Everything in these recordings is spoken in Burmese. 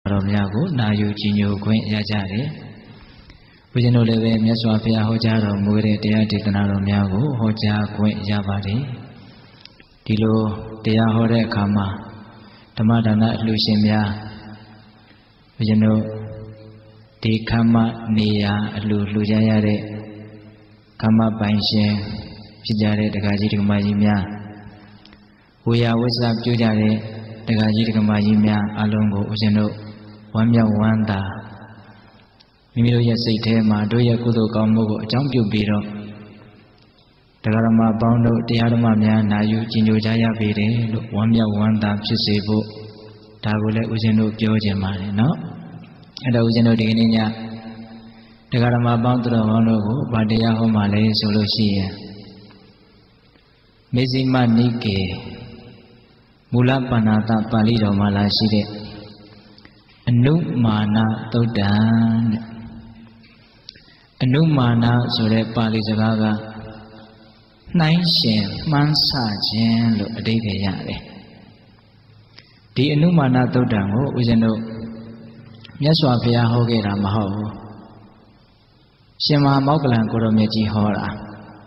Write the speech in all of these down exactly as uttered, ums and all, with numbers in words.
တော်များကိုနာယူကြည်ညိုခွင့်ရကြတယ်။ဘုရားတို့လည်းပဲမြတ်စွာဘုရားဟောကြားတော်မူတဲ့တရားဒေသနာတော်များကိုဟောကြားခွင့်ရပါတယ်။ဒီလိုတရားဟောတဲ့အခါမှာဓမ္မဒါနအလှူရှင်များဘုရားတို့ဒီခမ္မနေရာအလှူလှူကြရတဲ့ခမ္မပိုင်ရှင်ဖြစ်ကြတဲ့တရားကြီးဒကာမကြီးများဝေယဝိဇ္ဇပြုကြတဲ့တရားကြီးဒကာမကြီးများအလုံးကိုဦးဇင်းတို့ဝမ်းမြောက်ဝမ်းသာမိမိတို့ရဲ့စိတ်ထဲမှာတို့ရဲ့ကုသိုလ်ကောင်းမှုကိုအကြောင်းပြုပြီးတော့တရားဓမ္မပေါင်းတို့တရားဓမ္မများနာယူကြည်ညိုကြရပေတယ်လို့ဝမ်းမြောက်ဝမ်းသာဖြစ်စေဖို့ဒါကိုလည်းဦးဇင်းတို့ပြောကြပါတယ်နော်အဲ့တော့ဦးဇင်းတို့ဒီကနေ့ညတရားဓမ္မပေါင်းသူတော်ကောင်းတို့ကိုဗာတရားဟောမှလဲဆိုလို့ရှိရင်မေဇိမနိကေမူလပဏ္ဏတပါဠိတော်မှာလာရှိတဲ့အနုမာနသုတ်တံတဲ့အနုမာနဆိုတဲ့ပါဠိစကားကနှိုင်းရှင်မှန်းဆခြင်းလို့အဓိပ္ပာယ်ရတယ်ဒီအနုမာနသုတ်တံကိုဦးဇင်းတို့မြတ်စွာဘုရားဟောခဲ့တာမဟုတ်ဘူးရှင်မဟာမောဂလန်ကိုရောမြတ်ကြီးဟောတာ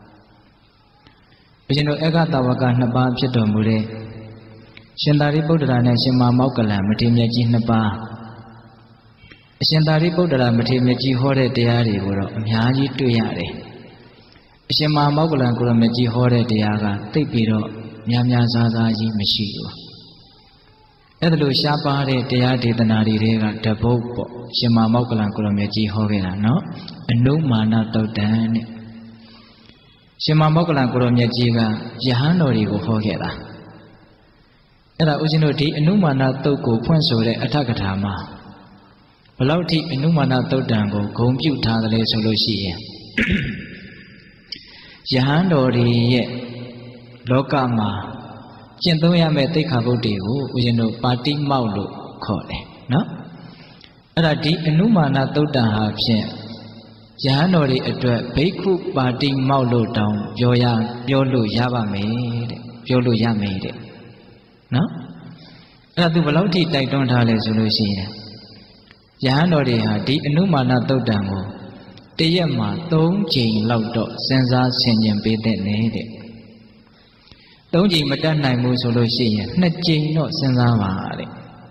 ဦးဇင်းတို့ဧကတဝကနှစ်ပါးဖြစ်တော်မူတဲ့ရှင်သာရိပုတ္တရာနဲ့ရှင်မဟာမောဂလန်မထေရမြတ်ကြီးနှစ်ပါးအရှင်သာရိပုတ္တရာမထေရမြတ်ကြီးဟောတဲ့တရားတွေကိုတော့အများကြီးတွေ့ရတယ်အရှင်မဟာမောဂလန်ကိုရောမြတ်ကြီးဟောတဲ့တရားကသိပြီးတော့များများစားစားကြီးမရှိဘူးအဲ့ဒါလို့ရှားပါတဲ့တရားဒေသနာတွေကတပုတ်ပေါ့ရှင်မဟာမောဂလန်ကိုရောမြတ်ကြီးဟောခဲ့တာနော်အနုမာနသုတ်တံတဲ့ရှင်မဟာမောဂလန်ကိုရောမြတ်ကြီးကယဟန်တော်တွေကိုဟောခဲ့တာအဲ့ဒါဦးဇင်းတို့ဒီအနုမာနသုတ်ကိုဖွင့်ဆိုတဲ့အထကထာမှာဘလောက်ထိအနုမာနသုတ်တံကိုဂုံပြုထားတယ်ဆိုလို့ရှိရင်ယဟန်တော်တွေရဲ့လောကမှာကျင့်သုံးရမယ့်သိက္ခာပုဒ်တွေကိုဦးဇင်းတို့ပါတိမောက်လို့ခေါ်တယ်နော်အဲ့ဒါဒီအနုမာနသုတ်တံဟာဖြင့်ယဟန်တော်တွေအတွက်ဘိက္ခုပါတိမောက်လို့တောင်းပြောရပြောလို့ရပါမယ်တဲ့ပြောလို့ရမယ်တဲ့နော်အဲ့ဒါသူဘယ်လောက်ထိတိုက်တွန်းထားလဲဆိုလို့ရှိရင်ယဟန်တော်တွေဟာဒီအနုမာနသုတ်တံကိုတရက်မှာသုံးကြိမ်လောက်တော့စဉ်းစားဆင်ခြင်ပေးတဲ့နေတဲ့သုံးကြိမ်မတတ်နိုင်ဘူးဆိုလို့ရှိရင်နှစ်ကြိမ်တော့စဉ်းစားပါတဲ့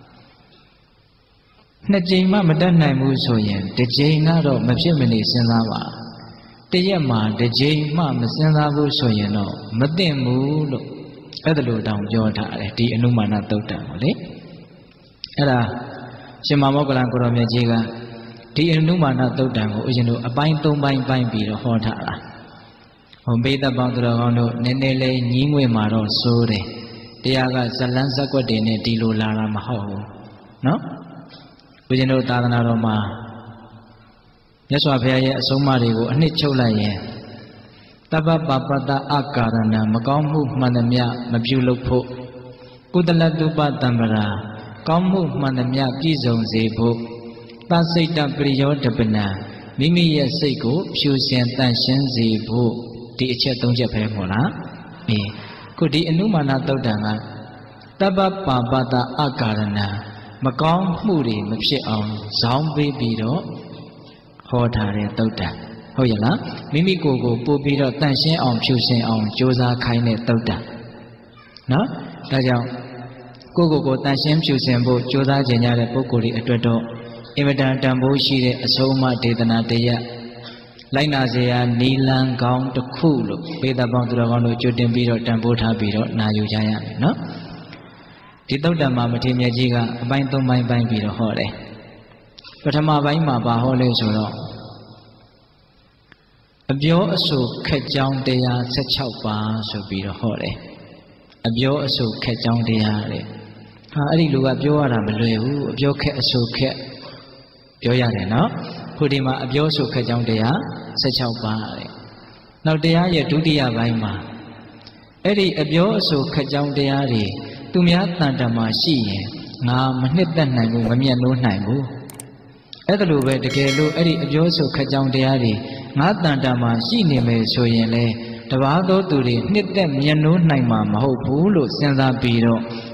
နှစ်ကြိမ်မှမတတ်နိုင်ဘူးဆိုရင်တစ်ကြိမ်ကတော့မဖြစ်မနေစဉ်းစားပါတရက်မှာတစ်ကြိမ်မှမစဉ်းစားဘူးဆိုရင်တော့မသင့်ဘူးလို့အဲ့ဒါလိုတောင်ပြောထားတယ်ဒီအနုမာနသုတ်တံကိုလေအဲ့ဒါရှင်မမောဂလန်ကိုရောမြတ်ကြီးကဒီအနုမာနသုတ်တံကိုဦးဇင်းတို့အပိုင်းသုံးပိုင်းပိုင်းပြီးတော့ဟောထားတာဟောပိဿပေါင်းသူတော်ကောင်းတို့နည်းနည်းလေးညီးငွေမှာတော့စိုးတယ်တရားကဇလန်းဇက်ွက်တွေနဲ့ဒီလိုလာတာမဟုတ်ဘူးနော်ဦးဇင်းတို့သာသနာတော်မှာမြတ်စွာဘုရားရဲ့အဆုံးအမတွေကိုအနှစ်ချုပ်လိုက်ရင်တပ္ပပပတ္တအကာရဏမကောင်းမှုမှန်သမျှမပြုလုပ်ဖို့ကုသလတုပတံပရာကောင်းမှုမှန်သမျှပြည့်စုံစေဖို့သစိတ်တပရိယောတပနံမိမိရဲ့စိတ်ကိုဖြူစင်တန့်ရှင်းစေဖို့ဒီအချက်သုံးချက်ပဲမို့လားအေးခုဒီအနုမာနသုတ်တံကတပ္ပပပတ္တအကာရဏမကောင်းမှုတွေမဖြစ်အောင်ဇောင်းပေးပြီးတော့ဟောထားတဲ့သုတ်တံဟုတ်ရဲ့လားမိမိကိုယ်ကိုပို့ပြီးတော့တန့်ရှင်းအောင်ဖြူစင်အောင်ကြိုးစားခိုင်းတဲ့သုတ်တံနော်ဒါကြောင့်ကိုယ့်ကိုယ်ကိုတန့်ရှင်းဖြူစင်ဖို့ကြိုးစားကြရတဲ့ပုဂ္ဂိုလ်တွေအတွက်တော့အင်မတန်တန်ဖိုးရှိတဲ့အဆုံးအမဒေသနာတရားလိုက်နာစရာနီလန်းကောင်းတစ်ခုလို့ပေသပေါင်းသူတော်ကောင်းတို့ကြိုတင်ပြီးတော့တန်ဖိုးထားပြီးတော့နာယူကြရမယ်နော်ဒီသုတ်တံမှာမထေရမြတ်ကြီးကအပိုင်းသုံးပိုင်းပိုင်းပြီးတော့ဟောတယ်ပထမပိုင်းမှာဘာဟောလဲဆိုတော့အပြောအဆိုခက်ကြောင်းတရား၁၆ပါးဆိုပြီးတော့ဟောတယ်အပြောအဆိုခက်ကြောင်းတရားတဲ့ဟာအဲ့ဒီလူကပြောရတာမလွယ်ဘူးအပြောခက်အဆိုခက်ပြောရတယ်နော်ခုဒီမှာအပြောဆိုခက်ကြောင်းတရား၁၆ပါးတဲ့နောက်တရားရဲ့ဒုတိယပိုင်းမှာအဲ့ဒီအပြောအဆိုခက်ကြောင်းတရားတွေသူများတန်တမှာရှိရင်ငါမနှစ်သက်နိုင်ဘူးမမြတ်လို့နိုင်ဘူးအဲ့ဒါလိုပဲတကယ်လို့အဲ့ဒီအပြောဆိုခက်ကြောင်းတရားတွေငါတန်တမှာရှိနေမယ်ဆိုရင်လေတပါးသောသူတွေနှစ်သက်မြတ်လို့နိုင်မှာမဟုတ်ဘူးလို့စဉ်းစားပြီးတော့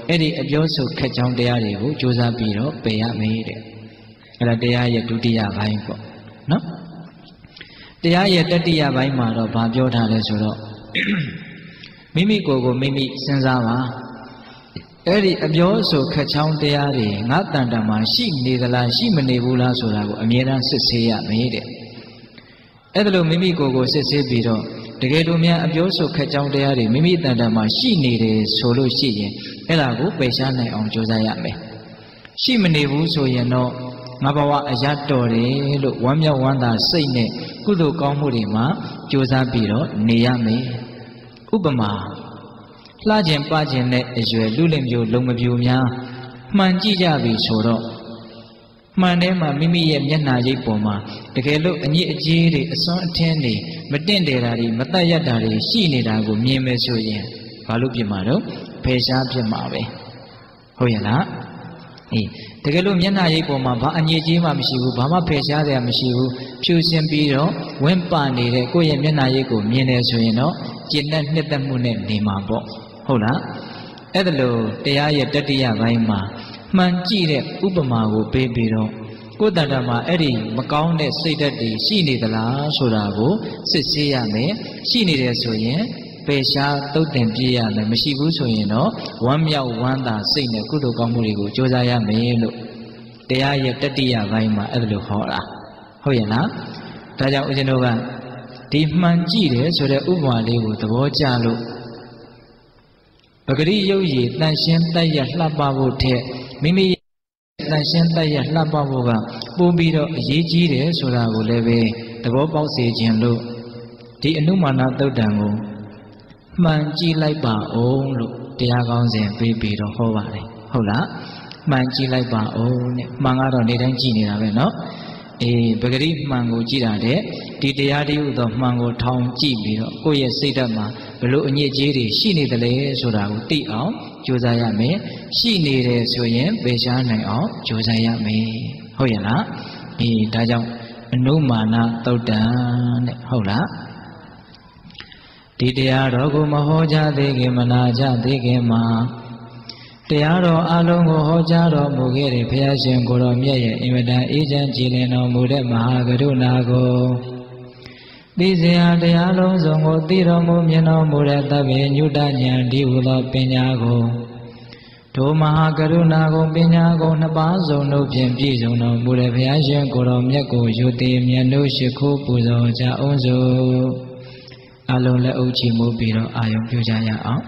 အဲ့ဒီအပြောဆိုခက်ကြောင်းတရားတွေကိုကြိုးစားပြီးတော့ပယ်ရမယ်တဲ့အဲ့ဒါတရားရဲ့ဒုတိယပိုင်းပေါ့နော်တရားရဲ့တတိယပိုင်းမှာတော့ဘာပြောထားလဲဆိုတော့မိမိကိုယ်ကိုမိမိစဉ်းစားပါအဲ့ဒီအပြောဆိုခက်ချောင်းတရားတွေငါတန်တမှာရှိနေသလားရှိမနေဘူးလားဆိုတာကိုအမြဲတမ်းစစ်ဆေးရမယ်တဲ့အဲ့ဒါလို့မိမိကိုယ်ကိုစစ်ဆေးပြီးတော့တကယ်လို့များအပြောဆိုခက်ချောင်းတရားတွေမိမိတန်တမှာရှိနေတယ်ဆိုလို့ရှိရင်အဲ့ဒါကိုပယ်ရှားနိုင်အောင်ကြိုးစားရမယ်ရှိမနေဘူးဆိုရင်တော့ငါဘဝအရတော်တယ်လို့ဝမ်းမြောက်ဝမ်းသာစိတ်နဲ့ကုသိုလ်ကောင်းမှုတွေမှာကြိုးစားပြီးတော့နေရမယ်ဥပမာလှခြင်းပခြင်းနဲ့အရွယ်လူလင်မျိုးလုံမပြူများမှန်ကြည့်ကြပြီဆိုတော့မှန်ထဲမှာမိမိရဲ့မျက်နှာရိပ်ပေါ်မှာတကယ်လို့အညစ်အကြေးတွေအစွန်းအထင်းတွေမတင့်တယ်တာတွေမတတ်ရတာတွေရှိနေတာကိုမြင်မယ်ဆိုရင်ဘာလို့ပြင်မှာတော့ဖယ်ရှားပြင်မှာပဲဟုတ်ရဲ့လားအေးတကယ်လို့မျက်နှာရိပ်ပေါ်မှာဘာအညစ်အကြေးမှမရှိဘူးဘာမှဖယ်ရှားစရာမရှိဘူးဖြူစင်ပြီးတော့ဝင့်ပနေတဲ့ကိုယ့်ရဲ့မျက်နှာရိပ်ကိုမြင်တယ်ဆိုရင်တော့ကျင့်တဲ့နှစ်သက်မှုနဲ့နေမှာပေါ့ဟုတ်လားအဲ့ဒါလို့တရားရဲ့တတိယပိုင်းမှာမှန်ကြည့်တဲ့ဥပမာကိုပေးပြီးတော့ကိုယ်တဏ္ဍာမှာအဲ့ဒီမကောင်းတဲ့စိတ်ဓာတ်တွေရှိနေသလားဆိုတာကိုစစ်ဆေးရမယ်ရှိနေတယ်ဆိုရင်ပယ်ရှားသုတ်သင်ပြရမယ်မရှိဘူးဆိုရင်တော့ဝမ်းမြောက်ဝမ်းသာစိတ်နဲ့ကုသိုလ်ကောင်းမှုတွေကိုကြိုးစားရမယ်လို့တရားရဲ့တတိယပိုင်းမှာအဲ့ဒါလို့ဟောတာဟုတ်ရဲ့လားဒါကြောင့်ဦးဇင်းတို့ကဒီမှန်ကြည့်တယ်ဆိုတဲ့ဥပမာလေးကိုသဘောကျလို့ပဂရိယုတ်ရည်တန်ရှင်းတတ်ရလှပဖို့ထက်မိမိတန်ရှင်းတတ်ရလှပဖို့ကပို့ပြီးတော့အရေးကြီးတယ်ဆိုတာကိုလည်းပဲသဘောပေါက်စေခြင်းလို့ဒီအနုမာနသုတ်တံကိုမှန်ကြည့်လိုက်ပါအောင်လို့တရားကောင်းစဉ်ပေးပြီးတော့ဟောပါတယ်ဟုတ်လားမှန်ကြည့်လိုက်ပါအောင်နဲ့မှန်ကတော့နေတိုင်းကြည့်နေတာပဲเนาะအေးပဂရိမှန်ကိုကြည့်တာတဲ့ဒီတရားတည်းဟူသောမှန်ကိုထောင်ကြည့်ပြီးတော့ကိုယ့်ရဲ့စိတ်ဓာတ်မှာဘလို့အညစ်အကြေးတွေရှိနေတယ်လေဆိုတာကိုသိအောင်ကြိုးစားရမယ်ရှိနေတယ်ဆိုရင်ပယ်ရှားနိုင်အောင်ကြိုးစားရမယ်ဟုတ်ရဲ့လားအေးဒါကြောင့်အနုမာနသုတ်တံတဲ့ဟုတ်လားဒီတရားတော်ကိုမဟောကြားသေးခင်မနာကြသေးခင်မှာတရားတော်အလုံးကိုဟောကြားတော်မူခဲ့တဲ့ဘုရားရှင်ကိုတော်မြတ်ရဲ့အင်မတန်အေးချမ်းကြည်လင်တော်မူတဲ့မဟာကရုဏာကိုသိစရာတရားလုံးစုံကိုသိတော်မူမြင်တော်မူတဲ့သဗ္ဗညုတဉာဏ်ဒီဟုသောပညာကိုဒုမဟာကရုဏာကိုပညာကိုနှစ်ပါးစုံတို့ဖြင့်ပြည့်စုံတော်မူတဲ့ဘုရားရှင်ကိုတော်မြတ်ကိုယုတိမြတ်တို့ရှိခိုးပူဇော်ကြအောင်စို့အလုံးလက်အုပ်ချီးမူပြီးတော့အာယုံပြုကြရအောင်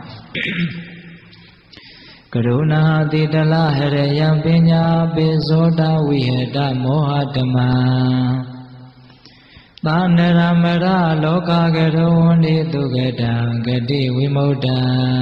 ကရုဏာတိတလဟရယံပညာပိဇောတဝိဟတမောဟတမံသာနရမရလောကကရုဝန္တိတုကတံဂတိဝိမု ṭ ံ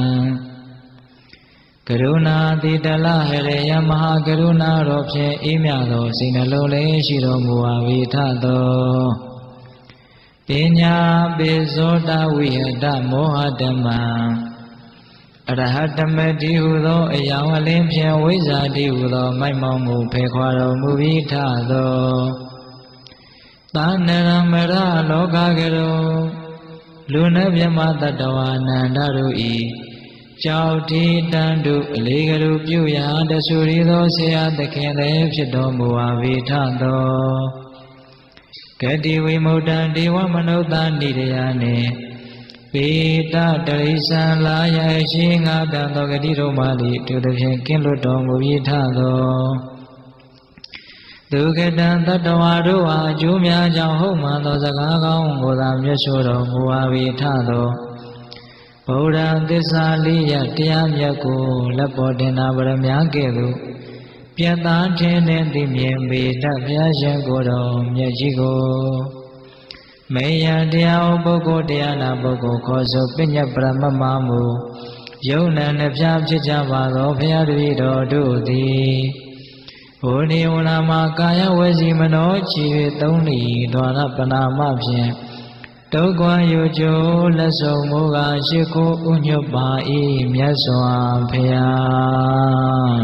ကရုဏာတိတလဟရယံမဟာကရုဏာတော်ဖြင့်အေးမြသောစိတ်နှလုံးလေးရှိတော်မူပါဝိထသောပညာပိဇောတဝိဟတမောဟတမံအရဟတမတိဟုသောအယောင်အလင်းဖြင့်ဝိဇ္ဇာတိဟုသောမိုက်မောင်မှုဖေခွာတော်မူပြီးထသောသာနရမရလောကကရောလူနှမြမတတဝါနန္ဒတို့ဤကြောက်တိတန်တို့အလေးကလေးပြုရာတဆူရီသောဆရာသခင်လည်းဖြစ်တော်မူပါ၏ထသောဂတိဝိမု ṭ ံဒေဝမနုဿာနိရယနှင့်ပေတတရိစ္ဆာလာယရှိငါတံသောဂတိတို့မှသည်သူတို့ဖြင့်ကင်းလွတ်တော်မူ၏ထသောဒုက္ခတံတတဝါတို့အားအကျိုးများကြောင့်ဟုတ်မှန်သောစကားကောင်းကိုသာမြတ်ဆိုတော်မူပါ၏ထသောဗုဒ္ဓသစ္စာလေးရတရားမြတ်ကိုလက်ပေါ်တင်နာဗရမ ्या ကဲ့သို့ပြတ်သားခြင်းနှင့်သိမြင်ပေတတ်ဘုရားရှင်ကိုယ်တော်မြတ်ကြီးကိုမေယံတရားပုဂ္ဂိုလ်တရားနာပုဂ္ဂိုလ်ခေါ်ဆိုပညတ်ပရမမမူယုံနာနှပြဖြစ်ကြပါသောဘုရားတပည့်တော်တို့သည်ဘုနေဝနာမှာကာယဝစီမနောချီ၍သုံးလီဒွါရပနာမဖြင့်ဒုက္ခယုကျိုးလက်ဆုံးမူကားရှိခိုးဥညွတ်ပါ၏မြတ်စွာဘုရား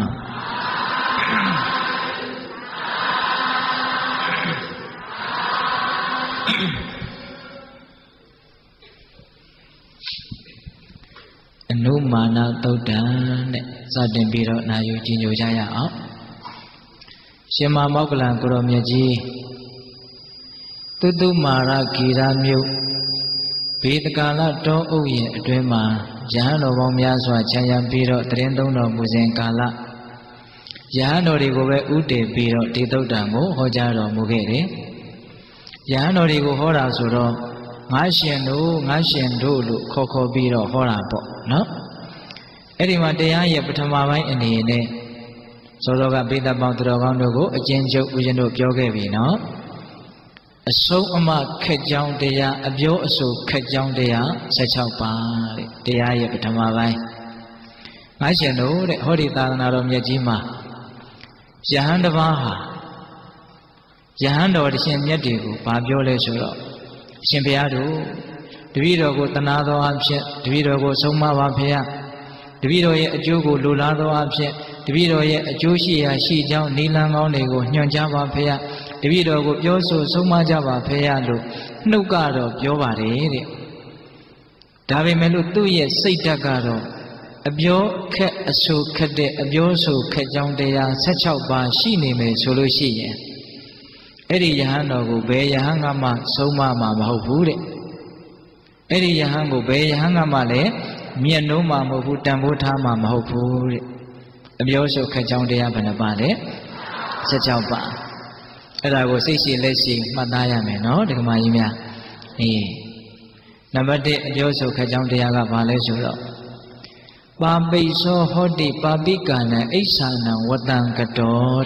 အနုနုမာနသုတ်တံတဲ့စတင်ပြီးတော့နာယူကြည်ညိုကြရအောင်ရှင်မမောက္ကလံကိုရောမြတ်ကြီးတုတုမာရဂီရာမြို့ဘေတကာလတောအုပ်ရဲ့အတွင်းမှာယဟန်တော်ပေါင်းများစွာခြံရံပြီးတော့တရင်သုံးတော်မူစဉ်ကာလယဟန်တော်တွေကိုပဲဥတည်ပြီးတော့ဒီသုတ်တံကိုဟောကြားတော်မူခဲ့တယ်ယဟန်တော်တွေကိုဟောတာဆိုတော့ငါရှင်တို့ငါရှင်တို့လို့ခေါ်ခေါ်ပြီးတော့ဟောတာပေါ့နော်အဲ့ဒီမှာတရားရဲ့ပထမပိုင်းအနေနဲ့စောစောကပိဋကပေါင်းသူတော်ကောင်းတို့ကိုအကျဉ်းချုပ်ဦးဇင်းတို့ပြောခဲ့ပြီနော်အဆုံးအမခက်ကြောင်းတရားအပြောအဆိုခက်ကြောင်းတရား၁၆ပါးတဲ့တရားရဲ့ပထမပိုင်းငါရှင်တို့တဲ့ဟောဒီသာသနာတော်မြတ်ကြီးမှာယဟန်တစ်ပါးဟာယဟန်တော်တရှင်မြတ်တွေကိုဗာပြောလဲဆိုတော့အရှင်ဘုရားတို့တပည့်တော်ကိုတနာတော်အဖြစ်တပည့်တော်ကိုဆုံးမပါဖေရတပည့်တော်ရဲ့အကျိုးကိုလိုလားတော်အဖြစ်တပည့်တော်ရဲ့အကျိုးရှိရာရှိကြောင်းနိလန်းကောင်းတွေကိုညွှန်ကြားပါဖေရတပည့်တော်ကိုပြောဆိုဆုံးမကြပါဖေရလို့နှုတ်ကတော့ပြောပါတယ်တဲ့ဒါပေမဲ့လို့သူ့ရဲ့စိတ်ဓာတ်ကတော့အပြောခက်အဆိုခက်တဲ့အပြောဆိုခက်ကြောင်းတရား၁၆ပါးရှိနေမယ်ဆိုလို့ရှိရင်အဲ့ဒီယဟန်တော်ကိုဘယ်ယဟန်ကမှဆုံးမမှာမဟုတ်ဘူးတဲ့အဲ့ဒီယဟန်ကိုဘယ်ယဟန်ကမှလည်းမြတ်နိုးမှာမဟုတ်ဘူးတန်ဖိုးထားမှာမဟုတ်ဘူးတဲ့အပြောဆိုခက်ကြောင်းတရားဘယ်နှပါလဲ၁၆ပါးအဲ့ဒါကိုစိတ်ရှိလက်ရှိမှတ်သားရမယ်နော်ဒကမာကြီးများအေးနံပါတ်၁အပြောဆိုခက်ကြောင်းတရားကဘာလဲဆိုတော့ပါပိသောဟောတိပါပိကာနံအိဋ္ဌာနံဝတံကတော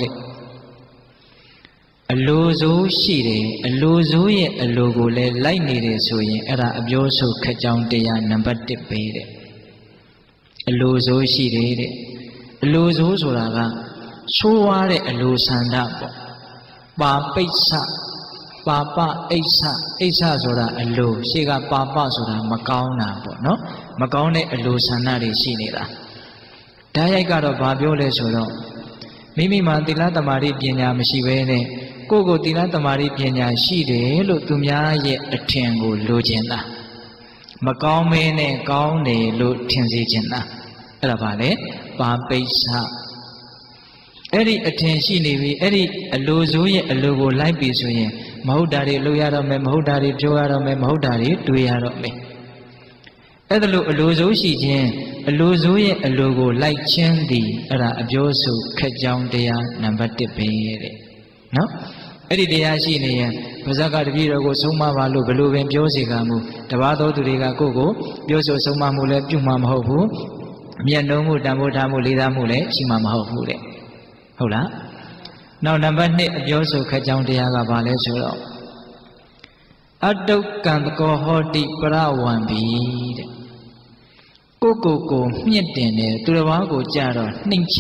တဲ့အလိုစိုးရှိတယ်အလိုစိုးရဲ့အလိုကိုလည်းလိုက်နေတယ်ဆိုရင်အဲ့ဒါအပြောဆိုခက်ကြောင်းတရားနံပါတ်၁ပဲတဲ့အလိုစိုးရှိတယ်တဲ့အလိုစိုးဆိုတာကဆိုးွားတဲ့အလိုဆန္ဒပေါ့ပါပိစ္ဆပါပအိဋ္ဌအိဋ္ဌဆိုတာအလိုရှေ့ကပါပဆိုတာမကောင်းတာပေါ့နော်မကောင်းတဲ့အလိုဆန္ဒတွေရှိနေတာဓာတ်ရိုက်ကတော့ဘာပြောလဲဆိုတော့မိမိမှာသီလသမာဓိပညာမရှိဘဲနဲ့ကိုယ့်ကိုယ်သီလသမာဓိပညာရှိတယ်လို့သူများရဲ့အထင်ကိုလိုချင်တာမကောင်းမင်းနဲ့ကောင်းတယ်လို့ထင်စေချင်တာအဲ့ဒါပါလေပါပိစ္ဆအဲ့ဒီအထင်ရှိနေပြီအဲ့ဒီအလိုစိုးရဲ့အလိုကိုလိုက်ပြီဆိုရင်မဟုတ်တာတွေလုပ်ရတော့မယ်မဟုတ်တာတွေပြောရတော့မယ်မဟုတ်တာတွေတွေးရတော့မယ်အဲ့ဒါလို့အလိုစိုးရှိခြင်းအလိုစိုးရဲ့အလိုကိုလိုက်ခြင်းသည်အဲ့ဒါအပြောဆိုခက်ကြောင်းတရားနံပါတ်၁ပဲတဲ့နော်အဲ့ဒီတရားရှိနေရင်ဗဇက်ကတပည့်တော်ကိုဆုံးမပါလို့ဘယ်လိုပင်ပြောစေကမူတပါးသောသူတွေကကိုယ့်ကိုပြောဆိုဆုံးမမှုလည်းပြုမှာမဟုတ်ဘူးအမျက်နှုံးမှုတန်ဖိုးထားမှုလေးစားမှုလည်းရှိမှာမဟုတ်ဘူးတဲ့ဟုတ်လားနောက်နံပါတ်၂အပြောဆိုခက်ကြောင်းတရားကဘာလဲဆိုတော့အတုကံတကောဟောတိပရဝံဘီတဲ့ကိုကိုကိုမြင့်တင်တယ်သူတစ်ပါးကိုကြတော့နှိမ့်ချ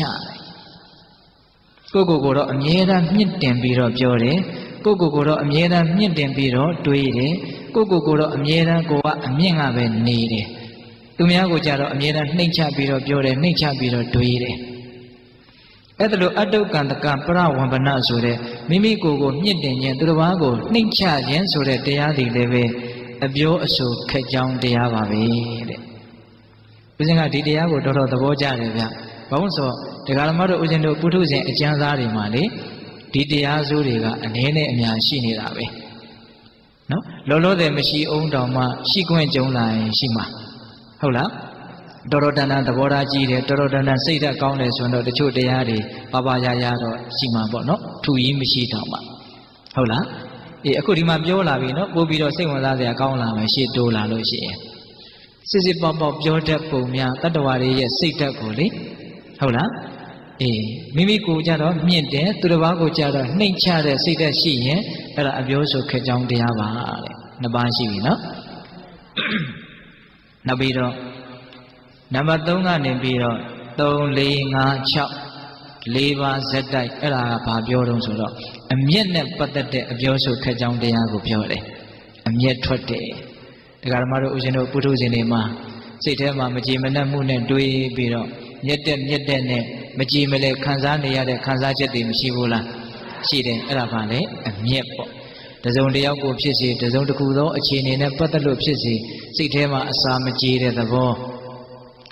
တယ်ကိုကိုကိုတော့အမြဲတမ်းမြင့်တင်ပြီးတော့ပြောတယ်ကိုကိုကိုတော့အမြဲတမ်းမြင့်တင်ပြီးတော့တွေးတယ်ကိုကိုကိုတော့အမြဲတမ်းကိုကအမြင့်ကပဲနေတယ်သူများကိုကြတော့အမြဲတမ်းနှိမ့်ချပြီးတော့ပြောတယ်နှိမ့်ချပြီးတော့တွေးတယ်အဲ့ဒါလို့အတုကံတကပရဝံပနဆိုတဲ့မိမိကိုယ်ကိုမြင့်တင်ခြင်းသူတစ်ပါးကိုနှိမ့်ချခြင်းဆိုတဲ့တရားတွေလည်းပဲအပြောအဆိုခက်ကြောင်းတရားပါပဲတဲ့ဦးဇင်းကဒီတရားကိုတော်တော်သဘောကျတယ်ဗျဘာလို့ဆိုဒကာဓမ္မတို့ဦးဇင်းတို့ပုထုဇဉ်အကျမ်းသားတွေမှာလေဒီတရားစိုးတွေကအနည်းနဲ့အများရှိနေတာပဲနော်လောလောဆယ်မရှိအောင်တောင်မှရှိခွင့်ကြုံလာရင်ရှိမှာဟုတ်လားတော်တော်တန်တန်သဘောထားကြီးတယ်တော်တော်တန်တန်စိတ်ဓာတ်ကောင်းတယ်ဆိုတော့တချို့တရားတွေပါပါရရတော့ရှိမှာပေါ့နော်ထူကြီးမရှိတော့မှဟုတ်လားအေးအခုဒီမှာပြောလာပြီနော်ပို့ပြီးတော့စိတ်ဝင်စားစရာကောင်းလာမယ်ရှေ့တိုးလာလို့ရှိရင်စစ်စစ်ပေါက်ပေါက်ပြောတတ်ပုံများတတ္တဝါတွေရဲ့စိတ်ဓာတ်ကိုလေဟုတ်လားအေးမိမိကိုကြတော့မြင့်တယ်သူတစ်ပါးကိုကြတော့နှိမ့်ချတဲ့စိတ်ဓာတ်ရှိရင်အဲ့ဒါအပြောဆိုခက်ကြောင်းတရားပါတဲ့နှစ်ပါးရှိပြီနော်နောက်ပြီးတော့နံပါတ်၃ကနေပြီးတော့၃ ၄ ၅ ၆လေးပါးဇက်တိုက်အဲ့ဒါကဘာပြောတုံးဆိုတော့အမျက်နဲ့ပတ်သက်တဲ့အပြောဆိုခက်ကြောင်းတရားကိုပြောတယ်အမျက်ထွက်တယ်ဒကာဓမ္မတို့ဦးဇင်းတို့ပုထုဇဉ်တွေမှာစိတ်ထဲမှာမကြည်မနှက်မှုနဲ့တွေးပြီးတော့မြက်တဲ့မြက်တဲ့နဲ့မကြည်မလဲခံစားနေရတဲ့ခံစားချက်တွေမရှိဘူးလားရှိတယ်အဲ့ဒါပါလေအမျက်ပေါ့တစုံတစ်ယောက်ကိုဖြစ်စေတစုံတစ်ခုသောအခြေအနေနဲ့ပတ်သက်လို့ဖြစ်စေစိတ်ထဲမှာအစာမကြေတဲ့သဘော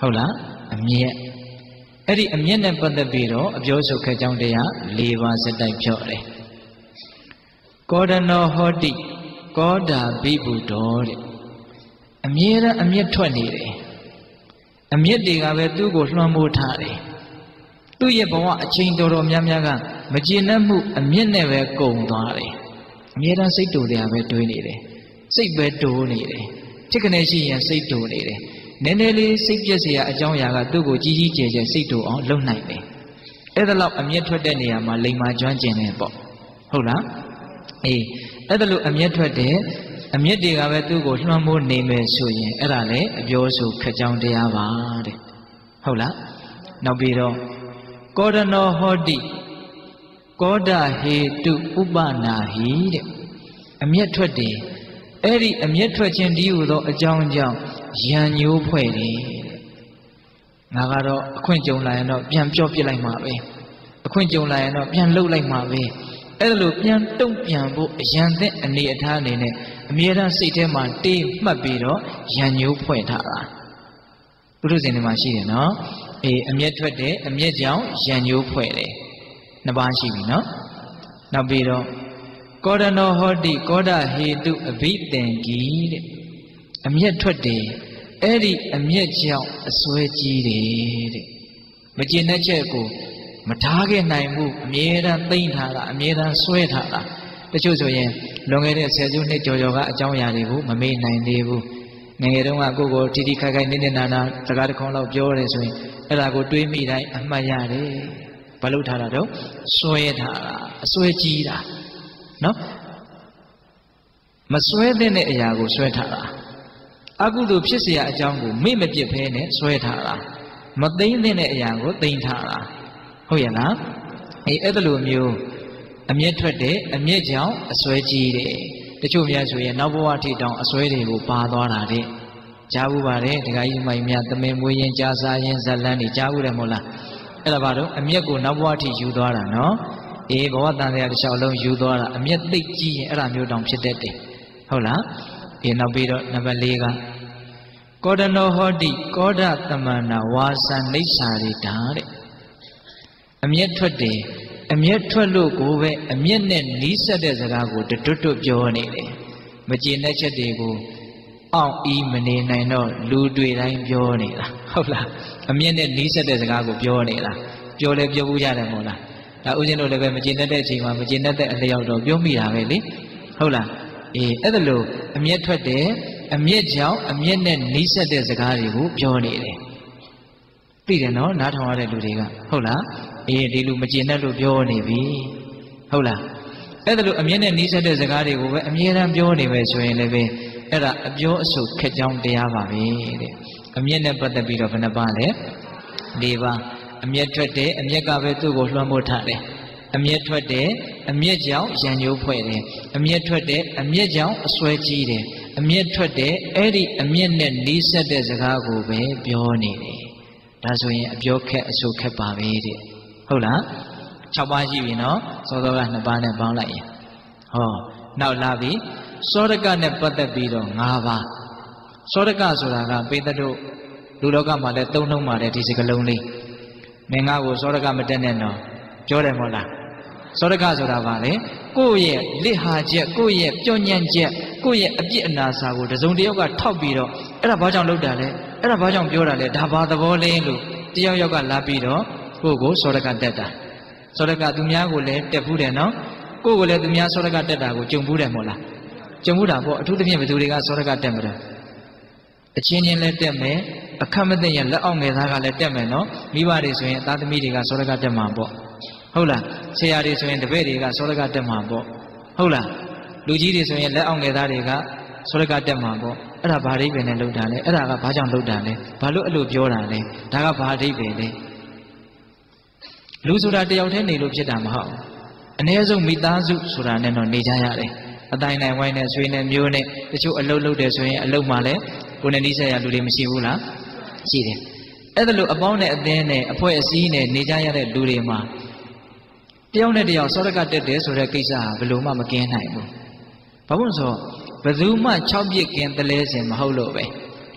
ဟုတ်လားအမျက်အဲ့ဒီအမျက်နဲ့ပတ်သက်ပြီးတော့အပြောဆိုခက်ကြောင်းတရား၄ပါးစတိုက်ဖြော့တယ်ကောဒနောဟောတိကောဒာဘိဗုတောတဲ့အမြဲတမ်းအမျက်ထွက်နေတယ်အမျက်တွေကပဲသူ့ကိုလွှမ်းမိုးထားတယ်သူ့ရဲ့ဘဝအချိန်တော်တော်များများကမကျေနပ်မှုအမျက်နဲ့ပဲကုန်သွားတယ်အမြဲတမ်းစိတ်တူတွေကပဲတွေးနေတယ်စိတ်ပဲတိုးနေတယ်ဖြစ်ကနေရှိရင်စိတ်တူနေတယ်နည်းနည်းလေးစိတ်ပြည့်စရာအကြောင်းအရာကသူ့ကိုကြီးကြီးကျယ်ကျယ်စိတ်တူအောင်လုပ်နိုင်တယ်အဲ့ဒါလောက်အမျက်ထွက်တဲ့နေရာမှာလိမ္မာကျွမ်းကျင်တယ်ပေါ့ဟုတ်လားအေးအဲ့ဒါလို့အမျက်ထွက်တဲ့အမျက်တွေကပဲသူ့ကိုလွှမ်းမိုးနေမယ်ဆိုရင်အဲ့ဒါလည်းအပြောဆိုခက်ကြောင်းတရားပါတဲ့ဟုတ်လားနောက်ပြီးတော့ကောဒနောဟောတိကောဒဟေတုဥပနာဟိတဲ့အမျက်ထွက်တယ်အဲ့ဒီအမျက်ထွက်ခြင်းဒီဟူသောအကြောင်းကြောင့်ရံညိုးဖွဲ့တယ်ငါကတော့အခွင့်ကြုံလာရင်တော့ပြန်ပြောပြလိုက်မှာပဲအခွင့်ကြုံလာရင်တော့ပြန်လှုပ်လိုက်မှာပဲအဲ့ဒါလို့ပြန်တုံ့ပြန်ဖို့အရန်တဲ့အနေအထားအနေနဲ့အမြဲတမ်းစိတ်ထဲမှာတေးမှတ်ပြီးတော့ရံညိုးဖွဲ့ထားတာပုရုဇဉ်တွေမှာရှိတယ်နော်အေးအမျက်ထွက်တယ်အမျက်ကြောင့်ရံညိုးဖွဲ့တယ်နှစ်ပါးရှိပြီနော်နောက်ပြီးတော့ကောဒနောဟောတိကောဒဟေတုအဘိသင်္ဂီတဲ့အမျက်ထွက်တယ်အဲ့ဒီအမျက်ကြောင့်အစွဲကြီးတယ်တဲ့မကျေနပ်ချက်ကိုမထားခဲ့နိုင်မှုအမြဲတမ်းသိမ့်ထားတာအမြဲတမ်းဆွဲထားတာတချို့ဆိုရင်လွန်ခဲ့တဲ့ဆယ်စုနှစ်ကျော်ကျော်ကအကြောင်းအရာတွေကိုမမေ့နိုင်သေးဘူးငယ်ငယ်တုန်းကကိုယ့်ကိုတီတီခိုက်ခိုက်နေနေနာနာစကားတစ်ခေါက်လောက်ပြောတယ်ဆိုရင်အဲ့ဒါကိုတွေးမိတိုင်းအမှတ်ရတယ်ဘာလို့ထားတာတော့ဆွဲထားတာအစွဲကြီးတာနော်မဆွဲတဲ့အရာကိုဆွဲထားတာအကုသိုလ်ဖြစ်เสียအကြောင်းကိုမေ့မပြစ်ဖဲနဲ့ဆွဲထားတာမသိမ့်တဲ့အရာကိုသိမ့်ထားတာဟုတ်ရဲ့လားအေးအဲ့ဒါလိုမျိုးအမျက်ထွက်တဲ့အမျက်ကြောင့်အစွဲကြီးတယ်တချို့များဆိုရင်နောက်ဘဝထိတောင်အစွဲတွေကိုပါသွားတာတဲ့ကြားဘူးပါတယ်ဒကာကြီးမိုင်များသမင်မွေးရင်ကြားစားရင်ဇလန်းတွေကြားဘူးတယ်မဟုတ်လားအဲ့ဒါဘာလို့အမျက်ကိုနောက်ဘဝထိယူသွားတာနော်အေးဘဝတန်တရားတစ်လျှောက်လုံးယူသွားတာအမျက်သိပ်ကြီးရင်အဲ့ဒါမျိုးတောင်ဖြစ်တတ်တယ်ဟုတ်လားအေးနောက်ပြီးတော့နံပါတ်၄ကကောဒနောဟောတိကောဒသမန္နာဝါစံနိစ္ဆာရိတာတဲ့အမျက်ထွက်တယ်အမျက်ထွက်လို့ကိုပဲအမျက်နဲ့နီးစပ်တဲ့စကားကိုတွတ်တွတ်ပြောနေတယ်မကျေနပ်ချက်တွေကိုအောင့်အီးမနေနိုင်တော့လူတွေတိုင်းပြောနေတာဟုတ်လားအမျက်နဲ့နီးစပ်တဲ့စကားကိုပြောနေတာပြောလဲပြောဘူးရတယ်မဟုတ်လားဒါဥစဉ်တို့လည်းပဲမကျေနပ်တဲ့အချိန်မှာမကျေနပ်တဲ့အလျောက်တော့ပြောမိတာပဲလေဟုတ်လားအေးအဲ့ဒါလို့အမျက်ထွက်တယ်အမျက်ကြောင့်အမျက်နဲ့နီးစပ်တဲ့စကားတွေကိုပြောနေတယ်သိတယ်နော်နားထောင်ရတဲ့လူတွေကဟုတ်လားအေးဒီလူမကျေနပ်လို့ပြောနေပြီဟုတ်လားအဲ့ဒါလို့အမျက်နဲ့နီးစပ်တဲ့စကားတွေကိုပဲအမြဲတမ်းပြောနေမယ်ဆိုရင်လည်းပဲအဲ့ဒါအပြောအဆိုခက်ကြောင်းတရားပါပဲတဲ့အမျက်နဲ့ပတ်သက်ပြီးတော့ဘယ်နှပါလဲ၄ပါးအမျက်ထွက်တယ်အမျက်ကပဲသူ့ကိုလွှမ်းမိုးထားတယ်အမျက်ထွက်တယ်အမျက်ကြောင့်ရံညိုးဖွဲ့တယ်အမျက်ထွက်တယ်အမျက်ကြောင့်အစွဲကြီးတယ်အမျက်ထွက်တယ်အဲ့ဒီအမျက်နဲ့နီးစပ်တဲ့စကားကိုပဲပြောနေတယ်ဒါဆိုရင်အပြောခက်အဆိုခက်ပါပဲတဲ့ဟုတ်လား၆ပါးရှိပြီနော်စောစောကနှစ်ပါးနဲ့ပေါင်းလိုက်ရင်ဟောနောက်လာပြီစောရကနဲ့ပတ်သက်ပြီးတော့၅ပါးစောရကဆိုတာကပိဿတို့လူလောကမှာလည်းသုံးနှုံးပါတယ်ဒီစကားလုံးလေးမင်းငါ့ကိုစောရကမတက်နဲ့နော်ပြောတယ်မဟုတ်လားစောရကဆိုတာဗာလေကိုယ့်ရဲ့လစ်ဟာချက်ကိုယ့်ရဲ့ပြောညံ့ချက်ကိုယ့်ရဲ့အပြစ်အနာစာကိုတစုံတစ်ယောက်ကထောက်ပြီးတော့အဲ့ဒါဘာကြောင့်လုပ်တာလဲအဲ့ဒါဘာကြောင့်ပြောတာလဲဒါဘာသဘောလဲလို့တယောက်ယောက်ကလာပြီးတော့ကိုယ့်ကိုစောရကတက်တာစောရကသူများကိုလည်းတက်ဘူးတယ်နော်ကိုယ့်ကိုလည်းသူများစောရကတက်တာကိုကြုံဘူးတယ်မဟုတ်လားကြုံဘူးတာပေါ့အထူးသဖြင့်ဘယ်သူတွေကစောရကတက်မလဲအချင်းချင်းလည်းတက်မယ်အခက်မသိရင်လက်အောက်ငယ်သားကလည်းတက်မယ်နော်မိဘတွေဆိုရင်အသားသမီးတွေကစောရကတက်မှာပေါ့ဟုတ်လားဆရာတွေဆိုရင်တပည့်တွေကစောရကတက်မှာပေါ့ဟုတ်လားလူကြီးတွေဆိုရင်လက်အောက်ငယ်သားတွေကစောရကတက်မှာပေါ့အဲ့ဒါဘာအဓိပ္ပာယ်နဲ့လုပ်တာလဲအဲ့ဒါကဘာကြောင့်လုပ်တာလဲဘာလို့အဲ့လိုပြောတာလဲဒါကဘာအဓိပ္ပာယ်လဲလူဆိုတာတယောက်တည်းနေလို့ဖြစ်တာမဟုတ်အ ਨੇ ဆုံးမိသားစုဆိုတာနဲ့တော့နေကြရတယ်အတိုင်းတိုင်းဝိုင်းနဲ့ဆွေးနဲ့မျိုးနဲ့တချို့အလုပ်လုပ်တယ်ဆိုရင်အလုပ်မှလည်းကိုယ်နဲ့နှိစက်ရလူတွေမရှိဘူးလားရှိတယ်အဲ့ဒါလို့အပေါင်းနဲ့အသင်းနဲ့အဖွဲ့အစည်းနဲ့နေကြရတဲ့လူတွေမှာတယောက်နဲ့တယောက်စောရကတက်တယ်ဆိုတဲ့ကိစ္စဟာဘယ်လိုမှမကင်းနိုင်ဘူးဘာလို့လဲဆိုဘယ်သူမှ၆ပြစ်ကင်းတလဲစင်မဟုတ်လို့ပဲ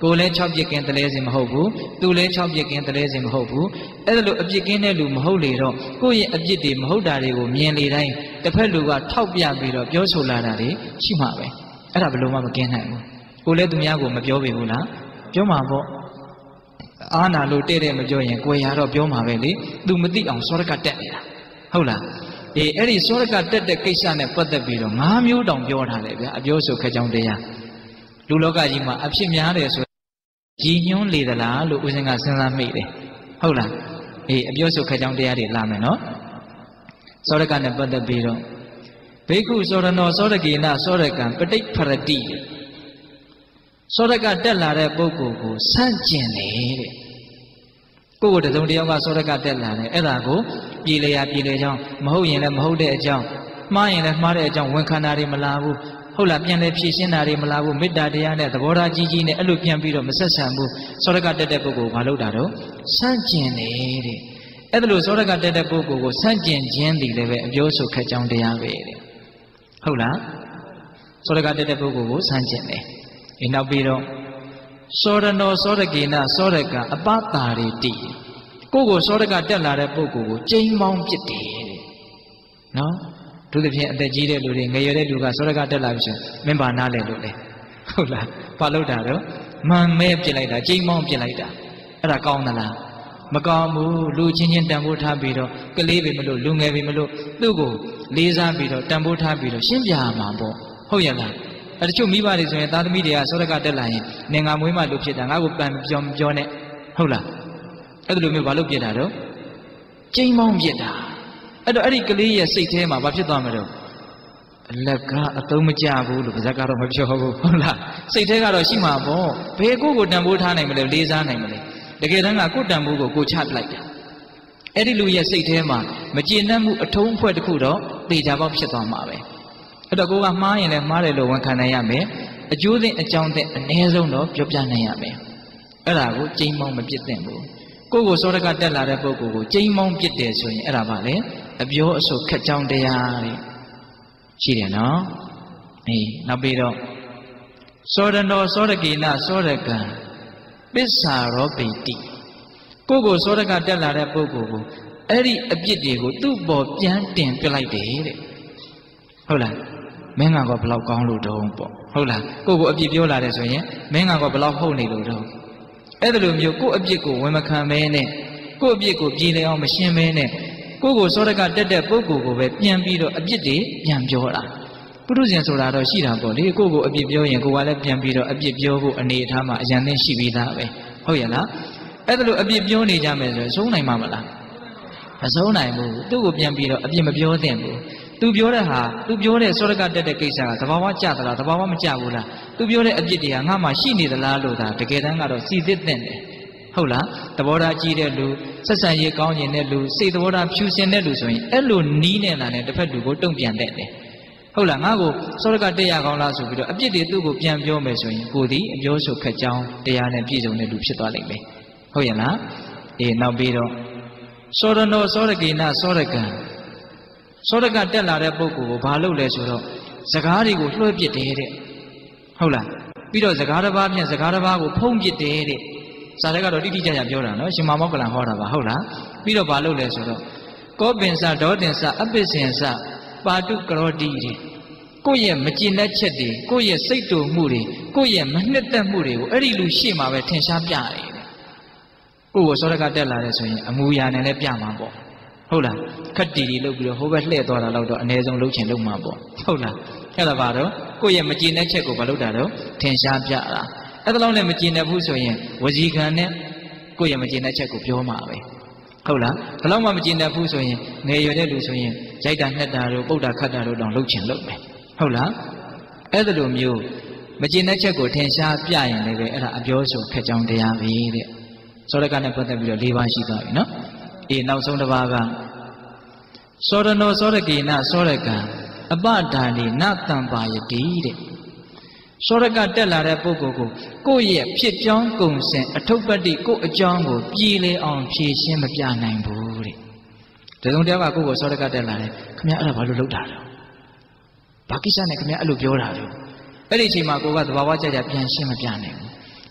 ကိုယ်လည်း၆ပြစ်ကင်းတလဲစင်မဟုတ်ဘူးသူလည်း၆ပြစ်ကင်းတလဲစင်မဟုတ်ဘူးအဲ့ဒါလိုအပြစ်ကင်းတဲ့လူမဟုတ်လေတော့ကိုယ့်ရဲ့အပြစ်တွေမဟုတ်တာတွေကိုမြင်လေတိုင်းတစ်ဖက်လူကထောက်ပြပြီးတော့ပြောဆိုလာတာတွေရှိမှာပဲအဲ့ဒါဘယ်လိုမှမကင်းနိုင်ဘူးကိုယ်လည်းသူများကိုမပြောပေဘူးလားပြောမှာပေါ့အာနာလို့တဲ့တဲ့မပြောရင်ကိုယ်ရတော့ပြောမှာပဲလေသူမသိအောင်စောရကတက်နေတာဟုတ်လားအေးအဲ့ဒီစောရကတက်တဲ့ကိစ္စနဲ့ပတ်သက်ပြီးတော့၅မျိုးတောင်ပြောထားတယ်ဗျာအပြောဆိုခက်ကြောင်းတရားလူလောကကြီးမှာအဖြစ်များတယ်ဆိုရည်ညွှန်းလေသလားလို့ဦးဇင်းကစဉ်းစားမိတယ်ဟုတ်လားအေးအပြောဆိုခက်ကြောင်းတရားတွေလာမယ်နော်စောရကနဲ့ပတ်သက်ပြီးတော့ဘိက္ခုစောရနောစောရကေနစောရကံပဋိဖရတိစောရကတက်လာတဲ့ပုဂ္ဂိုလ်ကိုဆန့်ကျင်တယ်တဲ့ကိုယ့်ကိုယ်တစုံတစ်ယောက်ကစောရကတက်လာတယ်အဲ့ဒါကိုပြည်လေရာပြည်လေကြောင်းမဟုတ်ရင်လည်းမဟုတ်တဲ့အကြောင်းမှားရင်လည်းမှားတဲ့အကြောင်းဝန်ခံတာတွေမလာဘူးဟုတ်လားပြန်လဲဖြည့်ရှင်းတာတွေမလာဘူးမေတ္တာတရားနဲ့သဘောထားကြီးကြီးနဲ့အဲ့လိုပြန်ပြီးတော့မဆက်ဆံဘူးစောရကတက်တဲ့ပုဂ္ဂိုလ်ဘာလုပ်တာတော့ဆန့်ကျင်တယ်တဲ့အဲ့ဒါလို့စောရကတက်တဲ့ပုဂ္ဂိုလ်ကိုဆန့်ကျင်ခြင်းသည်လည်းပဲအပြောဆိုခက်ကြောင်းတရားပဲတဲ့ဟုတ်လားစောရကတက်တဲ့ပုဂ္ဂိုလ်ကိုဆန့်ကျင်တယ်ဒီနောက်ပြီးတော့စောရနောစောရကေနစောရကအပတာရိတိကိုယ့်ကိုစောရကတက်လာတဲ့ပုဂ္ဂိုလ်ကိုကျိန်းမောင်းပစ်တယ်တဲ့နော်သူတို့ဖြင့်အသက်ကြီးတဲ့လူတွေငယ်ရွယ်တဲ့လူကစောရကတက်လာပြီဆိုမင်းဘာနာလဲလို့လေဟုတ်လားဘာလို့တာတော့မှန်မဲပစ်လိုက်တာကျိန်းမောင်းပစ်လိုက်တာအဲ့ဒါကောင်းသလားမကောင်းဘူးလူချင်းချင်းတန်ဖိုးထားပြီးတော့ကလေးပဲမလို့လူငယ်ပဲမလို့သူ့ကိုလေးစားပြီးတော့တန်ဖိုးထားပြီးတော့ရှင်းပြရမှာပေါ့ဟုတ်ရဲ့လားအဲ့တချို့မိဘတွေဆိုရင်သားသမီးတွေကစောရကတက်လာရင်နေငါမွေးမှလူဖြစ်တာငါ့ကိုပန်ပြောပြောနဲ့ဟုတ်လားအဲ့လိုမျိုးဘာလို့ပြစ်တာတော့ကျိန်းမောင်းပြစ်တာအဲ့တော့အဲ့ဒီကလေးရဲ့စိတ်ထဲမှာဘာဖြစ်သွားမလို့အလက်ကအသုံးမကျဘူးလို့ပါဇက်ကတော့မပြောဘူးဟုတ်လားစိတ်ထဲကတော့ရှိမှာပေါ့ဘယ်ကိုကိုတန်ဖိုးထားနိုင်မလဲလေးစားနိုင်မလဲတကယ်တမ်းကကိုတန်ဖိုးကိုကိုချပလိုက်တာအဲ့ဒီလူရဲ့စိတ်ထဲမှာမကျေနပ်မှုအထုံးအဖွဲ့တစ်ခုတော့တေချာပေါက်ဖြစ်သွားမှာပဲအဲ့တော့ကိုကမှားရင်လည်းမှားတယ်လို့ဝန်ခံနိုင်ရမယ်အကျိုးသင့်အကြောင်းသင့်အ ਨੇ ဆုံးတော့ပြောပြနိုင်ရမယ်အဲ့ဒါကိုကျိန်းမောင်းမပြစ်သင့်ဘူးကိုယ့်ကိုစောရကတက်လာတဲ့ပုဂ္ဂိုလ်ကိုကျိန်းမောင်းပြစ်တယ်ဆိုရင်အဲ့ဒါပါလေအပြောအဆိုခက်ကြောင်းတရားတွေရှိတယ်နော်အေးနောက်ပြီးတော့စောရနောစောရကေနစောရကံပစ္ဆာရောပိတိကိုယ့်ကိုစောရကတက်လာတဲ့ပုဂ္ဂိုလ်ကိုအဲ့ဒီအပြစ်တွေကိုသူ့ပေါ်ပြန်တင်ပြလိုက်တယ်တဲ့ဟုတ်လားမင်းကတော့ဘလောက်ကောင်းလို့တုံးပေါ့ဟုတ်လားကိုယ့်ကိုအပြစ်ပြောလာတယ်ဆိုရင်မင်းကတော့ဘလောက်ဟုတ်နေလို့တုံးအဲ့ဒါလိုမျိုးကိုယ့်အပြစ်ကိုဝန်မခံမဲနဲ့ကိုယ့်အပြစ်ကိုပြည်လည်အောင်မရှင်းမဲနဲ့ကိုယ့်ကိုစောရကတက်တဲ့ပုဂ္ဂိုလ်ကိုပဲပြန်ပြီးတော့အပြစ်တွေပြန်ပြောတာပုထုဇဉ်ဆိုတာတော့ရှိတာပေါ့လေကိုယ့်ကိုအပြစ်ပြောရင်ကိုယ်ကလည်းပြန်ပြီးတော့အပြစ်ပြောဖို့အနေအထားမှာအရန်သိရှိပြီးသားပဲဟုတ်ရဲ့လားအဲ့ဒါလိုအပြစ်ပြောနေကြမယ်ဆိုရင်ဆုံးနိုင်မှာမလားမဆုံးနိုင်ဘူးသူ့ကိုပြန်ပြီးတော့အပြစ်မပြောသင့်ဘူးသူပြောတဲ့ဟာသူပြောတဲ့စောရကတက်တဲ့ကိစ္စကသဘာဝကျသလားသဘာဝမကျဘူးလားသူပြောတဲ့အပြစ်တွေကငါမှရှိနေသလားလို့သာတကယ်တမ်းကတော့စီစစ်သင့်တယ်ဟုတ်လားသဘောထားကြီးတဲ့လူဆက်ဆံရေးကောင်းကျင်တဲ့လူစိတ်သဘောထားဖြူစင်တဲ့လူဆိုရင်အဲ့လိုနီးနေတာနဲ့တစ်ဖက်လူကိုတုံ့ပြန်တဲ့တယ်ဟုတ်လားငါ့ကိုစောရကတက်ရကောင်းလားဆိုပြီးတော့အပြစ်တွေသူ့ကိုပြန်ပြောမယ်ဆိုရင်ကိုယ်ဒီအပြောဆိုခက်ကြောင်းတရားနဲ့ပြည့်စုံတဲ့လူဖြစ်သွားလိမ့်မယ်ဟုတ်ရဲ့လားအေးနောက်ပြီးတော့စောရနောစောရကေနစောရကံစောရကတက်လာတဲ့ပုဂ္ဂိုလ်ကိုဘာလုပ်လဲဆိုတော့စကားတွေကိုလွှဲပစ်တယ်တဲ့ဟုတ်လားပြီးတော့စကားတစ်ပါးဖြင့်စကားတစ်ပါးကိုဖုံးပစ်တယ်တဲ့စာထဲကတော့တိတိကျကျပြောတာနော်ရှင်မောကလန်ဟောတာပါဟုတ်လားပြီးတော့ဘာလုပ်လဲဆိုတော့ကောပင်စဒေါတင်စအပစ္ဆင်စပါတုကရောတိတဲ့ကိုယ့်ရဲ့မကျင်တဲ့ချက်တွေကိုယ့်ရဲ့စိတ်တူမှုတွေကိုယ့်ရဲ့မနှစ်သက်မှုတွေကိုအဲ့ဒီလူရှေ့မှာပဲထင်ရှားပြတယ်ကိုယ့်ကိုစောရကတက်လာတယ်ဆိုရင်အမူအရာနဲ့လည်းပြမှာပေါ့ဟုတ်လားခက်တီတီလုပ်ပြီးတော့ဟိုဘက်လှည့်သွားတာတော့အ ਨੇ ဆုံးလှုပ်ချင်လုပ်မှာပေါ့ဟုတ်လားအဲ့ဒါပါတော့ကိုယ့်ရဲ့မကျင်တဲ့ချက်ကိုမလုပ်တာတော့ထင်ရှားပြတာအဲ့ဒါလောက်လည်းမကျင်တဲ့ဘူးဆိုရင်ဝစီခံနဲ့ကိုယ့်ရဲ့မကျင်တဲ့ချက်ကိုပြောမှာပဲဟုတ်လားဒါလောက်မှမကျင်တဲ့ဘူးဆိုရင်ငယ်ရွယ်တဲ့လူဆိုရင်ရိုက်တာနှက်တာတို့ပုတ်တာခတ်တာတို့တောင်လှုပ်ချင်လုပ်မယ်ဟုတ်လားအဲ့ဒါလိုမျိုးမကျင်တဲ့ချက်ကိုထင်ရှားပြရင်လည်းအဲ့ဒါအပြောဆိုခက်ကြောင်းတရားပဲတဲ့စောရကနဲ့ပတ်သက်ပြီးတော့၄ပါးရှိသွားပြီနော်အေးနောက်ဆုံးတစ်ပါးကစောရနောစောရကေနစောရကံအပဒါနိနတံပါယတိတဲ့စောရကတက်လာတဲ့ပုဂ္ဂိုလ်ကိုကိုယ့်ရဲ့ဖြစ်ကြောင်းကုံစင်အထုပ်ပတ္တိကိုယ့်အကြောင်းကိုပြည်လေအောင်ဖြည့်ရှင်းမပြနိုင်ဘူးတဲ့ဒါကြောင့်တရားကကိုယ့်ကိုစောရကတက်လာတယ်ခင်ဗျာအဲ့ဒါဘာလို့လုပ်တာလဲဘာကိစ္စနဲ့ခင်ဗျာအဲ့လိုပြောတာလဲအဲ့ဒီအချိန်မှာကိုကသဘာဝကြကြပြန်ရှင်းမပြနိုင်ဘူး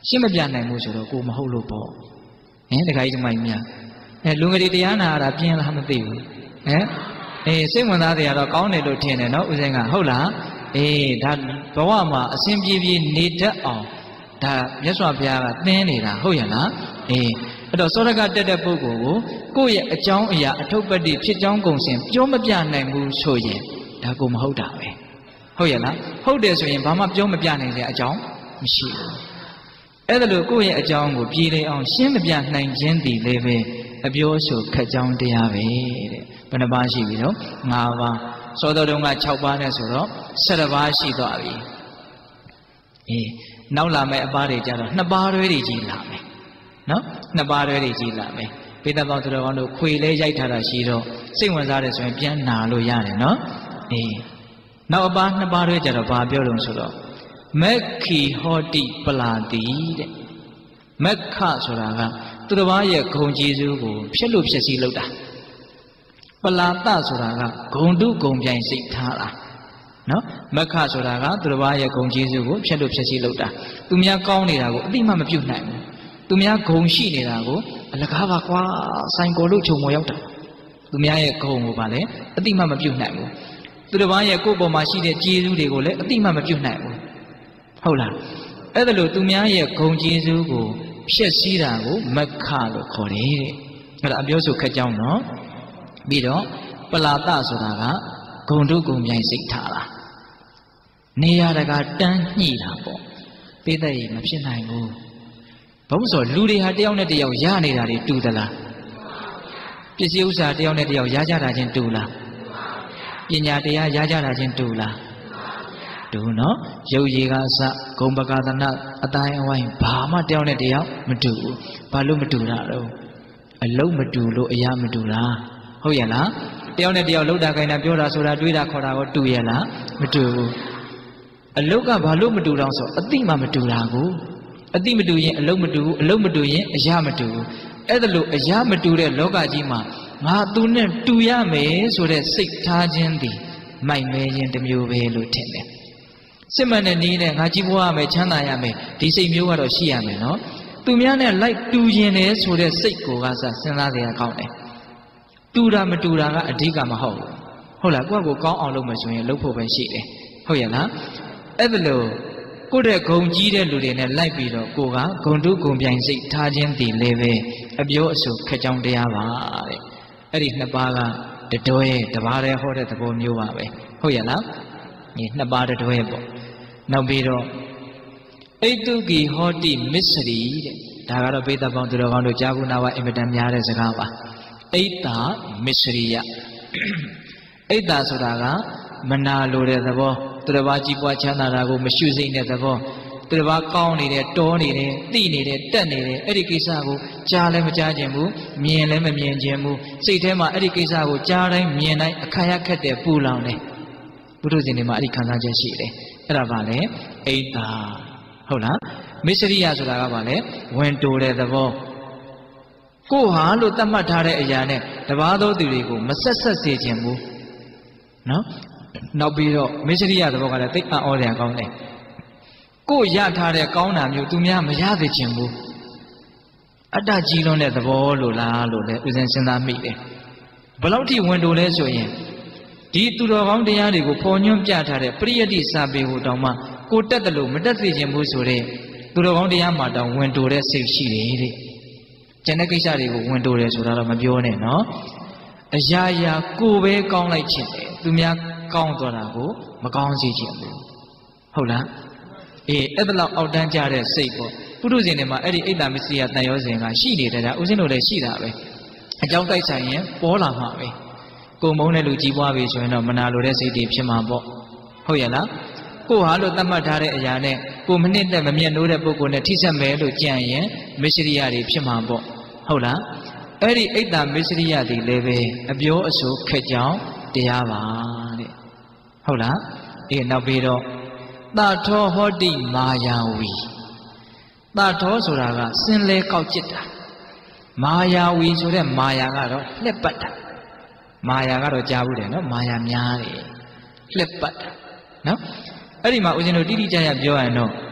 ရှင်းမပြနိုင်ဘူးဆိုတော့ကိုမဟုတ်လို့ပေါ့ဟင်တခါကြီးဒီမိုင်းများအဲလူငယ်တွေတရားနာတာပြင်းလားမသိဘူးဟမ်အေးစိတ်ဝင်စားတွေကတော့ကောင်းတယ်လို့ထင်တယ်နော်ဦးစင်းကဟုတ်လားအေးဒါဘဝမှာအစဉ်ပြေပြေနေတတ်အောင်ဒါမြတ်စွာဘုရားကသင်နေတာဟုတ်ရဲ့လားအေးအဲ့တော့သောရကတက်တဲ့ပုဂ္ဂိုလ်ကိုကိုယ့်ရဲ့အကြောင်းအရာအထုပ်ပတ္တိဖြစ်ကြောင်းကုန်စင်ပြောမပြနိုင်ဘူးဆိုရင်ဒါကိုမဟုတ်တာပဲဟုတ်ရဲ့လားဟုတ်တယ်ဆိုရင်ဘာမှပြောမပြနိုင်တဲ့အကြောင်းမရှိဘူးအဲ့ဒါလို့ကိုယ့်ရဲ့အကြောင်းကိုပြေလည်အောင်ရှင်းမပြနိုင်ခြင်းတည်လည်းပဲအပြောဆိုခက်ကြောင်းတရားပဲတဲ့ဘယ်နှပါးရှိပြီတော့၅ပါးစောတော်တုန်းက၆ပါးနဲ့ဆိုတော့၁၇ပါးရှိသွားပြီအေးနောက်လာမယ့်အပါးတွေကြတော့နှစ်ပါးတွဲတွေကြီးလာမယ်နော်နှစ်ပါးတွဲတွေကြီးလာမယ်ပိဿပေါင်းသူတော်ကောင်းတို့ခွေလဲရိုက်ထားတာရှိတော့စိတ်ဝင်စားတယ်ဆိုရင်ပြန်နာလို့ရတယ်နော်အေးနောက်အပါးနှစ်ပါးတွဲကြတော့ဘာပြောလို့ဆိုတော့မက္ခိဟောတိပလာတိတဲ့မက္ခဆိုတာကသူတစ်ပါးရဲ့ဂုဏ်ကျေးဇူးကိုဖြည့်လို့ဖြည့်ဆည်းလုပ်တာပလာတဆိုတာကဂုဏ်တုဂုဏ်ပြိုင်စိတ်ထားတာနော်မက္ခဆိုတာကသူတစ်ပါးရဲ့ဂုဏ်ကျေးဇူးကိုဖြည့်လို့ဖြည့်ဆည်းလုပ်တာသူများကောင်းနေတာကိုအတိမမပြုတ်နိုင်ဘူးသူများဂုဏ်ရှိနေတာကိုအလကားပါကွာဆိုင်ကိုလို့ခြုံမော်ရောက်တာသူများရဲ့ဂုဏ်ကိုပါလေအတိမမပြုတ်နိုင်ဘူးသူတစ်ပါးရဲ့ကိုယ်ပေါ်မှာရှိတဲ့ကျေးဇူးတွေကိုလည်းအတိမမပြုတ်နိုင်ဘူးဟုတ်လားအဲ့ဒါလို့သူများရဲ့ဂုဏ်ကျေးဇူးကိုဖြည့်ဆည်းတာကိုမက္ခလို့ခေါ်တယ်တဲ့အဲ့ဒါအပြောဆိုခက်ကြောင်းနော်ပြီးတော့ပလာတဆိုတာကဂုဏ်တုဂုဏ်ပြိုင်စိတ်ထားတာနေရတကာတန်းညှိတာပေါ့ပိသက်ရေမဖြစ်နိုင်ဘူးဘာလို့ဆိုလူတွေဟာတယောက်နဲ့တယောက်ရနေတာတွေတူသလားပစ္စည်းဥစ္စာတယောက်နဲ့တယောက်ရကြတာချင်းတူလားပညာတရားရကြတာချင်းတူလားတူနော်ရုပ်ရည်ကအစဂုံပကာသနာအတိုင်းအဝိုင်းဘာမှတယောက်နဲ့တယောက်မတူဘူးဘာလို့မတူတာတော့အလုံးမတူလို့အရာမတူလားဟုတ်ရဲ့လားတယောက်နဲ့တယောက်လှုပ်တာခိုင်းတာပြောတာဆိုတာတွေးတာခေါ်တာကိုတူရဲ့လားမတူဘူးအလုတ်ကဘာလို့မတူတော့ဆိုအတိမှမတူတာကိုအတိမတူရင်အလုတ်မတူဘူးအလုတ်မတူရင်အရာမတူဘူးအဲ့ဒါလို့အရာမတူတဲ့လောကကြီးမှာငါသူနဲ့တူရမယ်ဆိုတဲ့စိတ်ထားခြင်းသည်မိုက်မဲခြင်းတစ်မျိုးပဲလို့ထင်တယ်စစ်မှန်တဲ့နည်းနဲ့ငါကြီးပွားရမယ်ချမ်းသာရမယ်ဒီစိတ်မျိုးကတော့ရှိရမယ်နော်သူများနဲ့လိုက်တူရင်လေဆိုတဲ့စိတ်ကိုကစစဉ်းစားကြရကောင်းတယ်တူတာမတူတာကအဓိကမဟုတ်ဘူးဟုတ်လားကိုယ့်ကိုကောင်းအောင်လုပ်မယ်ဆိုရင်လုပ်ဖို့ပဲရှိတယ်ဟုတ်ရဲ့လားအဲ့ဒါလို့ကိုယ့်တဲ့ဂုံကြီးတဲ့လူတွေနဲ့လိုက်ပြီးတော့ကိုကဂုံတုဂုံပြိုင်စိတ်ထားခြင်းတည်လည်းပဲအပြောအဆိုခက်ကြောင်းတရားပါတဲ့အဲ့ဒီနှစ်ပါးကတတော်ရဲ့တပါးတည်းဟောတဲ့သဘောမျိုးပါပဲဟုတ်ရဲ့လားဒီနှစ်ပါးတတော်ရဲ့ပေါ့နောက်ပြီးတော့ဣတုကိဟောတိမစ္စရိတဲ့ဒါကတော့ပိဿပေါင်းသူတော်ကောင်းတို့ကြားဘူးနာဝအင်မတန်များတဲ့စကားပါဣတ္တမစ္စရိယဣတ္တဆိုတာကမနာလိုတဲ့သဘောသူတစ်ပါးကြီးပွားချမ်းသာတာကိုမရှုစိမ့်တဲ့သဘောသူတစ်ပါးကောင်းနေတယ်တောနေတယ်တိနေတယ်တက်နေတယ်အဲ့ဒီကိစ္စကိုကြားလည်းမကြားခြင်းဘူးမြင်လည်းမမြင်ခြင်းဘူးစိတ်ထဲမှာအဲ့ဒီကိစ္စကိုကြားတိုင်းမြင်တိုင်းအခါရခက်တဲ့ပူလောင်တယ်ဘုရားရှင်တွေမှာအဲ့ဒီခံစားချက်ရှိတယ်အဲ့ဒါပါလေဣတ္တဟုတ်လားမစ္စရိယဆိုတာကပါလေဝင်တိုးတဲ့သဘောကိုဟာလို့သတ်မှတ်ထားတဲ့အရာနဲ့တပါးသောသူတွေကိုမဆက်ဆက်စေခြင်းဘူးနော်နောက်ပြီးတော့မစ္စရိယသဘောကလည်းသိအံ့ဩစရာကောင်းတယ်ကိုရထားတဲ့ကောင်းတာမျိုးသူများမရသေးခြင်းဘူးအတ္တကြီးလွန်းတဲ့သဘောလို့လားလို့လည်းဥစဉ်စဉ်းစားမိတယ်ဘယ်လောက်ထိဝင်တိုးလဲဆိုရင်ဒီသူတော်ကောင်းတရားတွေကိုပေါ်ညွှန်းပြထားတဲ့ပရိယတ္တိစာပေကိုတောင်မှကိုတက်တယ်လို့မတက်သေးခြင်းဘူးဆိုတဲ့သူတော်ကောင်းတရားမှာတောင်ဝင်တိုးတဲ့စိတ်ရှိတယ်တဲ့ကျန်တဲ့ကိစ္စတွေကိုဝင်တိုးတယ်ဆိုတာတော့မပြောနဲ့နော်အရာရာကိုပဲကောင်းလိုက်ခြင်းတယ်သူများကောင်းသွားတာကိုမကောင်းစေခြင်းဘူးဟုတ်လားအေးအဲ့ဒါလောက်အောက်တန်းကြတဲ့စိတ်ပေါ့ပုထုဇဉ်တွေမှာအဲ့ဒီအိတ်တမစ္စရိယတန်ရောစဉ်ကရှိနေတဲ့ဒါဥစဉ်တို့လည်းရှိတာပဲအကြောင်းတိုက်ဆိုင်ရင်ပေါ်လာမှာပဲကိုမုန်းတဲ့လူကြီးပွားပြီဆိုရင်တော့မနာလိုတဲ့စိတ်တွေဖြစ်မှာပေါ့ဟုတ်ရဲ့လားကိုဟာလို့သတ်မှတ်ထားတဲ့အရာနဲ့ကိုမနစ်တဲ့မမြတ်နိုးတဲ့ပုဂ္ဂိုလ်နဲ့ထိစပ်မယ်လို့ကြံရင်မစ္စရိယတွေဖြစ်မှာပေါ့ဟုတ်လားအဲ့ဒီအိတ်တမစ္စရိယတွေလည်းပဲအပြောအဆိုခက်ကြောင်းတရားပါတဲ့ဟုတ်လားအေးနောက်ပြီးတော့သထောဟောတိမာယာဝီသထောဆိုတာကစင်လဲကောက်จิตတာမာယာဝီဆိုတဲ့မာယာကတော့လှက်ပတ်တာမာယာကတော့ကြားဘူးတယ်နော်မာယာများတယ်လှက်ပတ်တာနော်အဲ့ဒီမှာဦးဇင်းတို့တိတိကျကျပြောရရင်တော့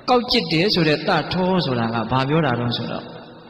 ကောက်ကျစ်တယ်ဆိုတဲ့တထောဆိုတာကဘာပြောတာတော့ဆိုတော့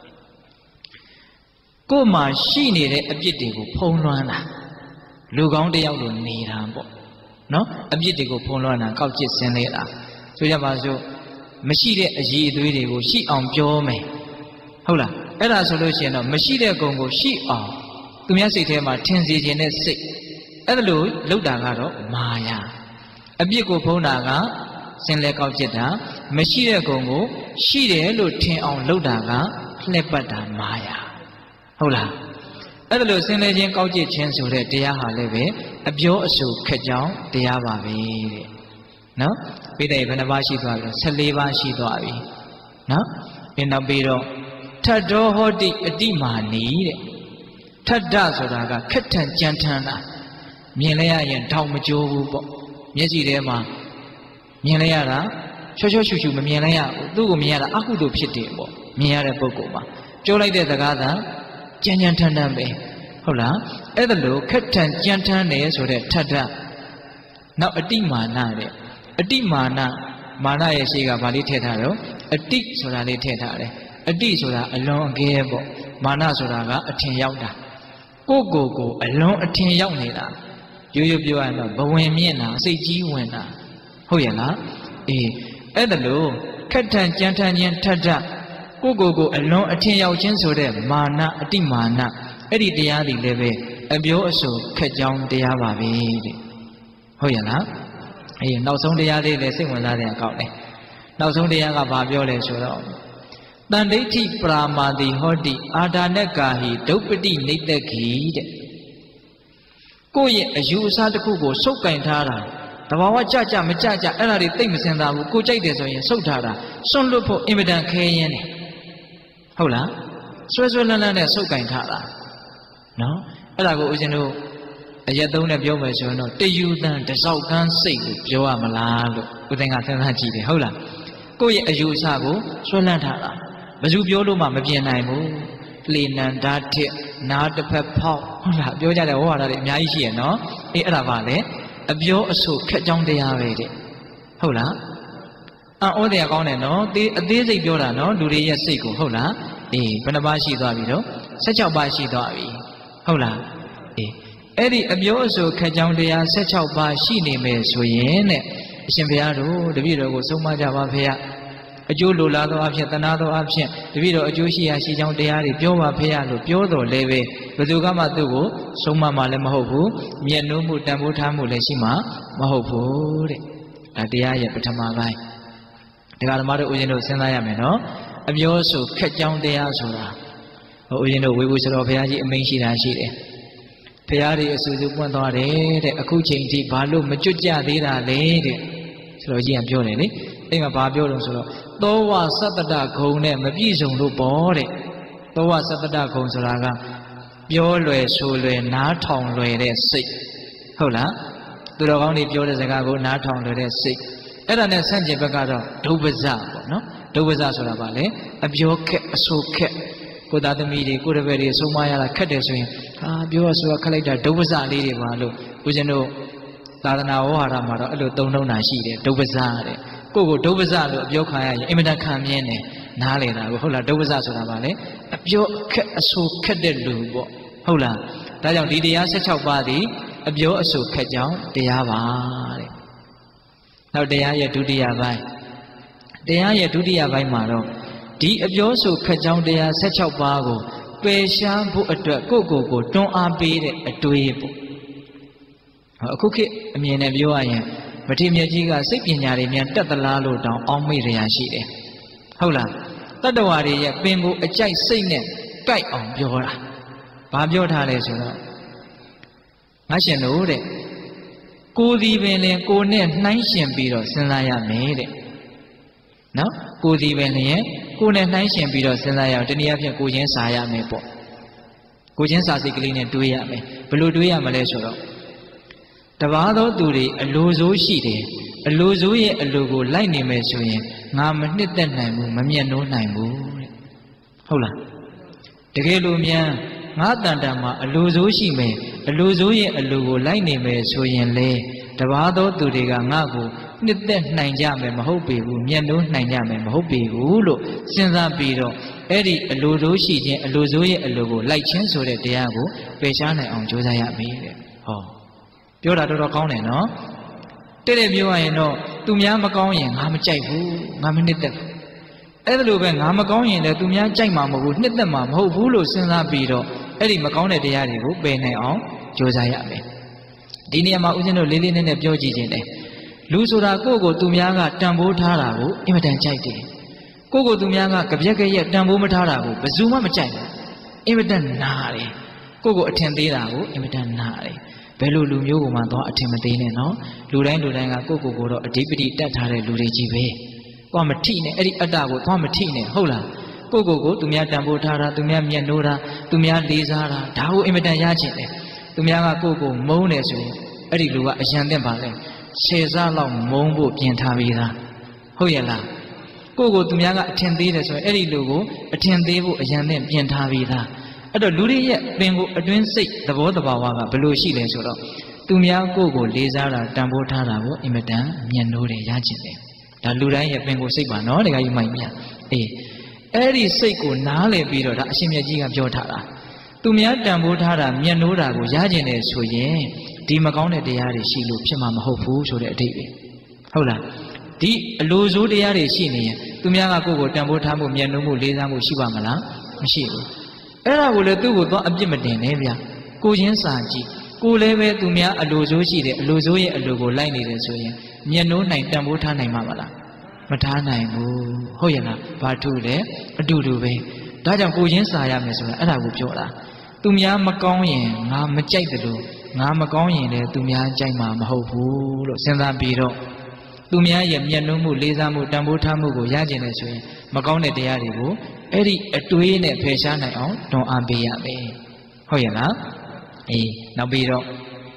ကိုယ်မှာရှိနေတဲ့အပြစ်တွေကိုဖုံးလွှမ်းတာလူကောင်းတယောက်လိုနေတာပေါ့နော်အပြစ်တွေကိုဖုံးလွှမ်းတာကောက်ကျစ်စင်းနေတာဆိုကြပါစို့မရှိတဲ့အရေးအသွေးတွေကိုရှိအောင်ပြောမယ်ဟုတ်လားအဲ့ဒါဆိုလို့ရှိရင်တော့မရှိတဲ့ဂုဏ်ကိုရှိအောင်သူများစိတ်ထဲမှာထင်စေခြင်းနဲ့စိတ်အဲ့ဒါလို့လောက်တာကတော့မာယာအပြစ်ကိုဖုံးတာကစင်လဲကောက်ကျစ်တာမရှိတဲ့ဂုဏ်ကိုရှိတယ်လို့ထင်အောင်လုပ်တာကလှည့်ပတ်တာမာယာဟုတ်လားအဲ့ဒါလို့စင်လဲခြင်းကောက်ကျစ်ခြင်းဆိုတဲ့တရားဟာလည်းပဲအပြောအဆိုခက်ကြောင်းတရားပါပဲတဲ့နော်ပိဋကဘယ်နှပါးရှိသွားပြီဆယ်လေးပါးရှိသွားပြီနော်ပြီးနောက်ပြီးတော့ထတ်တော်ဟောတိအတိမာနီတဲ့ထတ်တဆိုတာကခက်ထန်ကြမ်းထမ်းတာမြင်လဲရရင်ထောင်မကြိုးဘူးပေါ့မျက်စိထဲမှာမြင်လဲရတာချောချောရှူရှူမမြင်လဲရဘူးသူ့ကိုမြင်ရတာအကုသိုလ်ဖြစ်တယ်ပေါ့မြင်ရတဲ့ပုဂ္ဂိုလ်မှာပြောလိုက်တဲ့စကားသာကြမ်းကြမ်းထမ်းထမ်းပဲဟုတ်လားအဲ့ဒါလို့ခက်ထန်ကြမ်းထမ်းတယ်ဆိုတဲ့ထတ်တနောက်အတိမာနတဲ့အတိမာနမာနရဲ့ရှိကဗာလေးထည့်ထားတော့အတိဆိုတာလေးထည့်ထားတယ်အတိဆိုတာအလွန်အကဲပေါ့မာနဆိုတာကအထင်ရောက်တာကိုယ့်ကိုယ်ကိုအလွန်အထင်ရောက်နေတာရိုးရိုးပြောရရင်တော့ဘဝင်မြင့်တာစိတ်ကြီးဝင်တာဟုတ်ရဲ့လားအေးအဲ့ဒါလို့ခက်ထန်ကြမ်းထမ်းခြင်းထက်ထကိုယ့်ကိုယ်ကိုအလွန်အထင်ရောက်ခြင်းဆိုတဲ့မာနအတိမာနအဲ့ဒီတရားတွေလည်းပဲအပြောအဆိုခက်ကြောင်းတရားပါပဲတဲ့ဟုတ်ရဲ့လားအေးနောက်ဆုံးတရားလေးလည်းစိတ်ဝင်စားတဲ့အကောက်လေနောက်ဆုံးတရားကဘာပြောလဲဆိုတော့တန်ဒိဋ္ဌိပရာမာတိဟောတိအာဒါနကာဟိဒုပ္ပတိနိတ္တခိတဲ့ကိုယ့်ရဲ့အယူအဆတစ်ခုကိုစုပ်ကင်ထားတာတဘာဝကြကြမကြကြအဲ့ဒါတွေသိမ့်မစင်သာဘူးကိုကြိုက်တယ်ဆိုရင်စုပ်ထားတာစွန့်လွတ်ဖို့အင်မတန်ခဲရင်းတယ်ဟုတ်လားဆွဲဆွဲလန်းလန်းနဲ့စုပ်ကင်ထားတာနော်အဲ့ဒါကိုဦးဇင်းတို့အရက်သုံးနဲ့ပြောမယ်ဆိုရင်တော့တယူတန်တစောက်ကန်းစိတ်ကိုပြောရမလားလို့ဦးသိန်းကစဉ်းစားကြည့်တယ်ဟုတ်လားကိုယ့်ရဲ့အယူအဆကိုဆွဲလန်းထားတာဘယ်သူပြောလို့မှမပြင်နိုင်ဘူးလေနန္ဒထစ်နားတစ်ဖက်ဖောက်ဟုတ်လားပြောကြတဲ့ဝါဒတွေအများကြီးရှိရနော်အေးအဲ့ဒါပါလေအပြောအဆိုခက်ကြောင်းတရားပဲတဲ့ဟုတ်လားအံ့ဩတရားကောင်းတယ်နော်သေးအသေးစိတ်ပြောတာနော်လူတွေရဲ့စိတ်ကိုဟုတ်လားအေးဘယ်နှပါးရှိသွားပြီတော့ဆယ်ခြောက်ပါးရှိသွားပြီဟုတ်လားအေးအဲ့ဒီအပြောအဆိုခက်ကြောင်းတရားဆယ်ခြောက်ပါးရှိနေမယ်ဆိုရင်တဲ့အရှင်ဘုရားတို့တပည့်တော်ကိုဆုံးမကြပါဖေရအကျိုးလိုလားသောအဖြစ်တနာသောအဖြစ်တပည့်တော်အကျိုးရှိရာရှိကြောင်းတရားတွေပြောပါဖေရလို့ပြောတော်လဲပဲဘယ်သူကမှသူ့ကိုဆုံးမမှလည်းမဟုတ်ဘူးမျက်နှိုးမှုတန်ဖိုးထားမှုလည်းရှိမှမဟုတ်ဘူးတဲ့ဒါတရားရဲ့ပထမပိုင်းတရားဓမ္မတို့ဦးဇင်းတို့စဉ်းစားရမယ်နော်အပြောဆိုခက်ကြောင်းတရားဆိုတာဟိုဦးဇင်းတို့ဝေဘူးစတော်ဘုရားကြီးအမိန့်ရှိတာရှိတယ်ဘုရားတွေအဆူဆူပွင့်သွားတယ်တဲ့အခုချိန်ထိဘာလို့မကြွကြသေးတာလဲတဲ့ဆိုတော့ကြီးကပြောတယ်လေအဲ့မှာဘာပြောလို့ဆိုတော့သောဝသတ္တတဂုံနဲ့မပြည့်စုံလို့ပေါ့တဲ့သောဝသတ္တတဂုံဆိုတာကပြောလွယ်ဆိုလွယ်နားထောင်လွယ်တဲ့စိတ်ဟုတ်လားသူတော်ကောင်းတွေပြောတဲ့စကားကိုနားထောင်လွယ်တဲ့စိတ်အဲ့ဒါနဲ့ဆန့်ကျင်ဘက်ကတော့ဒုပ္ပဇပေါ့နော်ဒုပ္ပဇဆိုတာဗာလေအပြောခက်အဆိုခက်ကိုသားသမီးတွေကိုတပည့်တွေဆုံးမရတာခက်တယ်ဆိုရင်ဟာပြောရဆိုရခက်လိုက်တာဒုပ္ပဇလေးတွေပါလို့ဦးဇင်းတို့သာသနာဝဟရမှာတော့အဲ့လိုသုံးနှုံးတာရှိတယ်ဒုပ္ပဇတဲ့ကိုကိုဒုပ္ပဇလို့အပြောခံရရင်အင်မတန်ခံမြင်းတယ်နားလေတာကိုဟုတ်လားဒုပ္ပဇဆိုတာဗာလေအပြောခက်အဆိုခက်တဲ့လူပေါ့ဟုတ်လားဒါကြောင့်ဒီတရားဆယ်ခြောက်ပါးသည်အပြောအဆိုခက်ကြောင်းတရားပါတဲ့နောက်တရားရဲ့ဒုတိယပိုင်းတရားရဲ့ဒုတိယပိုင်းမှာတော့ဒီအပြောဆိုခက်ကြောင်းတရားဆယ်ခြောက်ပါးကိုပယ်ရှားဖို့အတွက်ကိုယ့်ကိုယ်ကိုတွန်းအားပေးတဲ့အတွေးပေါ့အခုခေတ်အမြင်နဲ့ပြောရရင်မထေမြတ်ကြီးကစိတ်ပညာတွေမြန်တက်သလားလို့တောင်းအောင်းမိရရှိတယ်ဟုတ်လားတတ္တဝါတွေရဲ့ပင်ကိုအကြိုက်စိတ်နဲ့ကြိုက်အောင်ပြောတာဘာပြောထားလဲဆိုတော့ငါရှင်တို့တဲ့ကိုယ်ဒီပင်လင်ကိုနဲ့နှိုင်းရှင်ပြီးတော့စဉ်းစားရမယ်တဲ့နော်ကိုယ်ဒီပင်လျင်ကိုနဲ့နှိုင်းရှင်ပြီးတော့စဉ်းစားရအောင်တနည်းအားဖြင့်ကိုချင်းစာရမယ်ပေါ့ကိုချင်းစာစိတ်ကလေးနဲ့တွေးရမယ်ဘယ်လိုတွေးရမလဲဆိုတော့တပါးသောသူတွေအလိုဆိုးရှိတယ်အလိုဆိုးရဲ့အလိုကိုလိုက်နေမယ်ဆိုရင်ငါမနှစ်သက်နိုင်ဘူးမမျက်နှိုးနိုင်ဘူးတဲ့ဟုတ်လားတကယ်လို့များငါတန်တန်မှာအလိုဆိုးရှိမယ်အလိုဆိုးရဲ့အလိုကိုလိုက်နေမယ်ဆိုရင်လေတပါးသောသူတွေကငါ့ကိုနှစ်သက်နိုင်ကြမယ်မဟုတ်ပေဘူးမျက်နှိုးနိုင်ကြမယ်မဟုတ်ပေဘူးလို့စဉ်းစားပြီးတော့အဲ့ဒီအလိုဆိုးရှိခြင်းအလိုဆိုးရဲ့အလိုကိုလိုက်ခြင်းဆိုတဲ့တရားကိုပယ်ရှားနိုင်အောင်ကြိုးစားရမယ်တဲ့ဟောပြောတာတော်တော်ကောင်းတယ်နော်တဲ့တဲ့ပြောရရင်တော့သူများမကောင်းရင်ငါမကြိုက်ဘူးငါမနှစ်သက်ဘူးအဲ့ဒါလိုပဲငါမကောင်းရင်လည်းသူများကြိုက်မှာမဟုတ်ဘူးနှစ်သက်မှာမဟုတ်ဘူးလို့စဉ်းစားပြီးတော့အဲ့ဒီမကောင်းတဲ့တရားတွေကိုပယ်နိုင်အောင်ကြိုးစားရမယ်ဒီနေရာမှာဦးဇင်းတို့လေးလေးနက်နက်ပြောကြည့်ခြင်းတယ်လူဆိုတာကိုယ့်ကိုသူများကတန်ဖိုးထားတာကိုအင်မတန်ကြိုက်တယ်ကိုယ့်ကိုသူများကကြပြက်ကြက်တန်ဖိုးမထားတာကိုဘယ်သူမှမကြိုက်ဘူးအင်မတန်နာတယ်ကိုယ့်ကိုအထင်သေးတာကိုအင်မတန်နာတယ်ဘယ်လိုလူမျိုးကိုမှတော့အထင်မသေးနဲ့နော်လူတိုင်းလူတိုင်းကကိုယ့်ကိုယ်ကိုတော့အဓိပတိတတ်ထားတဲ့လူတွေကြီးပဲကိုယ်မထိနဲ့အဲ့ဒီအတ္တကိုသွားမထိနဲ့ဟုတ်လားကိုယ့်ကိုယ်ကိုသူများတန်ဖိုးထားတာသူများမျက်နှိုးတာသူများလေးစားတာဒါကိုအင်မတန်ရချင်တယ်သူများကကိုယ့်ကိုမုန်းတယ်ဆိုရင်အဲ့ဒီလူကအယံတဲ့ပါလဲဆယ်စားလောက်မုန်းဖို့ပြင်ထားပြီးသားဟုတ်ရဲ့လားကိုယ့်ကိုသူများကအထင်သေးတယ်ဆိုရင်အဲ့ဒီလူကိုအထင်သေးဖို့အယံတဲ့ပြင်ထားပြီးသားအဲ့တော့လူတွေရဲ့ပင်ကိုအတွင်းစိတ်သဘောတဘာဝကဘယ်လိုရှိလဲဆိုတော့သူများကိုယ့်ကိုလေးစားတာတန်ဖိုးထားတာကိုအင်မတန်မျက်နှိုးတယ်ရချင်တယ်ဒါလူတိုင်းရဲ့ပင်ကိုစိတ်ပါနော်တခါကြီးမိုက်မြအေးအဲ့ဒီစိတ်ကိုနားလည်ပြီးတော့ဒါအရှင်မြတ်ကြီးကပြောထားတာသူများတန်ဖိုးထားတာမျက်နှိုးတာကိုရကျင်တယ်ဆိုရင်ဒီမကောင်းတဲ့တရားတွေရှိလို့ဖြစ်မှာမဟုတ်ဘူးဆိုတဲ့အဓိပ္ပာယ်ဟုတ်လားဒီအလိုဆိုးတရားတွေရှိနေရင်သူများကကိုယ့်ကိုတန်ဖိုးထားမှုမျက်နှိုးမှုလေးစားမှုရှိပါမလားမရှိဘူးအဲ့ဒါကိုလည်းသူ့ကိုတော့အပြစ်မတင်နဲ့ဗျကိုချင်းစာကြည့်ကိုလည်းပဲသူများအလိုဆိုးရှိတယ်အလိုဆိုးရဲ့အလိုကိုလိုက်နေတယ်ဆိုရင်မျက်နှိုးနိုင်တန်ဖိုးထားနိုင်မှာမလားမထားနိုင်ဘူးဟုတ်ရဲ့လားဘာထုလဲအတူတူပဲဒါကြောင့်ကိုချင်းစာရမယ်ဆိုတာအဲ့ဒါကိုပြောတာသူများမကောင်းရင်ငါမကြိုက်တယ်လို့ငါမကောင်းရင်လည်းသူများကြိုက်မှာမဟုတ်ဘူးလို့စဉ်းစားပြီးတော့သူများရဲ့မျက်နှာမှုလေးစားမှုတန်ဖိုးထားမှုကိုရကျင်တယ်ဆိုရင်မကောင်းတဲ့တရားတွေကိုအဲ့ဒီအတွေးနဲ့ဖယ်ရှားနိုင်အောင်တွန်းအားပေးရမယ်ဟုတ်ရဲ့လားအေးနောက်ပြီးတော့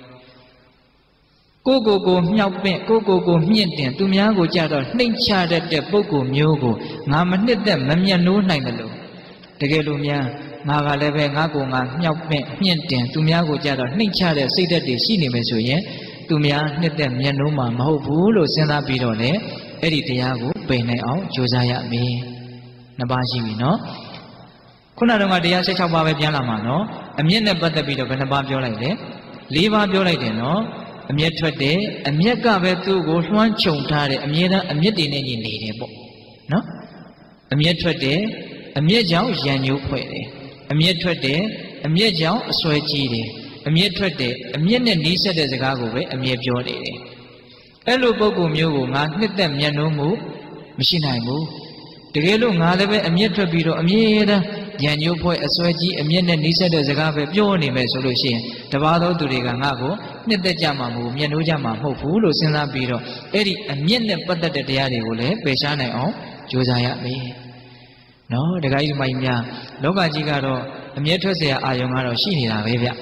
ကိုကိုကိုမြောက်ပင့်ကိုကိုကိုမြင့်တင်သူများကိုကြတော့နှိမ့်ချတတ်တဲ့ပုဂ္ဂိုလ်မျိုးကိုငါမနှစ်သက်မမျက်နှိုးနိုင်တယ်လို့တကယ်လို့များငါကလည်းပဲငါကိုငါမြောက်ပင့်မြင့်တင်သူများကိုကြတော့နှိမ့်ချတဲ့စိတ်ဓာတ်တွေရှိနေမယ်ဆိုရင်သူများနှစ်သက်မျက်နှိုးမှာမဟုတ်ဘူးလို့စဉ်းစားပြီးတော့လေအဲ့ဒီတရားကိုပယ်နိုင်အောင်ကြိုးစားရမယ်နှစ်ပါးရှိပြီနော်ခုနကတော့တရား၁၆ပါးပဲပြန်လာမှာနော်အမျက်နဲ့ပတ်သက်ပြီးတော့ဘယ်နှပါးပြောလိုက်လဲ၄ပါးပြောလိုက်တယ်နော်အမျက်ထွက်တယ်အမျက်ကပဲသူ့ကိုလွှမ်းခြုံထားတယ်အမြဲတမ်းအမျက်တွေနဲ့ညီနေတယ်ပေါ့နော်အမျက်ထွက်တယ်အမျက်ကြောင့်ရံညိုးဖွဲ့တယ်အမျက်ထွက်တယ်အမျက်ကြောင့်အစွဲကြီးတယ်အမျက်ထွက်တယ်အမျက်နဲ့နီးစပ်တဲ့စကားကိုပဲအမျက်ပြောနေတယ်အဲ့လိုပုဂ္ဂိုလ်မျိုးကိုငါနှစ်သက်မျက်နှိုးမှုမရှိနိုင်ဘူးတကယ်လို့ငါလည်းပဲအမျက်ထွက်ပြီးတော့အမြဲတမ်းရံညိုးဖွဲ့အစွဲကြီးအမျက်နဲ့နီးစပ်တဲ့စကားပဲပြောနေမယ်ဆိုလို့ရှိရင်တပါးသောသူတွေကငါ့ကိုနှစ်သက်ကြမှာမဟုတ်မျက်နှိုးကြမှာမဟုတ်ဘူးလို့စဉ်းစားပြီးတော့အဲ့ဒီအမျက်နဲ့ပတ်သက်တဲ့တရားတွေကိုလည်းပယ်ရှားနိုင်အောင်ကြိုးစားရမယ်နော်တခါကြီးမိုင်းများလောကကြီးကတော့အမျက်ထွက်เสียအာယုံကတော့ရှိနေတာပဲဗျ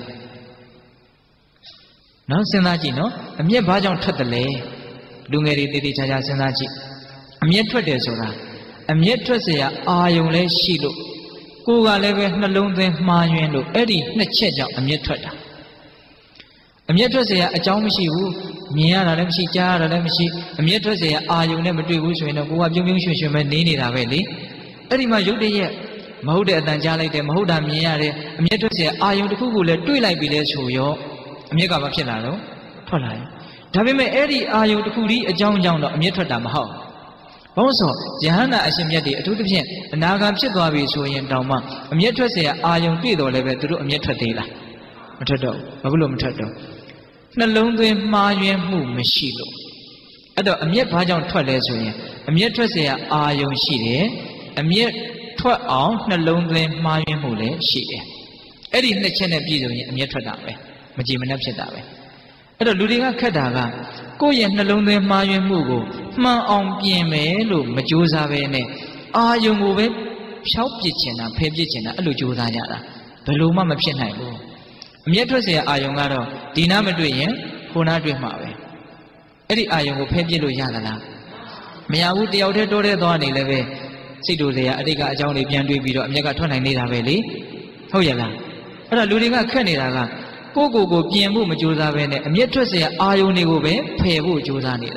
နော်စဉ်းစားကြည့်နော်အမျက်ဘာကြောင့်ထွက်တယ်လဲလူငယ်တွေတည်တည်ချာချာစဉ်းစားကြည့်အမျက်ထွက်တယ်ဆိုတာအမျက်ထွက်เสียအာယုံလည်းရှိလို့ကိုယ်ကလည်းပဲနှလုံးသွင်းမှားယွင်းလို့အဲ့ဒီနှစ်ချက်ကြောင့်အမျက်ထွက်တာအမျက်ထွက်เสียအကြောင်းမရှိဘူးမြင်ရတာလည်းမရှိကြားရတာလည်းမရှိအမျက်ထွက်เสียအာယုံနဲ့မတွေ့ဘူးဆိုရင်တော့ကိုယ်ကပြုံးပြုံးရွှင်ရွှင်ပဲနေနေတာပဲလေအဲ့ဒီမှာရုပ်တရက်မဟုတ်တဲ့အတန်ကြားလိုက်တယ်မဟုတ်တာမြင်ရတယ်အမျက်ထွက်เสียအာယုံတစ်ခုခုလည်းတွေ့လိုက်ပြီလဲဆိုရောအမျက်ကဘာဖြစ်လာတော့ထွက်လာတယ်ဒါပေမဲ့အဲ့ဒီအာယုံတစ်ခုဒီအကြောင်းကြောင့်တော့အမျက်ထွက်တာမဟုတ်ဘာလို့ဆိုယဟန္တာအရှင်မြတ်တွေအထူးသဖြင့်အနာဂံဖြစ်သွားပြီဆိုရင်တောင်မှအမျက်ထွက်เสียအာယုံတွေ့တော်လည်းပဲသူတို့အမျက်ထွက်သေးလားမထွက်တော့ဘာလို့မထွက်တော့နှလုံးသွင်းမှားယွင်းမှုမရှိလို့အဲ့တော့အမျက်ဘာကြောင့်ထွက်လဲဆိုရင်အမျက်ထွက်เสียအာယုံရှိတယ်အမျက်ထွက်အောင်နှလုံးသွင်းမှားယွင်းမှုလည်းရှိတယ်အဲ့ဒီနှစ်ချက်နဲ့ပြည့်စုံရင်အမျက်ထွက်တာပဲမကြည်မနှက်ဖြစ်တာပဲအဲ့တော့လူတွေကခက်တာကကိုယ့်ရဲ့နှလုံးသွင်းမှားယွင်းမှုကိုမှန်အောင်ပြင်မယ်လို့မကြိုးစားပဲနဲ့အာယုံကိုပဲဖြောက်ပစ်ချင်တာဖယ်ပစ်ချင်တာအဲ့လိုကြိုးစားကြတာဘယ်လိုမှမဖြစ်နိုင်ဘူးအမျက်ထွက်เสียအာယုံကတော့ဒီနာမတွေ့ရင်ဟိုနာတွေ့မှာပဲအဲ့ဒီအာယုံကိုဖယ်ပစ်လို့ရသလားမရဘူးတယောက်တည်းတိုးတဲ့သွားနေလည်းပဲစိတ်တို့စရာအတိတ်ကအကြောင်းတွေပြန်တွေးပြီးတော့အမျက်ကထွက်နိုင်နေတာပဲလေဟုတ်ရဲ့လားအဲ့ဒါလူတွေကခက်နေတာကကိုကိုကိုပြင်ဖို့မကြိုးစားပဲနဲ့အမျက်ထွက်เสียအာယုံတွေကိုပဲဖယ်ဖို့ကြိုးစားနေတာ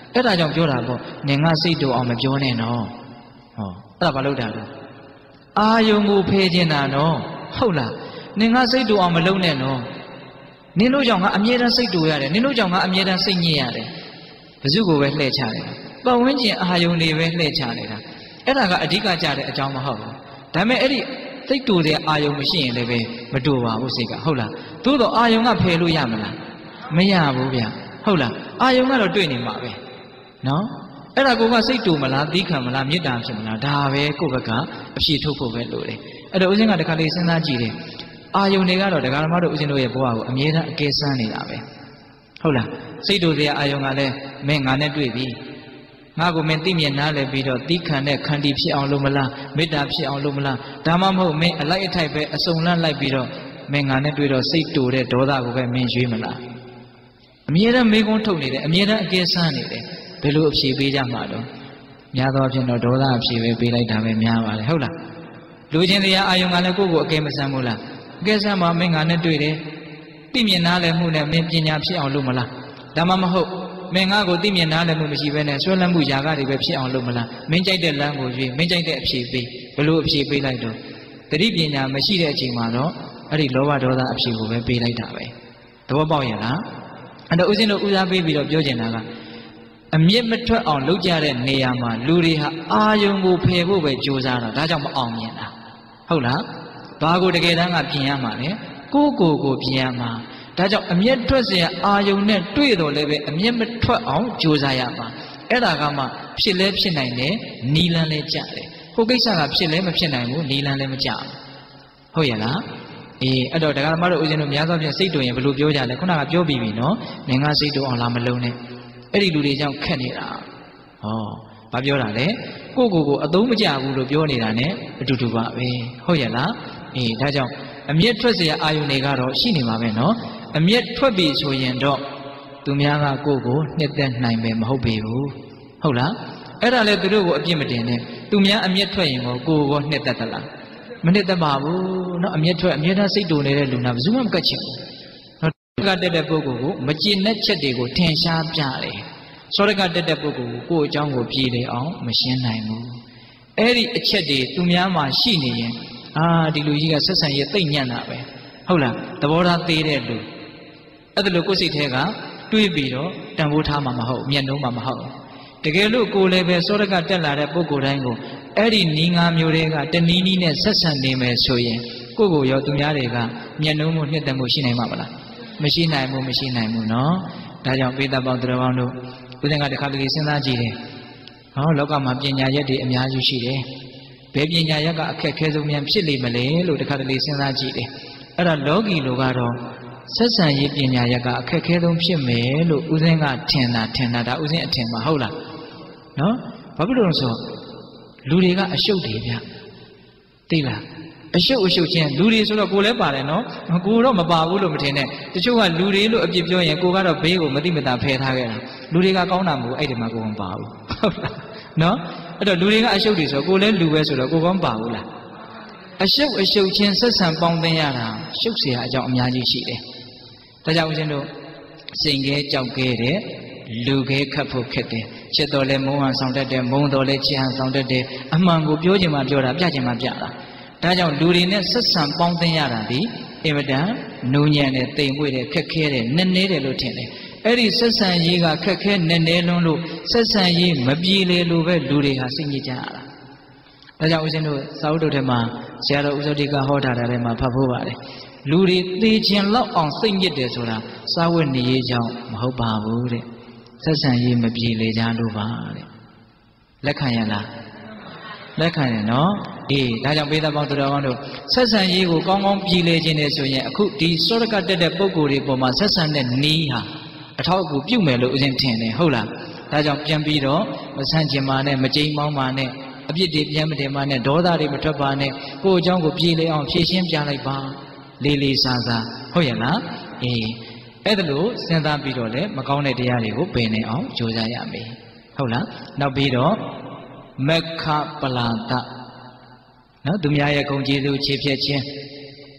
အဲ့ဒါကြောင့်ပြောတာပေါ့နင်ငါစိတ်တူအောင်မပြောနဲ့နော်ဟောအဲ့ဒါဘာလို့တာလဲအာယုံကိုဖယ်ခြင်းတာနော်ဟုတ်လားနင်ငါစိတ်တူအောင်မလုပ်နဲ့နော်နင်တို့ကြောင့်ငါအမြဲတမ်းစိတ်တူရတယ်နင်တို့ကြောင့်ငါအမြဲတမ်းစိတ်ညစ်ရတယ်ဘယ်သူကိုပဲလှည့်ချနေတာပတ်ဝန်းကျင်အာယုံတွေပဲလှည့်ချနေတာအဲ့ဒါကအဓိကကြတဲ့အကြောင်းမဟုတ်ဘူးဒါပေမဲ့အဲ့ဒီစိတ်တူတဲ့အာယုံမရှိရင်လည်းပဲမတူပါဘူးစိတ်ကဟုတ်လားသို့တော့အာယုံကဖယ်လို့ရမလားမရဘူးဗျဟုတ်လားအာယုံကတော့တွေ့နေမှာပဲနော်အဲ့ဒါကိုကစိတ်တူမလားသီးခံမလားမေတ္တာဖြစ်မလားဒါပဲကိုယ့်ဘက်ကအဖြေထုတ်ဖို့ပဲလိုတယ်အဲ့တော့ဦးဇင်းကတခါလေးစဉ်းစားကြည့်တယ်အာယုန်တွေကတော့ဒကာဓမ္မတို့ဦးဇင်းတို့ရဲ့ဘဝကိုအမြဲတမ်းအကဲဆန်းနေတာပဲဟုတ်လားစိတ်တူစရာအာယုန်ကလည်းမင်းငါနဲ့တွေ့ပြီငါကိုမင်းသိမြင်နားလည်ပြီးတော့သီးခံတဲ့ခန္တီဖြစ်အောင်လုပ်မလားမေတ္တာဖြစ်အောင်လုပ်မလားဒါမှမဟုတ်မင်းအလိုက်အထိုက်ပဲအစုံလန့်လိုက်ပြီးတော့မင်းငါနဲ့တွေ့တော့စိတ်တူတဲ့ဒေါသကိုပဲမင်းရွေးမလားအမြဲတမ်းမေးခွန်းထုတ်နေတယ်အမြဲတမ်းအကဲဆန်းနေတယ်ဘယ်လိုအဖြေပေးကြမှာတော့များသောအားဖြင့်တော့ဒေါသအဖြေပဲပေးလိုက်တာပဲများပါတယ်ဟုတ်လားလူချင်းတရားအာယုံကလည်းကိုယ့်ကိုအကဲမဆန်းဘူးလားအကဲဆန်းမှာမင်းငါနဲ့တွေ့တယ်သိမြင်နားလည်မှုနဲ့မင်းပညာဖြစ်အောင်လုပ်မလားဒါမှမဟုတ်မင်းငါကိုသိမြင်နားလည်မှုမရှိဘဲနဲ့ဆွဲလန်းမှုຢာကတွေပဲဖြစ်အောင်လုပ်မလားမင်းကြိုက်တဲ့လမ်းကိုရွေးမင်းကြိုက်တဲ့အဖြေပေးဘယ်လိုအဖြေပေးလိုက်တော့တတိပညာမရှိတဲ့အချိန်မှာတော့အဲ့ဒီလောဘဒေါသအဖြေကိုပဲပေးလိုက်တာပဲသဘောပေါက်ရဲ့လားအဲ့တော့ဦးဇင်းတို့ဦးစားပေးပြီးတော့ပြောချင်တာကအမြင့်မထွက်အောင်လုပ်ကြတဲ့နေရာမှာလူတွေဟာအာယုံကိုဖယ်ဖို့ပဲကြိုးစားတာဒါကြောင့်မအောင်မြင်တာဟုတ်လားဘာကိုတကယ်တမ်းကပြင်ရမှာလဲကိုယ့်ကိုယ်ကိုပြင်ရမှာဒါကြောင့်အမျက်ထွက်เสียအာယုံနဲ့တွေ့တော်လည်းပဲအမျက်မထွက်အောင်ကြိုးစားရမှာအဲ့ဒါကမှဖြစ်လဲဖြစ်နိုင်တယ်နီလန်းလဲကြတယ်ဟိုကိစ္စကဖြစ်လဲမဖြစ်နိုင်ဘူးနီလန်းလဲမကြဘူးဟုတ်ရဲ့လားအေးအဲ့တော့ဒကာဓမ္မတို့ဦးဇင်းတို့များသောဖြင့်စိတ်တူရင်ဘယ်လိုပြောကြလဲခုနကပြောပြီးပြီနော်ငင်္ဂစိတ်တူအောင်လာမလုံးနဲ့အဲ့ဒီလူတွေကြောင့်ခက်နေတာဟောဘာပြောတာလဲကိုကိုကိုအသုံးမကျဘူးလို့ပြောနေတာ ਨੇ အတူတူပါပဲဟုတ်ရဲ့လားအေးဒါကြောင့်အမျက်ထွက်เสียအာယုန်တွေကတော့ရှိနေမှာပဲနော်အမျက်ထွက်ပြီဆိုရင်တော့သူများကကိုကိုနှစ်သက်နိုင်မယ်မဟုတ်ပေဘူးဟုတ်လားအဲ့ဒါလေသူတို့ကိုအပြစ်မတင်နဲ့သူများအမျက်ထွက်ရင်ကိုကိုကိုနှစ်သက်သလားမနှစ်သက်ပါဘူးเนาะအမျက်ထွက်အမျက်သားစိတ်တူနေတဲ့လူနာဘယ်သူမှမကတ်ချင်ဘူးနော်ကတက်တဲ့ပုဂ္ဂိုလ်ကိုမကျေနပ်ချက်တွေကိုထင်ရှားပြတယ်စောရကတက်တဲ့ပုဂ္ဂိုလ်ကိုကိုယ့်အကြောင်းကိုပြေလည်အောင်မရှင်းနိုင်ဘူးအဲ့ဒီအချက်တွေသူများမှာရှိနေရင်အာဒီလူကြီးကဆက်ဆံရေးသိမ့်ညံ့တာပဲဟုတ်လားသဘောထားသေးတဲ့လူအဲ့ဒါလို့ကိုယ်စိတ်ထဲကတွေးပြီးတော့တန်ဖိုးထားမှာမဟုတ်မျက်နှုံးမှာမဟုတ်တကယ်လို့ကိုယ်လည်းပဲစောရကတက်လာတဲ့ပုဂ္ဂိုလ်တိုင်းကိုအဲ့ဒီနီးငါမျိုးတွေကတနည်းနည်းနဲ့ဆက်ဆံနေမယ်ဆိုရင်ကိုယ့်ကိုရောသူများတွေကမျက်နှုံးမှုနှစ်သက်မှုရှိနိုင်မှာမလားမရှိနိုင်ဘူးမရှိနိုင်ဘူးเนาะဒါကြောင့်ပိဿပေါင်းသူတော်ကောင်းတို့ဦးဇင်းကတခါတလေစဉ်းစားကြည့်တယ်ဟောလောကမှာပညာရက်တွေအများကြီးရှိတယ်ဘယ်ပညာရက်ကအခက်ခဲဆုံးများဖြစ်လိမ့်မလဲလို့တခါတလေစဉ်းစားကြည့်တယ်အဲ့ဒါလောကီလိုကတော့ဆက်ဆံရေးပညာရက်ကအခက်ခဲဆုံးဖြစ်မယ်လို့ဦးဇင်းကထင်တာထင်တာဒါဦးဇင်းအထင်မှာဟုတ်လားနော်ဘာဖြစ်လို့လဲဆိုလူတွေကအရှုပ်တွေဗျသိလားအရှုပ်အရှုပ်ချင်းလူတွေဆိုတော့ကိုယ်လည်းပါတယ်နော်ကိုတော့မပါဘူးလို့မထင်နဲ့တချို့ကလူတွေလို့အပြစ်ပြောရင်ကိုကတော့ဘေးကိုမတိမတာဖယ်ထားခဲ့တာလူတွေကကောင်းတာမဟုတ်အဲ့ဒီမှာကိုမပါဘူးဟုတ်လားနော်အဲ့တော့လူတွေကအရှုပ်တွေဆိုကိုယ်လည်းလူပဲဆိုတော့ကိုကောမပါဘူးလားအရှုပ်အရှုပ်ချင်းဆက်ဆံပေါင်းသင်းရတာရှုပ်เสียအကြောင်းအများကြီးရှိတယ်ဒါကြောင့်ဦးဇင်းတို့စိန်ခဲကြောက်ခဲတဲ့လူခဲခတ်ဖို့ခက်တယ်ချစ်တော်လဲမုန်းဟန်ဆောင်တတ်တယ်မုန်းတော်လဲချစ်ဟန်ဆောင်တတ်တယ်အမှန်ကိုပြောချင်မှပြောတာပြချင်မှပြတာဒါကြောင့်လူတွေနဲ့ဆက်ဆံပေါင်းသင်းရတာဒီအင်မတန်နူးညံ့တဲ့တိမ်မွေ့တဲ့ခက်ခဲတဲ့နည်းနည်းတယ်လို့ထင်တယ်အဲ့ဒီဆက်ဆံရေးကခက်ခဲနည်းနည်းလွန်းလို့ဆက်ဆံရေးမပြေလေလို့ပဲလူတွေဟာစိတ်ညစ်ကြရတာဒါကြောင့်ဦးဇင်းတို့စာအုပ်တို့ထဲမှာဆရာတော်ဦးဇောတိကဟောထားတာထဲမှာဖတ်ဖို့ပါတယ်လူတွေသေခြင်းလောက်အောင်စိတ်ညစ်တယ်ဆိုတာစာဝတ်နေရေးကြောင့်မဟုတ်ပါဘူးတဲ့ဆက်ဆံရေးမပြေလေကြလို့ပါတဲ့လက်ခံရလားလက်ခံရနော်အေးဒါကြောင့်ပိဿပေါင်းသူတော်ကောင်းတို့ဆက်ဆံရေးကိုကောင်းကောင်းပြေလေခြင်းနဲ့ဆိုရင်အခုဒီစောရကတက်တဲ့ပုံကိုယ်တွေပေါ်မှာဆက်ဆံတဲ့နီးဟာအထောက်အကူပြုမယ်လို့ဦးဇင်းထင်တယ်ဟုတ်လားဒါကြောင့်ပြန်ပြီးတော့မဆန့်ကျင်ပါနဲ့မကြိမ်မောင်းပါနဲ့အပြစ်တွေပြန်မတင်ပါနဲ့ဒေါသတွေမထွက်ပါနဲ့ကိုယ့်အကြောင်းကိုပြေလေအောင်ဖြည့်ရှင်းပြလိုက်ပါလေးလေးစားစားဟုတ်ရဲ့လားအေးအဲ့ဒါလို့စဉ်းစားပြီးတော့လေမကောင်းတဲ့တရားတွေကိုပယ်နေအောင်ကြိုးစားရမယ်ဟုတ်လားနောက်ပြီးတော့မက္ခပလာဒနော်သူများရဲ့ဂုဏ်ကျေးဇူးချေဖြတ်ခြင်း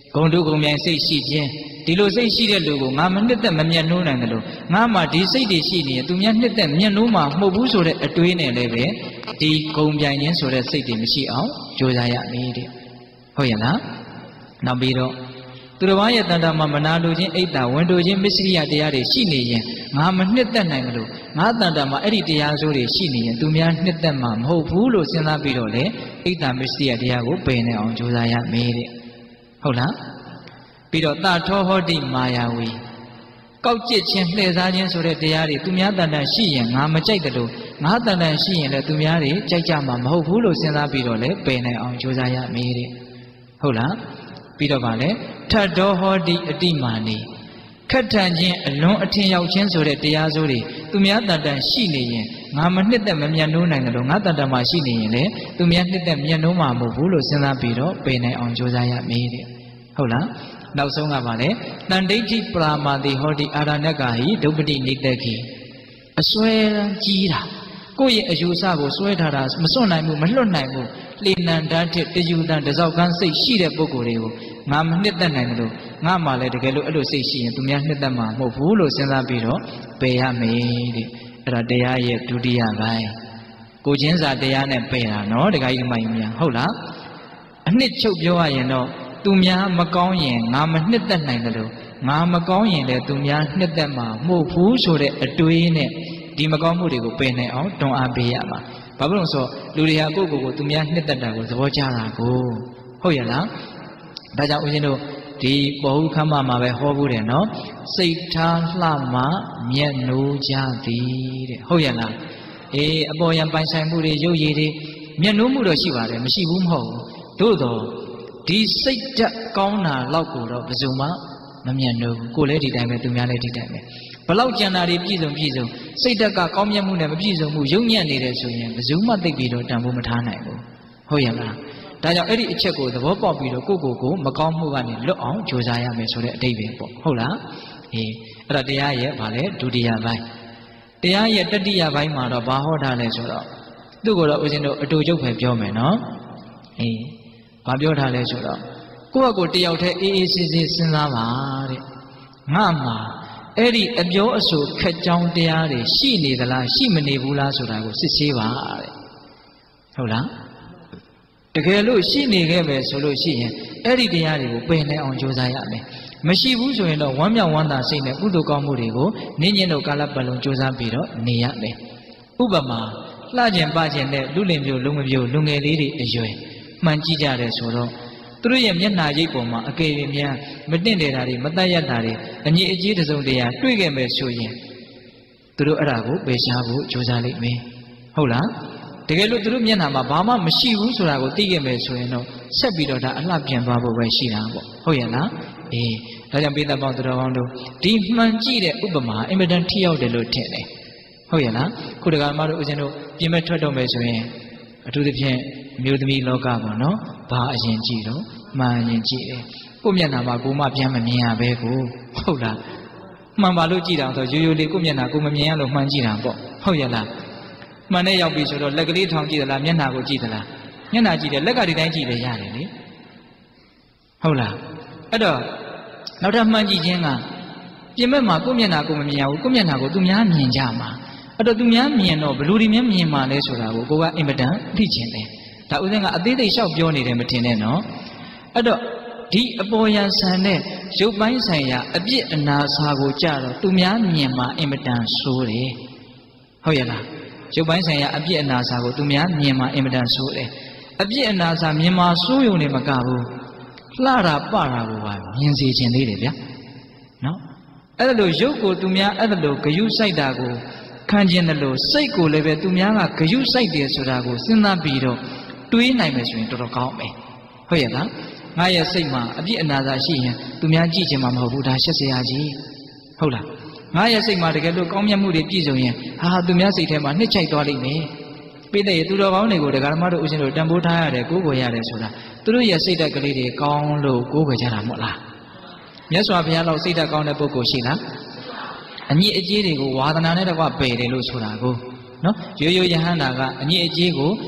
ဂုံတုဂုံမြိုင်စိတ်ရှိခြင်းဒီလိုစိတ်ရှိတဲ့လူကိုငါမနှစ်သက်မမျက်နှိုးနိုင်တယ်လို့ငါမှဒီစိတ်တွေရှိနေရင်သူများနှစ်သက်မျက်နှိုးမှာမဟုတ်ဘူးဆိုတဲ့အတွေးနဲ့လည်းပဲဒီဂုံပြိုင်ခြင်းဆိုတဲ့စိတ်တွေမရှိအောင်ကြိုးစားရမည်တဲ့ဟုတ်ရဲ့လားနောက်ပြီးတော့သူတစ်ပါးရဲ့တန်တာမှာမနာလိုခြင်းအိတ်တာဝန်တိုခြင်းမစ္စရိယတရားတွေရှိနေရင်ငါမနှစ်သက်နိုင်ဘူးလို့ငါတန်တာမှာအဲ့ဒီတရားစိုးတွေရှိနေရင်သူများနှစ်သက်မှာမဟုတ်ဘူးလို့စဉ်းစားပြီးတော့လေအိတ်တာမစ္စရိယတရားကိုပယ်နေအောင်ကြိုးစားရမည်တဲ့ဟုတ်လားပြီးတော့တာထောဟောတိမာယာဝီကောက်ကျစ်ခြင်းလှည့်စားခြင်းဆိုတဲ့တရားတွေသူများတန်တန်ရှိရင်ငါမကြိုက်တယ်လို့ငါတန်တန်ရှိရင်လည်းသူများတွေကြိုက်ကြမှာမဟုတ်ဘူးလို့စဉ်းစားပြီးတော့လည်းပယ်နိုင်အောင်ကြိုးစားရမည်တဲ့ဟုတ်လားပြီးတော့ဗာလဲထတ်တော်ဟောတိအတိမာနီခက်ထန်ခြင်းအလွန်အထင်ရောက်ခြင်းဆိုတဲ့တရားစိုးတွေသူများတန်တန်ရှိနေရင်ငါမနှစ်သက်မမျက်နှိုးနိုင်တယ်လို့ငါတန်တန်မှာရှိနေရင်လည်းသူများနှစ်သက်မျက်နှိုးမှာမဟုတ်ဘူးလို့စဉ်းစားပြီးတော့ပယ်နိုင်အောင်ကြိုးစားရမည်တဲ့ဟုတ်လားနောက်ဆုံးကပါလေတန်ဒိဋ္ဌိပရာမာတိဟောတိအာရဏကဟိဒုပတိနိတကိအစွဲကြီးတာကိုယ့်ရဲ့အယူဆကိုစွဲထားတာမစွန့်နိုင်ဘူးမလွတ်နိုင်ဘူးလေနံဓာတ်တယူတန်တစောက်ကန်းစိတ်ရှိတဲ့ပုဂ္ဂိုလ်တွေကိုငါမနှစ်သက်နိုင်ဘူးလို့ငါမှလည်းတကယ်လို့အဲ့လိုစိတ်ရှိရင်သူများနှစ်သက်မှာမဟုတ်ဘူးလို့စဉ်းစားပြီးတော့ပယ်ရမယ်တဲ့အဲ့ဒါတရားရဲ့ဒုတိယပိုင်းကိုချင်းစာတရားနဲ့ပယ်တာနော်တခါကြီးဒီမိုင်းများဟုတ်လားအနှစ်ချုပ်ပြောရရင်တော့သူများမကောင်းရင်ငါမနှစ်သက်နိုင်တယ်လို့ငါမကောင်းရင်လည်းသူများနှစ်သက်မှာမဟုတ်ဘူးဆိုတဲ့အတွေးနဲ့ဒီမကောင်းမှုတွေကိုပယ်နိုင်အောင်တွန်းအားပေးရမှာဘာဖြစ်လို့ဆိုလူတွေဟာကိုယ့်ကိုယ်ကိုသူများနှစ်သက်တာကိုသဘောကျတာကိုဟုတ်ရလားဒါကြောင့်ဦးဇင်းတို့ဒီပေါ်ဟုခမ်းမမှာပဲဟောဘူးတယ်နော်စိတ်ထားလှမှမျက်နှိုးကြသည်တဲ့ဟုတ်ရလားအေးအပေါ်ယံပိုင်ဆိုင်မှုတွေရုပ်ရည်တွေမျက်နှိုးမှုတော့ရှိပါတယ်မရှိဘူးမဟုတ်ဘူးသို့တော့ဒီစိတ်ဓာတ်ကောင်းတာလောက်ကိုတော့ဘယ်သူမှမမျက်နှိုးဘူးကိုယ်လည်းဒီတိုင်းပဲသူများလည်းဒီတိုင်းပဲဘလောက်ကြံတာတွေပြည့်စုံပြည့်စုံစိတ်ဓာတ်ကကောင်းမြတ်မှုနဲ့မပြည့်စုံမှုယုံညံ့နေတယ်ဆိုရင်ဘယ်သူမှသိပြီးတော့တန်ဖိုးမထားနိုင်ဘူးဟုတ်ရဲ့မလားဒါကြောင့်အဲ့ဒီအချက်ကိုသဘောပေါက်ပြီးတော့ကိုယ့်ကိုယ်ကိုမကောင်းမှုကနေလွတ်အောင်ကြိုးစားရမယ်ဆိုတဲ့အဓိပ္ပာယ်ပေါ့ဟုတ်လားအေးအဲ့ဒါတရားရဲ့ဗာလဲဒုတိယပိုင်းတရားရဲ့တတိယပိုင်းမှာတော့ဘာဟောထားလဲဆိုတော့သူ့ကိုတော့ဦးဇင်းတို့အတူကျုပ်ပဲပြောမယ်နော်အေးဘာပြောထားလဲဆိုတော့ကိုယ့်အကိုတယောက်တည်းအေးအေးဆေးဆေးစဉ်းစားပါတဲ့ငါမှာအဲ့ဒီအပြောအဆိုခက်ကြောင်းတရားတွေရှိနေသလားရှိမနေဘူးလားဆိုတာကိုစစ်ဆေးပါတဲ့ဟုတ်လားတကယ်လို့ရှိနေခဲ့မယ်ဆိုလို့ရှိရင်အဲ့ဒီတရားတွေကိုပယ်နိုင်အောင်ကြိုးစားရမယ်မရှိဘူးဆိုရင်တော့ဝမ်းမြောက်ဝမ်းသာစိတ်နဲ့ကုသိုလ်ကောင်းမှုတွေကိုနင်းညင်းတို့ကာလပတ်လုံးကြိုးစားပြီးတော့နေရမယ်ဥပမာလှကျင်ပကျင်တဲ့လူလင်မျိုးလူမမျိုးလူငယ်လေးတွေအရွယ်မှန်ကြည့်ကြတယ်ဆိုတော့သူတို့ရဲ့မျက်နှာရိပ်ပေါ်မှာအကယ်၍များမတင့်တယ်တာတွေမတတ်ရတာတွေအညီအကျေးတစုံတရာတွေ့ခဲ့မယ်ဆိုရင်သူတို့အဲ့ဒါကိုပယ်ရှားဖို့ကြိုးစားလိမ့်မယ်ဟုတ်လားတကယ်လို့သူတို့မျက်နှာမှာဘာမှမရှိဘူးဆိုတာကိုသိခဲ့မယ်ဆိုရင်တော့ဆက်ပြီးတော့ဒါအလှပြန်သွားဖို့ပဲရှိတာပေါ့ဟုတ်ရဲ့လားအေးဒါကြောင့်ပိဿပေါင်းသူတော်ကောင်းတို့ဒီမှန်ကြည့်တဲ့ဥပမာအင်မတန်ထိရောက်တယ်လို့ထင်တယ်ဟုတ်ရဲ့လားခုတကယ်မှတို့ဦးဇင်းတို့ပြင်မဲ့ထွက်တော့မယ်ဆိုရင်အထူးသဖြင့်မျိုးသမီးလောကပေါ့နော်ဘာအရင်ကြည့်တော့မှန်ရင်ကြည့်တယ်ကိုမျက်နှာမှာကိုမှပြန်မမြင်ရပဲကိုဟုတ်လားမှန်ပါလို့ကြည့်တာဆိုရိုးရိုးလေးကိုမျက်နှာကိုမမြင်ရလို့မှန်ကြည့်တာပေါ့ဟုတ်ရဲ့လားမှန်နဲ့ရောက်ပြီဆိုတော့လက်ကလေးထောင်ကြည့်သလားမျက်နှာကိုကြည့်သလားမျက်နှာကြည့်တယ်လက်ကဒီတိုင်းကြည့်တယ်ရတယ်လေဟုတ်လားအဲ့တော့နောက်ထပ်မှန်ကြည့်ခြင်းကပြင်မဲ့မှာကိုမျက်နှာကိုမမြင်ရဘူးကိုမျက်နှာကိုသူများမြင်ကြမှာအဲ့တော့သူများမြင်တော့ဘလူတွေများမြင်မှာလဲဆိုတာကိုကိုကအင်မတန်သိချင်တယ်ဒါဥစဉ်ကအသေးသေးလျှောက်ပြောနေတယ်မထင်နဲ့နော်အဲ့တော့ဒီအပေါ်ယံဆန်တဲ့ရုပ်ပိုင်းဆိုင်ရာအပြစ်အနာစာကိုကြတော့သူများမြင်မှာအင်မတန်ဆိုးတယ်ဟုတ်ရဲ့လားရုပ်ပိုင်းဆိုင်ရာအပြစ်အနာစာကိုသူများမြင်မှာအင်မတန်ဆိုးတယ်အပြစ်အနာစာမြင်မှာဆိုးရုံနဲ့မကဘူးလှတာပတာကိုပါမြင်စေခြင်းသေးတယ်ဗျာနော်အဲ့ဒါလို့ရုပ်ကိုသူများအဲ့ဒါလို့ဂယုစိုက်တာကိုခံကျင်တယ်လို့စိတ်ကိုလည်းပဲသူများကဂယုစိုက်တယ်ဆိုတာကိုစဉ်းစားပြီးတော့တွေးနိုင်မယ်ဆိုရင်တော်တော်ကောင်းမယ်ဟုတ်ရဲ့လားငါရဲ့စိတ်မှာအပြစ်အနာစာရှိရင်သူများကြည့်ချင်မှာမဟုတ်ဘူးဒါရှက်စရာကြီးဟုတ်လားငါရဲ့စိတ်မှာတကယ်လို့ကောင်းမြတ်မှုတွေပြည့်စုံရင်ဟာသူများစိတ်ထဲမှာနှစ်ချိုက်သွားလိမ့်မယ်ပိတဲ့သူတော်ကောင်းတွေကိုတရားဓမ္မတို့ဦးရှင်တို့တန်ဖိုးထားရတယ်ကိုးကွယ်ရတယ်ဆိုတာသူတို့ရဲ့စိတ်ဓာတ်ကလေးတွေကောင်းလို့ကိုးကွယ်ကြတာမဟုတ်လားမြတ်စွာဘုရားလောက်စိတ်ဓာတ်ကောင်းတဲ့ပုဂ္ဂိုလ်ရှိလားအညီအကျေးတွေကိုဝါသနာနဲ့တကွပယ်တယ်လို့ဆိုတာကိုနော်ရိုးရိုးယဟန္တာကအညီအကျေးကို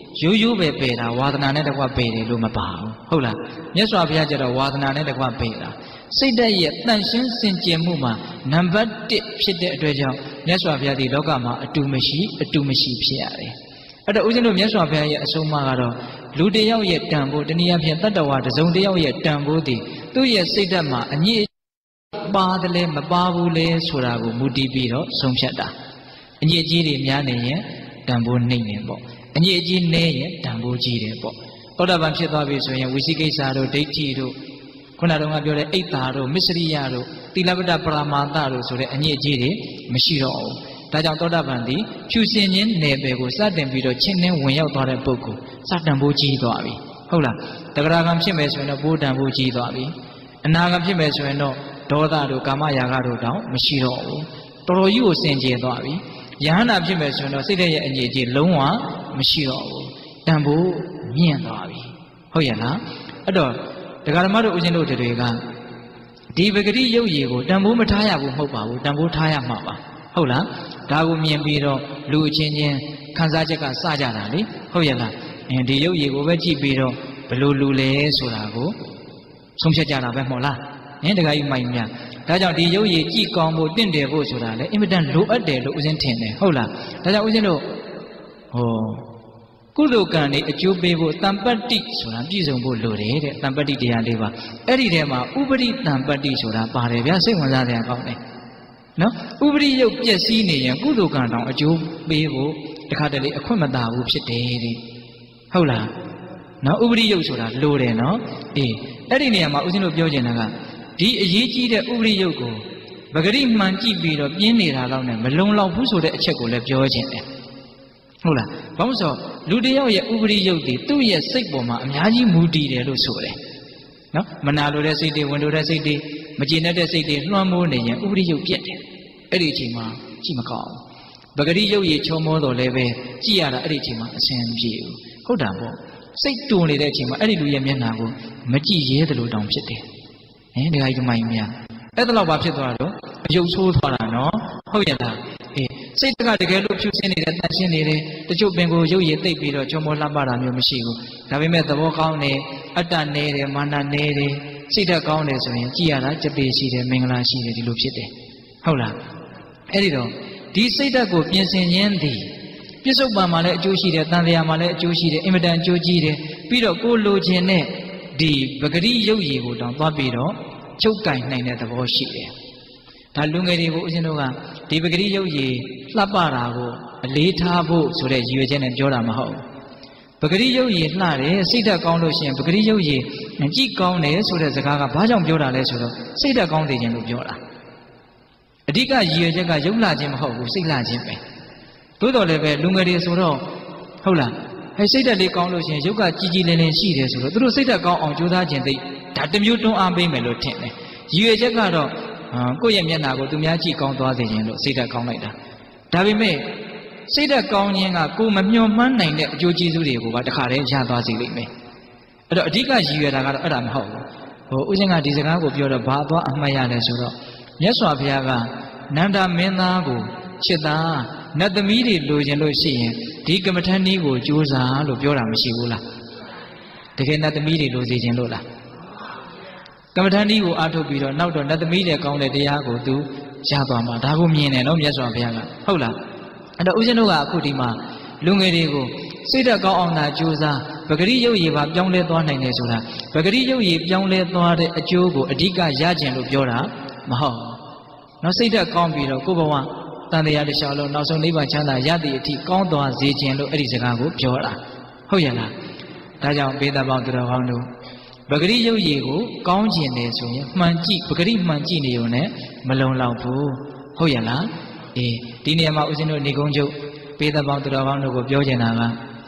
ရိုးရိုးပဲပယ်တာဝါဒနာနဲ့တကွပယ်တယ်လို့မပါဘူးဟုတ်လားမြတ်စွာဘုရားကျတော့ဝါဒနာနဲ့တကွပယ်တာစိတ်ဓာတ်ရဲ့တန်ရှင်းစင်ကြယ်မှုမှာနံပါတ်တစ်ဖြစ်တဲ့အတွက်ကြောင့်မြတ်စွာဘုရားဒီလောကမှာအတူမရှိအတူမရှိဖြစ်ရတယ်အဲ့တော့ဦးဇင်းတို့မြတ်စွာဘုရားရဲ့အဆုံးအမကတော့လူတယောက်ရဲ့တန်ဖိုးတနည်းအားဖြင့်တတ္တဝါတစ်စုံတစ်ယောက်ရဲ့တန်ဖိုးသည်သူ့ရဲ့စိတ်ဓာတ်မှာအညစ်ပါတယ်လဲမပါဘူးလဲဆိုတာကိုမူတည်ပြီးတော့ဆုံးဖြတ်တာအညစ်အကြေးတွေများနေရင်တန်ဖိုးနှိမ့်နေပေါ့အညစ်အကြေးနည်းရင်တန်ဖိုးကြီးတယ်ပေါ့သောတာပန်ဖြစ်သွားပြီဆိုရင်ဝိသိကိစ္စတို့ဒိဋ္ဌိတို့ခုနကတော့ပြောတဲ့အိတ်တာတို့မစ္စရိယတို့သီလပတ္တပရမာသတို့ဆိုတဲ့အညစ်အကြေးတွေမရှိတော့ဘူးဒါကြောင့်သောတာပန်သည်ဖြူစင်ခြင်းနယ်ပယ်ကိုစတင်ပြီးတော့ချင်းနှင်းဝင်ရောက်သွားတဲ့ပုဂ္ဂိုလ်စတန်ဖိုးကြီးသွားပြီဟုတ်လားတဂရကံဖြစ်မယ်ဆိုရင်တော့ဘိုးတန်ဖိုးကြီးသွားပြီအနာကံဖြစ်မယ်ဆိုရင်တော့ဒေါသတို့ကာမရာဂတို့တောင်မရှိတော့ဘူးတော်တော်ကြီးကိုစင်ကြယ်သွားပြီယဟန္တာဖြစ်မယ်ဆိုရင်တော့စိတ်ရဲ့အညစ်အကြေးလုံးဝမရှိတော့ဘူးတန်ဖိုးမြင့်သွားပြီဟုတ်ရဲ့လားအဲ့တော့ဒကာဓမ္မတို့ဦးဇင်းတို့တွေကဒီပဂတိရုပ်ရည်ကိုတန်ဖိုးမထားရဘူးမဟုတ်ပါဘူးတန်ဖိုးထားရမှာပါဟုတ်လားဒါကိုမြင်ပြီးတော့လူအချင်းချင်းခံစားချက်ကစကြတာလေဟုတ်ရဲ့လားအဲဒီရုပ်ရည်ကိုပဲကြည့်ပြီးတော့ဘလို့လူလဲဆိုတာကိုဆုံးဖြတ်ကြတာပဲမဟုတ်လားနင်းတခါကြီးမိုင်များဒါကြောင့်ဒီရုပ်ရည်ကြည့်ကောင်းဖို့တင့်တယ်ဖို့ဆိုတာလေအင်မတန်လိုအပ်တယ်လို့ဦးဇင်းထင်တယ်ဟုတ်လားဒါကြောင့်ဦးဇင်းတို့ဟောကုသိုလ်ကံတွေအကျိုးပေးဖို့တံပတ္တိဆိုတာပြည့်စုံဖို့လိုတယ်တဲ့တံပတ္တိတရားလေးပါအဲ့ဒီထဲမှာဥပရိတံပတ္တိဆိုတာပါတယ်ဗျာစိတ်ဝင်စားတဲ့အကောင်းတယ်နော်ဥပရိယုတ်ပျက်စီးနေရင်ကုသိုလ်ကံတောင်အကျိုးပေးဖို့တခါတလေအခွင့်မသာဘူးဖြစ်တယ်တဲ့ဟုတ်လားနော်ဥပရိယုတ်ဆိုတာလိုတယ်နော်အေးအဲ့ဒီနေရာမှာဦးဇင်းတို့ပြောချင်တာကဒီအရေးကြီးတဲ့ဥပရိယုတ်ကိုပဂရိမှန်ကြည့်ပြီးတော့ပြင်းနေတာတော့နဲ့မလုံလောက်ဘူးဆိုတဲ့အချက်ကိုလည်းပြောချင်တယ်ဟုတ်လားဘာလို့ဆိုလူတယောက်ရဲ့ဥပရိယုတ်တွေသူ့ရဲ့စိတ်ပေါ်မှာအများကြီးမူတည်တယ်လို့ဆိုတယ်နော်မနာလိုတဲ့စိတ်တွေဝင်လိုတဲ့စိတ်တွေမကျေနပ်တဲ့စိတ်တွေလွှမ်းမိုးနေရင်ဥပရိယုတ်ပြတ်တယ်အဲ့ဒီအချိန်မှာကြည့်မကောင်းဘူးပဂရိယုတ်ရေချောမောတော်လည်းပဲကြည့်ရတာအဲ့ဒီအချိန်မှာအဆင်မပြေဘူးဟုတ်တာပေါ့စိတ်တူနေတဲ့အချိန်မှာအဲ့ဒီလူရဲ့မျက်နှာကိုမကြည့်ရဲသလိုတောင်ဖြစ်တယ်ဟင်ဒီဟာကြီးမိုင်းများအဲ့ဒါတော့ဘာဖြစ်သွားတော့အယုတ်ဆိုးသွားတာနော်ဟုတ်ရဲ့လားအေးစိတ်ကတကယ်လို့ဖြူစင်းနေတယ်တန်ရှင်းနေတယ်တချို့ပင်ကိုရုပ်ရည်သိပ်ပြီးတော့ချောမောလှပတာမျိုးမရှိဘူးဒါပေမဲ့သဘောကောင်းတယ်အတ္တနေတယ်မာနနေတယ်စိတ်ဓာတ်ကောင်းတယ်ဆိုရင်ကြည်ရတာကြပေရှိတယ်မင်္ဂလာရှိတယ်ဒီလိုဖြစ်တယ်ဟုတ်လားအဲ့ဒီတော့ဒီစိတ်ဓာတ်ကိုပြင်ဆင်ခြင်းသည်ပြစ္ဆုတ်ပံမှာလည်းအကျိုးရှိတယ်တန်တရားမှာလည်းအကျိုးရှိတယ်အင်မတန်အကျိုးကြီးတယ်ပြီးတော့ကိုလိုချင်တဲ့ဒီပဂရိရုပ်ရည်ကိုတောင်သွားပြီးတော့ချုပ်ကင်နိုင်တဲ့သဘောရှိတယ်ဒါလူငယ်တွေကိုဦးဇင်းတို့ကဒီပဂရိရုပ်ရည်လှပတာကိုအလေးထားဖို့ဆိုတဲ့ရည်ရွယ်ချက်နဲ့ပြောတာမဟုတ်ဘူးပဂရိရုပ်ရည်လှတယ်စိတ်ဓာတ်ကောင်းလို့ရှိရင်ပဂရိရုပ်ရည်ကြည့်ကောင်းတယ်ဆိုတဲ့စကားကဘာကြောင့်ပြောတာလဲဆိုတော့စိတ်ဓာတ်ကောင်းတယ်ခြင်းလို့ပြောတာအဓိကရည်ရွယ်ချက်ကရုပ်လှခြင်းမဟုတ်ဘူးစိတ်လှခြင်းပဲသို့တော်လည်းပဲလူငယ်တွေဆိုတော့ဟုတ်လားအဲစိတ်ဓာတ်လေးကောင်းလို့ရှိရင်ရုပ်ကကြီးကြီးလင်းလင်းရှိတယ်ဆိုတော့သူတို့စိတ်ဓာတ်ကောင်းအောင်ကြိုးစားခြင်းသိဒါတစ်မျိုးတွန်းအားပေးမယ်လို့ထင်တယ်ရည်ရွယ်ချက်ကတော့ကိုယ့်ရဲ့မျက်နှာကိုသူများကြည့်ကောင်းသွားစေခြင်းလို့စိတ်ဓာတ်ကောင်းလိုက်တာဒါပေမဲ့စိတ်ဓာတ်ကောင်းခြင်းကကိုယ်မမျှော်မှန်းနိုင်တဲ့အကျိုးကျေးဇူးတွေကိုပါတခါတည်းရသွားစေလိမ့်မယ်အဲ့တော့အဓိကရည်ရွယ်တာကတော့အဲ့ဒါမဟုတ်ဘူးဟိုဥစဉ်ကဒီစကားကိုပြောတော့ဘာသွားအမှတ်ရလဲဆိုတော့မြတ်စွာဘုရားကနန္ဒမင်းသားကိုချစ်သားနတ်သမီးတွေလိုချင်လို့ရှိရင်ဒီကမ္မထန်နည်းကိုကြိုးစားလို့ပြောတာမရှိဘူးလားတကယ်နတ်သမီးတွေလိုစေခြင်းလို့လားကမ္မထန်နည်းကိုအားထုတ်ပြီးတော့နောက်တော့နတ်သမီးတွေကောင်းတဲ့တရားကိုသူရသွားမှာဒါကိုမြင်တယ်နော်မြတ်စွာဘုရားကဟုတ်လားအဲ့တော့ဦးဇင်းတို့ကအခုဒီမှာလူငယ်တွေကိုစိတ်ဓာတ်ကောင်းအောင်သာကြိုးစားပဂရိရုပ်ရည်ပါပြောင်းလဲသွားနိုင်တယ်ဆိုတာပဂရိရုပ်ရည်ပြောင်းလဲသွားတဲ့အကျိုးကိုအဓိကရခြင်းလို့ပြောတာမဟုတ်နော်စိတ်ဓာတ်ကောင်းပြီးတော့ကိုယ်ဘဝတန်တရားတစ်လျှောက်လုံးနောက်ဆုံးနိဗ္ဗာန်ချမ်းသာရသည့်အထိကောင်းသွားစေခြင်းလို့အဲ့ဒီစကားကိုပြောတာဟုတ်ရဲ့လားဒါကြောင့်ဘေးသဘောင်းသူတော်ကောင်းတို့ပဂရိရုပ်ရည်ကိုကောင်းကျင်တယ်ဆိုရင်မှန်ကြည့်ပဂရိမှန်ကြည့်နေုံနဲ့မလုံလောက်ဘူးဟုတ်ရဲ့လားအေးဒီနေရာမှာဦးဇင်းတို့နေကုန်းချုပ်ဘေးသဘောင်းသူတော်ကောင်းတို့ကိုပြောချင်တာက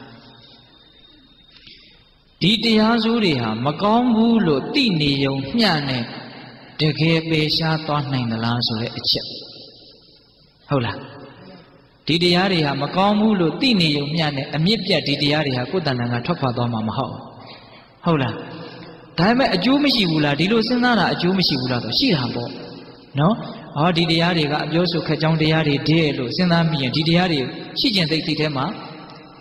ဒီတရားစုတွေဟာမကောင်းဘူးလို့သိနေုံမျှနဲ့တကယ်ပေရှားသွားနိုင်သလားဆိုတဲ့အချက်ဟုတ်လားဒီတရားတွေဟာမကောင်းဘူးလို့သိနေုံမျှနဲ့အမြင့်ပြတ်ဒီတရားတွေဟာကိုယ်တဏ္ဍာကထွက်ခွာသွားမှာမဟုတ်ဟုတ်လားဒါပေမဲ့အကျိုးမရှိဘူးလားဒီလိုစဉ်းစားတာအကျိုးမရှိဘူးလားဆိုရှိတာပေါ့နော်ဟောဒီတရားတွေကအပြောဆိုခက်ကြောင်းတရားတွေတဲ့လို့စဉ်းစားမိရင်ဒီတရားတွေရှိကျင်သိသိထဲမှာ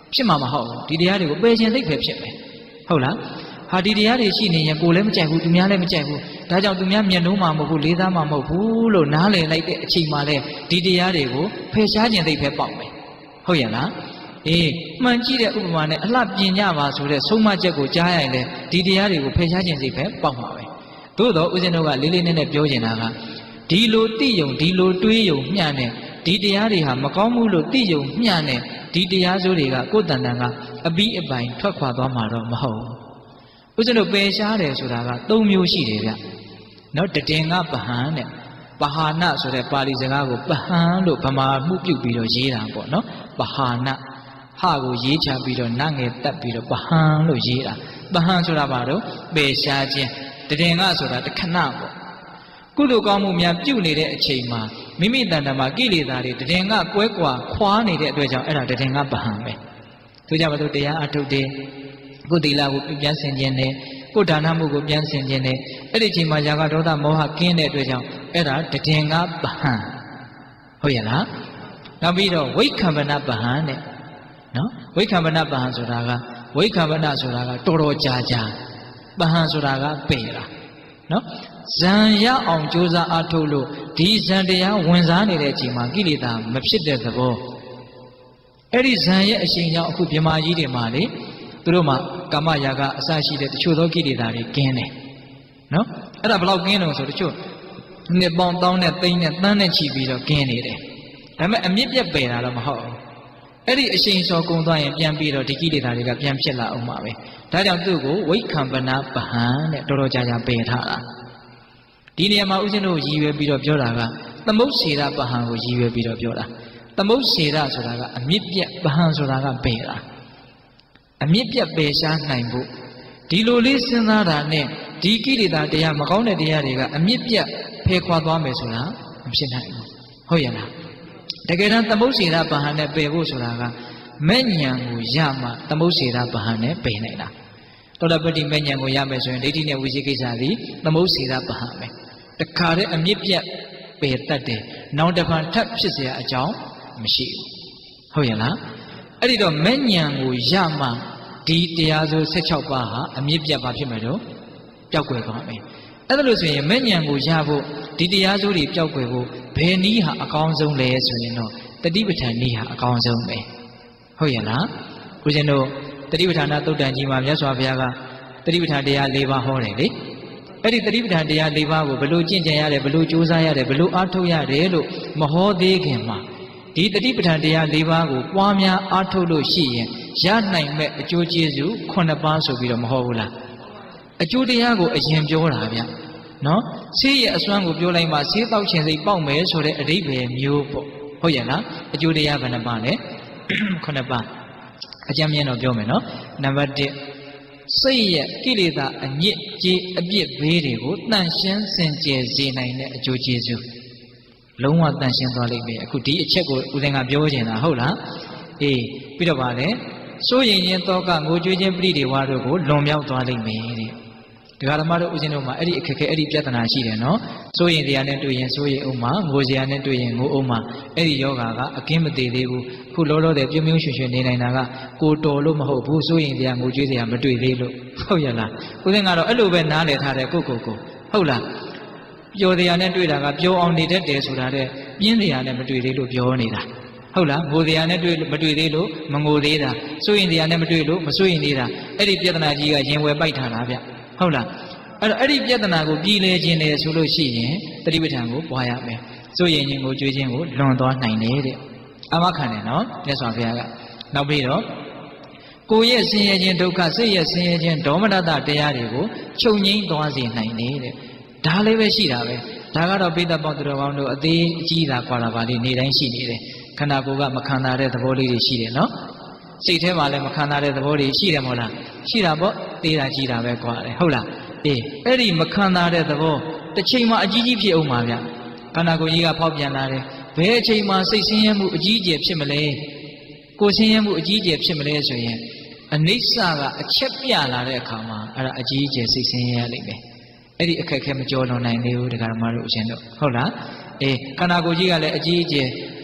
ဖြစ်မှာမဟုတ်ဘူးဒီတရားတွေကိုပယ်ခြင်းစိတ်ပဲဖြစ်မယ်ဟုတ်လားဟာဒီတရားတွေရှိနေရင်ကိုယ်လည်းမကြိုက်ဘူးသူများလည်းမကြိုက်ဘူးဒါကြောင့်သူများမျက်နှာမှာမဟုတ်ဘူးလေးသားမှာမဟုတ်ဘူးလို့နားလည်လိုက်တဲ့အချိန်မှလည်းဒီတရားတွေကိုဖယ်ရှားခြင်းစိတ်ပဲပေါက်မယ်ဟုတ်ရဲ့လားအေးမှန်ကြည့်တဲ့ဥပမာနဲ့အလှပြင်ကြပါဆိုတဲ့ဆုံးမချက်ကိုကြားရရင်လည်းဒီတရားတွေကိုဖယ်ရှားခြင်းစိတ်ပဲပေါက်မှာပဲသို့တော့ဦးဇင်းတို့ကလေးလေးနက်နက်ပြောချင်တာကဒီလိုသိယုံဒီလိုတွေးယုံမျှနဲ့ဒီတရားတွေဟာမကောင်းဘူးလို့သိယုံမျှနဲ့ဒီတရားစိုးတွေကကိုယ်တန်တန်ကအပြီးအပိုင်ထွက်ခွာသွားမှာတော့မဟုတ်ဘူးဦးဇင်းတို့ပယ်ရှားတယ်ဆိုတာကသုံးမျိုးရှိတယ်ဗျနော်တတင်ကပဟံတဲ့ပဟာနဆိုတဲ့ပါဠိစကားကိုပဟံလို့ဗမာမှုပြုတ်ပြီးတော့ရေးတာပေါ့နော်ပဟာနဟကိုရေးချပြီးတော့နငယ်တက်ပြီးတော့ပဟံလို့ရေးတာပဟံဆိုတာဘာလို့ပယ်ရှားခြင်းတတင်ကဆိုတာတခဏပေါ့ကုသိုလ်ကောင်းမှုများပြုနေတဲ့အချိန်မှာမိမိတန်တမှာကိလေသာတွေတတင်ကကွဲကွာခွာနေတဲ့အတွက်ကြောင့်အဲ့ဒါတတင်ကပဟံပဲသူကြပါလို့တရားအထုတ်တယ်ကိုယ်သီလကိုပြန်ဆင်ခြင်းနဲ့ကိုယ်ဒါနမှုကိုပြန်ဆင်ခြင်းနဲ့အဲ့ဒီအချိန်မှာຢာကဒေါသမောဟကင်းတဲ့အတွက်ကြောင့်အဲ့ဒါတတင်ကပဟံဟုတ်ရဲ့လားနောက်ပြီးတော့ဝိက္ခမဏပဟံတဲ့နော်ဝိက္ခမဏပဟံဆိုတာကဝိက္ခမဏဆိုတာကတော်တော်ကြာကြာပဟံဆိုတာကပယ်တာနော်ဇံရအောင်ကြိုးစားအားထုတ်လို့ဒီဇံတရားဝင်စားနေတဲ့အချိန်မှာကိလေသာမဖြစ်တဲ့သဘောအဲ့ဒီဇံရဲ့အရှင်ကြောင့်အခုမြမကြီးတွေမှာလေသူတို့မှာကာမရာဂအစရှိတဲ့တချို့သောကိလေသာတွေကင်းတယ်နော်အဲ့ဒါဘယ်လောက်ကင်းတော့ဆိုတချို့နှစ်ပေါင်းတောင်းနဲ့သိန်းနဲ့တန်းနဲ့ချီပြီးတော့ကင်းနေတယ်ဒါပေမဲ့အမြင့်ပြတ်ပယ်တာတော့မဟုတ်ဘူးအဲ့ဒီအရှင်စောကုံသွားရင်ပြန်ပြီးတော့ဒီကိလေသာတွေကပြန်ဖြစ်လာအောင်ပါပဲဒါကြောင့်သူ့ကိုဝိက္ခမဏပဟံတဲ့တော်တော်ကြာကြာပယ်ထားတာဒီနေရာမှာဦးဇင်းတို့ရည်ရွယ်ပြီးတော့ပြောတာကသမုတ်စေရပဟံကိုရည်ရွယ်ပြီးတော့ပြောတာသမုတ်စေရဆိုတာကအမြင့်ပြတ်ပဟံဆိုတာကပယ်တာအမြင့်ပြတ်ပယ်ရှားနိုင်ဖို့ဒီလိုလေးစဉ်းစားတာနဲ့ဒီကိလေသာတရားမကောင်းတဲ့တရားတွေကအမြင့်ပြတ်ဖယ်ခွာသွားမယ်ဆိုတာမဖြစ်နိုင်ဘူးဟုတ်ရဲ့လားတကယ်တမ်းသမုတ်စေရပဟံနဲ့ပယ်ဖို့ဆိုတာကမဲ့ဉဏ်ကိုရမှသမုတ်စေရပဟံနဲ့ပယ်နိုင်တာတောတပတ္တိမဲ့ဉဏ်ကိုရမယ်ဆိုရင်ဒိဋ္ဌိနဲ့ဝိသိကိစ္စသည်သမုတ်စေရပဟံပဲတခါတည်းအမြင့်ပြတ်ပယ်တတ်တယ်နောက်တစ်ဖန်ထပ်ဖြစ်เสียအကြောင်းမရှိဘူးဟုတ်ရဲ့လားအဲ့ဒီတော့မဲ့ဉဏ်ကိုရမှဒီတရားစိုး၁၆ပါးဟာအမြင့်ပြတ်ပါဖြစ်မယ်တော့ပျောက်ကွယ်သွားမယ်အဲ့ဒါလို့ဆိုရင်မဲ့ဉဏ်ကိုရဖို့ဒီတရားစိုးတွေပျောက်ကွယ်ဖို့ဘယ်နည်းဟာအကောင်းဆုံးလဲဆိုရင်တော့တတိပဋ္ဌာန်နည်းဟာအကောင်းဆုံးပဲဟုတ်ရဲ့လားဦးဇင်းတို့တတိပဋ္ဌာန်သုတ်တန်ကြီးမှာမြတ်စွာဘုရားကတတိပဋ္ဌာန်တရား၄ပါးဟောတယ်လေအဲ့ဒီတတိပဋ္ဌာန်တရား၄ပါးကိုဘယ်လိုကျင့်ကြံရတယ်ဘယ်လိုကြိုးစားရတယ်ဘယ်လိုအားထုတ်ရတယ်လို့မဟောသေးခင်မှာဒီတတိပဋ္ဌာန်တရား၄ပါးကိုပွားများအားထုတ်လို့ရှိရင်ရနိုင်မဲ့အကျိုးကျေးဇူးခုနှစ်ပါးဆိုပြီးတော့မဟောဘူးလားအကျိုးတရားကိုအရင်ပြောတာဗျနော်ဆေးရဲ့အစွမ်းကိုပြောလိုက်မှဆေးတောက်ခြင်းစိတ်ပေါက်မယ်ဆိုတဲ့အဓိပ္ပာယ်မျိုးပေါ့ဟုတ်ရဲ့လားအကျိုးတရားဘယ်နှပါလဲခုနှစ်ပါးအကြမ်းမြင်တော့ပြောမယ်နော်နံပါတ်၁စိတ်ရဲ့ကိလေသာအညစ်အကြေးအပြစ်ဘေးတွေကိုတန့်ရှင်းစင်ကြယ်စေနိုင်တဲ့အကျိုးကျေးဇူးလုံးဝတန့်ရှင်းသွားလိမ့်မယ်အခုဒီအချက်ကိုဦးဇင်းကပြောချင်တာဟုတ်လားအေးပြီးတော့ပါလေစိုးရင်ချင်းတောကငိုကြွေးခြင်းပရိဒေဝါတို့ကိုလွန်မြောက်သွားလိမ့်မယ်တဲ့ဒကာဓမ္မတို့ဦးဇင်းတို့မှာအဲ့ဒီအခက်ခဲအဲ့ဒီပြဿနာရှိတယ်နော်စိုးရင်တရားနဲ့တွေ့ရင်စိုးရင်ဥမာငိုစရာနဲ့တွေ့ရင်ငိုဥမာအဲ့ဒီယောဂါကအကင်းမသေးသေးဘူးခုလောလောတဲ့ပြုံးပြုံးရွှင်ရွှင်နေနိုင်တာကကိုတော်လို့မဟုတ်ဘူးစိုးရင်တရားငိုကြွေးစရာမတွေ့သေးလို့ဟုတ်ရလားဦးဇင်းကတော့အဲ့လိုပဲနားလည်ထားတယ်ကိုကိုကိုဟုတ်လားပျော်တရားနဲ့တွေ့တာကပျော်အောင်နေတတ်တယ်ဆိုတာတဲ့ပြင်းတရားနဲ့မတွေ့သေးလို့ပြောနေတာဟုတ်လားငိုတရားနဲ့တွေ့မတွေ့သေးလို့မငိုသေးတာစိုးရင်တရားနဲ့မတွေ့လို့မစိုးရင်သေးတာအဲ့ဒီပြဿနာကြီးကရင်ဝယ်ပိုက်ထားတာဗျဟုတ်လားအဲ့တော့အဲ့ဒီပြဿနာကိုပြည်လဲခြင်းတယ်ဆိုလို့ရှိရင်တတိပဋ္ဌာန်ကိုပွားရမယ်စိုးရင်ချင်းကိုကြွေးခြင်းကိုလွန်သွားနိုင်တယ်တဲ့အမခံတယ်နော်မြတ်စွာဘုရားကနောက်ပြီးတော့ကိုယ်ရဲ့ဆင်းရဲခြင်းဒုက္ခစိတ်ရဲ့ဆင်းရဲခြင်းဒေါမနတတရားတွေကိုချုပ်ငြိမ်းသွားစေနိုင်တယ်တဲ့ဒါလေးပဲရှိတာပဲဒါကတော့ပိဋကပေါင်းသူတော်ကောင်းတို့အသေးအကြီးတာကွာတာပါလေးနေတိုင်းရှိနေတယ်ခန္ဓာကိုယ်ကမခံတာတဲ့သဘောလေးတွေရှိတယ်နော်စိတ်ထဲမှာလည်းမခံတာတဲ့သဘောတွေရှိတယ်မဟုတ်လားရှိတာပေါ့သေးတာကြီးတာပဲကွာတယ်ဟုတ်လားအေးအဲ့ဒီမခံတာတဲ့သဘောတစ်ချိန်မှာအကြီးကြီးဖြစ်အောင်ပါဗျခန္ဓာကိုယ်ကြီးကဖောက်ပြန်လာတယ်ဘယ်အချိန်မှာစိတ်ဆင်းရဲမှုအကြီးအကျယ်ဖြစ်မလဲကိုယ်ဆင်းရဲမှုအကြီးအကျယ်ဖြစ်မလဲဆိုရင်အနိစ္စကအချက်ပြလာတဲ့အခါမှာအဲ့ဒါအကြီးအကျယ်စိတ်ဆင်းရဲရလိမ့်မယ်အဲ့ဒီအခက်ခဲမကြောလွန်နိုင်သေးဘူးဒကာဓမ္မတို့အရှင်တို့ဟုတ်လားအေးခန္ဓာကိုယ်ကြီးကလည်းအကြီးအကျယ်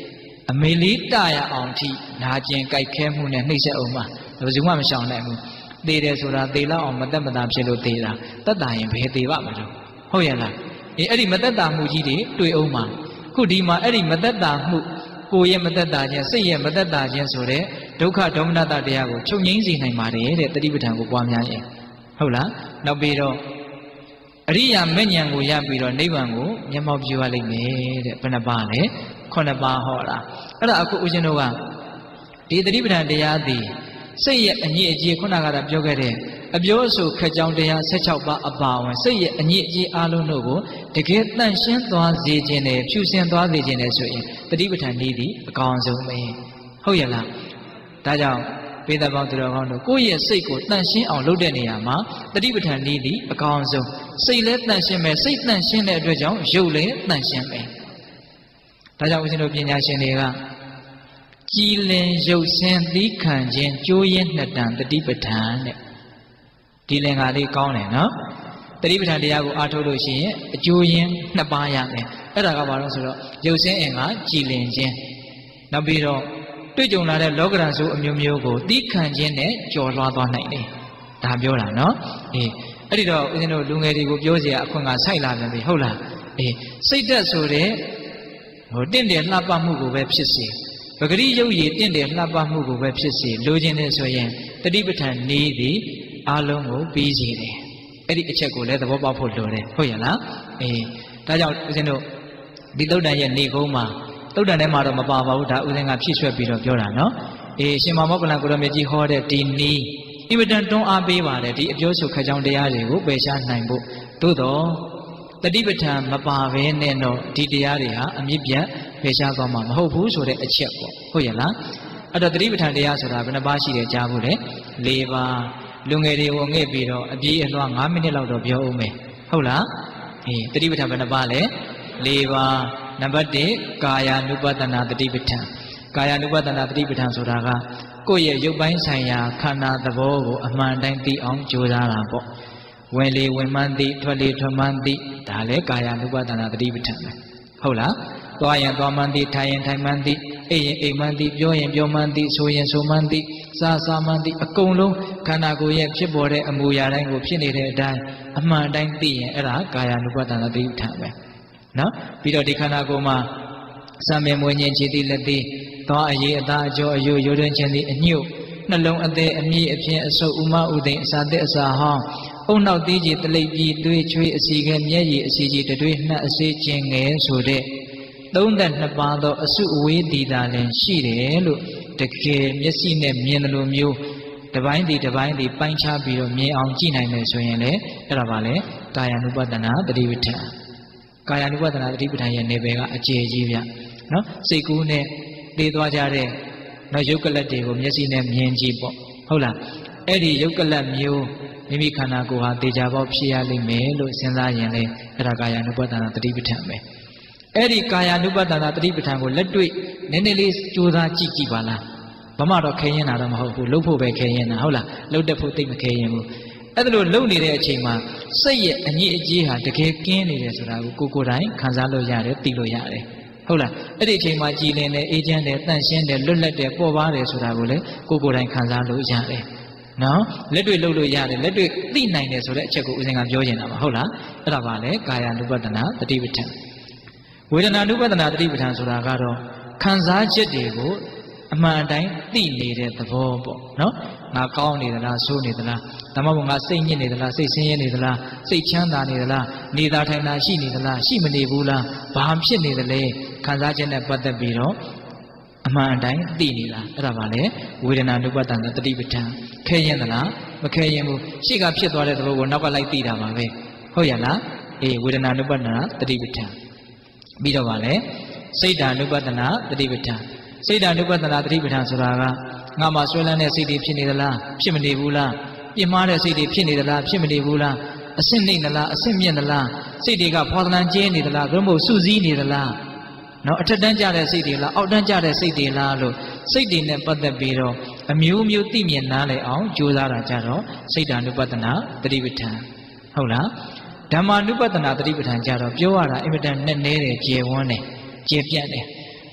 အမေလေးတရအောင်ထိနာကျင်ကြိုက်ခဲမှုနဲ့နှိမ့်ဆက်အောင်မှာဘယ်သူမှမရှောင်နိုင်ဘူးသေတယ်ဆိုတာသေလောက်အောင်မသက်မသာဖြစ်လို့သေတာသက်သာရင်ဘယ်သေပါမလို့ဟုတ်ရဲ့လားအေးအဲ့ဒီမသက်သာမှုကြီးတွေတွေ့အောင်မှာခုဒီမှာအဲ့ဒီမသက်သာမှုကိုယ်ရဲ့မသက်သာခြင်းစိတ်ရဲ့မသက်သာခြင်းဆိုတဲ့ဒုက္ခဒေါမနတတရားကိုချုပ်ငြိမ်းစေနိုင်ပါတယ်တဲ့တတိပဋ္ဌာန်ကိုပွားများရင်ဟုတ်လားနောက်ပြီးတော့အရိယာမဉ္ဇဉ်ကိုရပြီးတော့နိဗ္ဗာန်ကိုမျက်မှောက်ပြုရလိမ့်မယ်တဲ့ဘယ်နှပါလဲခုနှစ်ပါဟောတာအဲ့ဒါအခုဦးဇင်းတို့ကဒီတတိပဋ္ဌာန်တရားသည်စိတ်ရဲ့အညစ်အကြေးခုနကတော့ပြောခဲ့တဲ့အပြောအဆိုခက်ကြောင်းတရား၁၆ပါးအပါအဝင်စိတ်ရဲ့အညစ်အကြေးအလုံးတို့ကိုတကယ်တန့်ရှင်းသွားစေခြင်းနဲ့ဖြူစင်သွားစေခြင်းနဲ့ဆိုရင်တတိပဋ္ဌာန်နည်းသည်အကောင်းဆုံးပဲဟုတ်ရဲ့လားဒါကြောင့်ပေတပေါင်းသူတော်ကောင်းတို့ကိုယ့်ရဲ့စိတ်ကိုတန့်ရှင်းအောင်လုပ်တဲ့နေရာမှာတတိပဋ္ဌာန်နည်းသည်အကောင်းဆုံးစိတ်လည်းတန့်ရှင်းမယ်စိတ်တန့်ရှင်းတဲ့အတွက်ကြောင့်ရုပ်လည်းတန့်ရှင်းမယ်ဒါကြောင့်ဦးဇင်းတို့ပညာရှင်တွေကကြည်လင်ရုပ်ဆင်းသီးခံခြင်းကြိုးရင်းနှစ်တန်တတိပဋ္ဌာန်တဲ့ဒီလင်္ကာလေးကောင်းတယ်နော်တတိပဋ္ဌာန်တရားကိုအားထုတ်လို့ရှိရင်အကျိုးရင်းနှစ်ပါးရမယ်အဲ့ဒါကဘာလို့ဆိုတော့ရုပ်ဆင်းအင်ကကြည်လင်ခြင်းနောက်ပြီးတော့တွေ့ကြုံလာတဲ့လောကဓာတ်ဆိုးအမျိုးမျိုးကိုသီးခံခြင်းနဲ့ကြော်လွှားသွားနိုင်တယ်ဒါပြောတာနော်အေးအဲ့ဒီတော့ဦးဇင်းတို့လူငယ်တွေကိုပြောစရာအခွင့်ကစိုက်လာပြန်ပြီဟုတ်လားအေးစိတ်သက်ဆိုတဲ့ဟိုတင့်တယ်လှပမှုကိုပဲဖြစ်စေပဂရိယုတ်ရည်တင့်တယ်လှပမှုကိုပဲဖြစ်စေလိုချင်တယ်ဆိုရင်တတိပဋ္ဌာန်နည်းသည်အလုံးကိုပြီးစီတယ်အဲ့ဒီအချက်ကိုလည်းသဘောပေါက်ဖို့လိုတယ်ဟုတ်ရဲ့လားအေးဒါကြောင့်ဦးဇင်းတို့ဒီသုတ်တန်ရဲ့နေကုန်းမှာသုတ်တန်ထဲမှာတော့မပါပါဘူးဒါဦးဇင်းကဖြည့်ဆွဲပြီးတော့ပြောတာနော်အေးရှင်မောဂလန်ကိုရမေကြီးဟောတဲ့ဒီနီးအင်မတန်တွန်းအားပေးပါတယ်ဒီအပြောဆိုခက်ကြောင်းတရားတွေကိုပယ်ရှားနိုင်ဖို့သို့တော့တတိပဋ္ဌာန်မပါဘဲနဲ့တော့ဒီတရားတွေဟာအမြင့်ပြတ်ပယ်ရှားသွားမှာမဟုတ်ဘူးဆိုတဲ့အချက်ပေါ့ဟုတ်ရဲ့လားအဲ့တော့တတိပဋ္ဌာန်တရားဆိုတာဘယ်နှပါးရှိတယ်ကြားဖို့လဲ၄ပါးလူငယ်တွေကိုငှဲ့ပြီးတော့အပြေးအလွှား၅မိနစ်လောက်တော့ပြောဦးမယ်ဟုတ်လားအေးတတိပဋ္ဌာန်ဘယ်နှပါးလဲ၄ပါးနံပါတ်၁ကာယ ानु ပတနာတတိပဋ္ဌာန်ကာယ ानु ပတနာတတိပဋ္ဌာန်ဆိုတာကကိုယ့်ရဲ့ရုပ်ပိုင်းဆိုင်ရာခန္ဓာသဘောကိုအမှန်တိုင်းသိအောင်ကြိုးစားတာပေါ့ဝင်လေဝင်မှန်းသိထွက်လေထွက်မှန်းသိဒါလည်းကာယ ानु ပတနာတတိပဋ္ဌာန်ပဲဟုတ်လားသွားရင်သွားမှန်းသိထိုင်ရင်ထိုင်မှန်းသိအိပ်ရင်အိပ်မှန်းသိပြောရင်ပြောမှန်းသိဆိုရင်ဆိုမှန်းသိစားစားမှန်းသိအကုန်လုံးခန္ဓာကိုယ်ရဲ့ဖြစ်ပေါ်တဲ့အမူအရာတိုင်းကိုဖြစ်နေတဲ့အတိုင်းအမှန်တိုင်းသိရင်အဲ့ဒါကာယ ानु ပတနာတတိပဋ္ဌာန်ပဲနော်ပြီးတော့ဒီခန္ဓာကိုယ်မှာစံမေမွေးခြင်းခြေတိလက်တိသွားအရေးအသားအကျော်အယိုးရိုးတွင်ခြင်းသည်အညွတ်နှလုံးအသေးအမြင့်အပြင်အဆုပ်ဥမဥသိမ်အစာသက်အစာဟောင်းအုံနောက်သေးကြီးတလိပ်ကြီးသွေးချွေးအစီခဲမျက်ရည်အစီကြီးတွေနှက်အစေးခြင်းငယ်ဆိုတဲ့သုံးသက်နှစ်ပါးသောအစုအဝေးတည်တာလည်းရှိတယ်လို့တကယ်မျက်စိနဲ့မြင်တယ်လို့မျိုးတပိုင်းဒီတပိုင်းဒီပိုင်းခြားပြီးတော့မြင်အောင်ကြည့်နိုင်တယ်ဆိုရင်လေအဲ့ဒါပါလေကာယ ानु ပတနာတတိပဋ္ဌာန်ကာယ ानु ပတနာတတိပဋ္ဌာန်ရဲ့နေပယ်ကအကျေကြီးဗျနော်စိတ်ကူးနဲ့သိသွားကြတဲ့နော်ယုတ်ကလတ်တွေကိုမျက်စိနဲ့မြင်ကြည့်ပေါ့ဟုတ်လားအဲ့ဒီယုတ်ကလတ်မျိုးမိမိခန္ဓာကိုယ်ဟာတေချာပေါက်ဖြစ်ရလိမ့်မယ်လို့စဉ်းစားရင်လေအဲ့ဒါကာယ ानु ပတနာတတိပဋ္ဌာန်ပဲအဲ့ဒီကာယ ानु ပတနာတတိပဋ္ဌာန်ကိုလက်တွေ့နည်းနည်းလေးကြိုးစားကြည့်ကြည့်ပါလားဘာမှတော့ခဲရင်တာတော့မဟုတ်ဘူးလှုပ်ဖို့ပဲခဲရင်တာဟုတ်လားလှုပ်တတ်ဖို့သိမခဲရင်ဘူးအဲ့ဒါလို့လှုပ်နေတဲ့အချိန်မှာစိတ်ရဲ့အညစ်အကြေးဟာတကယ်ကင်းနေတယ်ဆိုတာကိုကိုယ်ကိုယ်တိုင်ခံစားလို့ရတယ်သိလို့ရတယ်ဟုတ်လားအဲ့ဒီအချိန်မှာကြည်လင်တယ်အေးချမ်းတယ်တန့်ရှင်းတယ်လွတ်လပ်တယ်ပေါ်ပါတယ်ဆိုတာကိုလေကိုယ်ကိုယ်တိုင်ခံစားလို့ရတယ်နော်လက်တွေ့လှုပ်လို့ရတယ်လက်တွေ့သိနိုင်တယ်ဆိုတဲ့အချက်ကိုဦးဇင်းကပြောနေတာပါဟုတ်လားအဲ့ဒါပါလေကာယ ानु ပတနာတတိပဋ္ဌာန်ဝေဒနာ ानु ပတနာတတိပဋ္ဌာန်ဆိုတာကတော့ခံစားချက်တွေကိုအမှန်တိုင်းသိနေတဲ့သဘောပေါ့နော်ငါကောင်းနေသလားဆိုးနေသလားဒါမှမဟုတ်ငါစိတ်ညစ်နေသလားစိတ်ဆင်းရဲနေသလားစိတ်ချမ်းသာနေသလားနေတာထိုင်တာရှိနေသလားရှိမနေဘူးလားဘာဖြစ်နေသလဲခံစားချက်နဲ့ပတ်သက်ပြီးတော့အမှန်တိုင်းသိနေလားအဲ့ဒါပါလေဝေဒနာ ानु ပတနာတတိပဋ္ဌာန်ခဲရင်သလားမခဲရင်ဘူးရှေ့ကဖြစ်သွားတဲ့သဘောကိုနောက်ကလိုက်သိတာပါပဲဟုတ်ရလားအေးဝေဒနာ ानु ပတနာတတိပဋ္ဌာန်ပြီးတော့ပါလေစိတ်ဓာ ानु ပတနာတတိပဋ္ဌာန်စိတ်ဓာ ानु ပတနာတတိပဋ္ဌာန်ဆိုတာကငါမှဆွဲလန်းတဲ့စိတ်တွေဖြစ်နေသလားဖြစ်မနေဘူးလားပြင်းမာတဲ့စိတ်တွေဖြစ်နေသလားဖြစ်မနေဘူးလားအဆင့်နှိမ့်သလားအဆင့်မြင့်သလားစိတ်တွေကဖွာသလန်ကျဲနေသလားဘယ်မို့စုစည်းနေသလားနော်အထက်တန်းကြတဲ့စိတ်တွေလားအောက်တန်းကြတဲ့စိတ်တွေလားလို့စိတ်တွေနဲ့ပတ်သက်ပြီးတော့အမျိုးမျိုးသိမြင်နားလည်အောင်ကြိုးစားတာကြတော့စိတ်ဓာ ानु ပတနာတတိပဋ္ဌာန်ဟုတ်လားဓမ္မ ानु ပတနာတတိပဋ္ဌာန်ကြတော့ပြောရတာအင်မတန်နဲ့နဲတယ်ကျေဝန်းတယ်ကျေပြတ်တယ်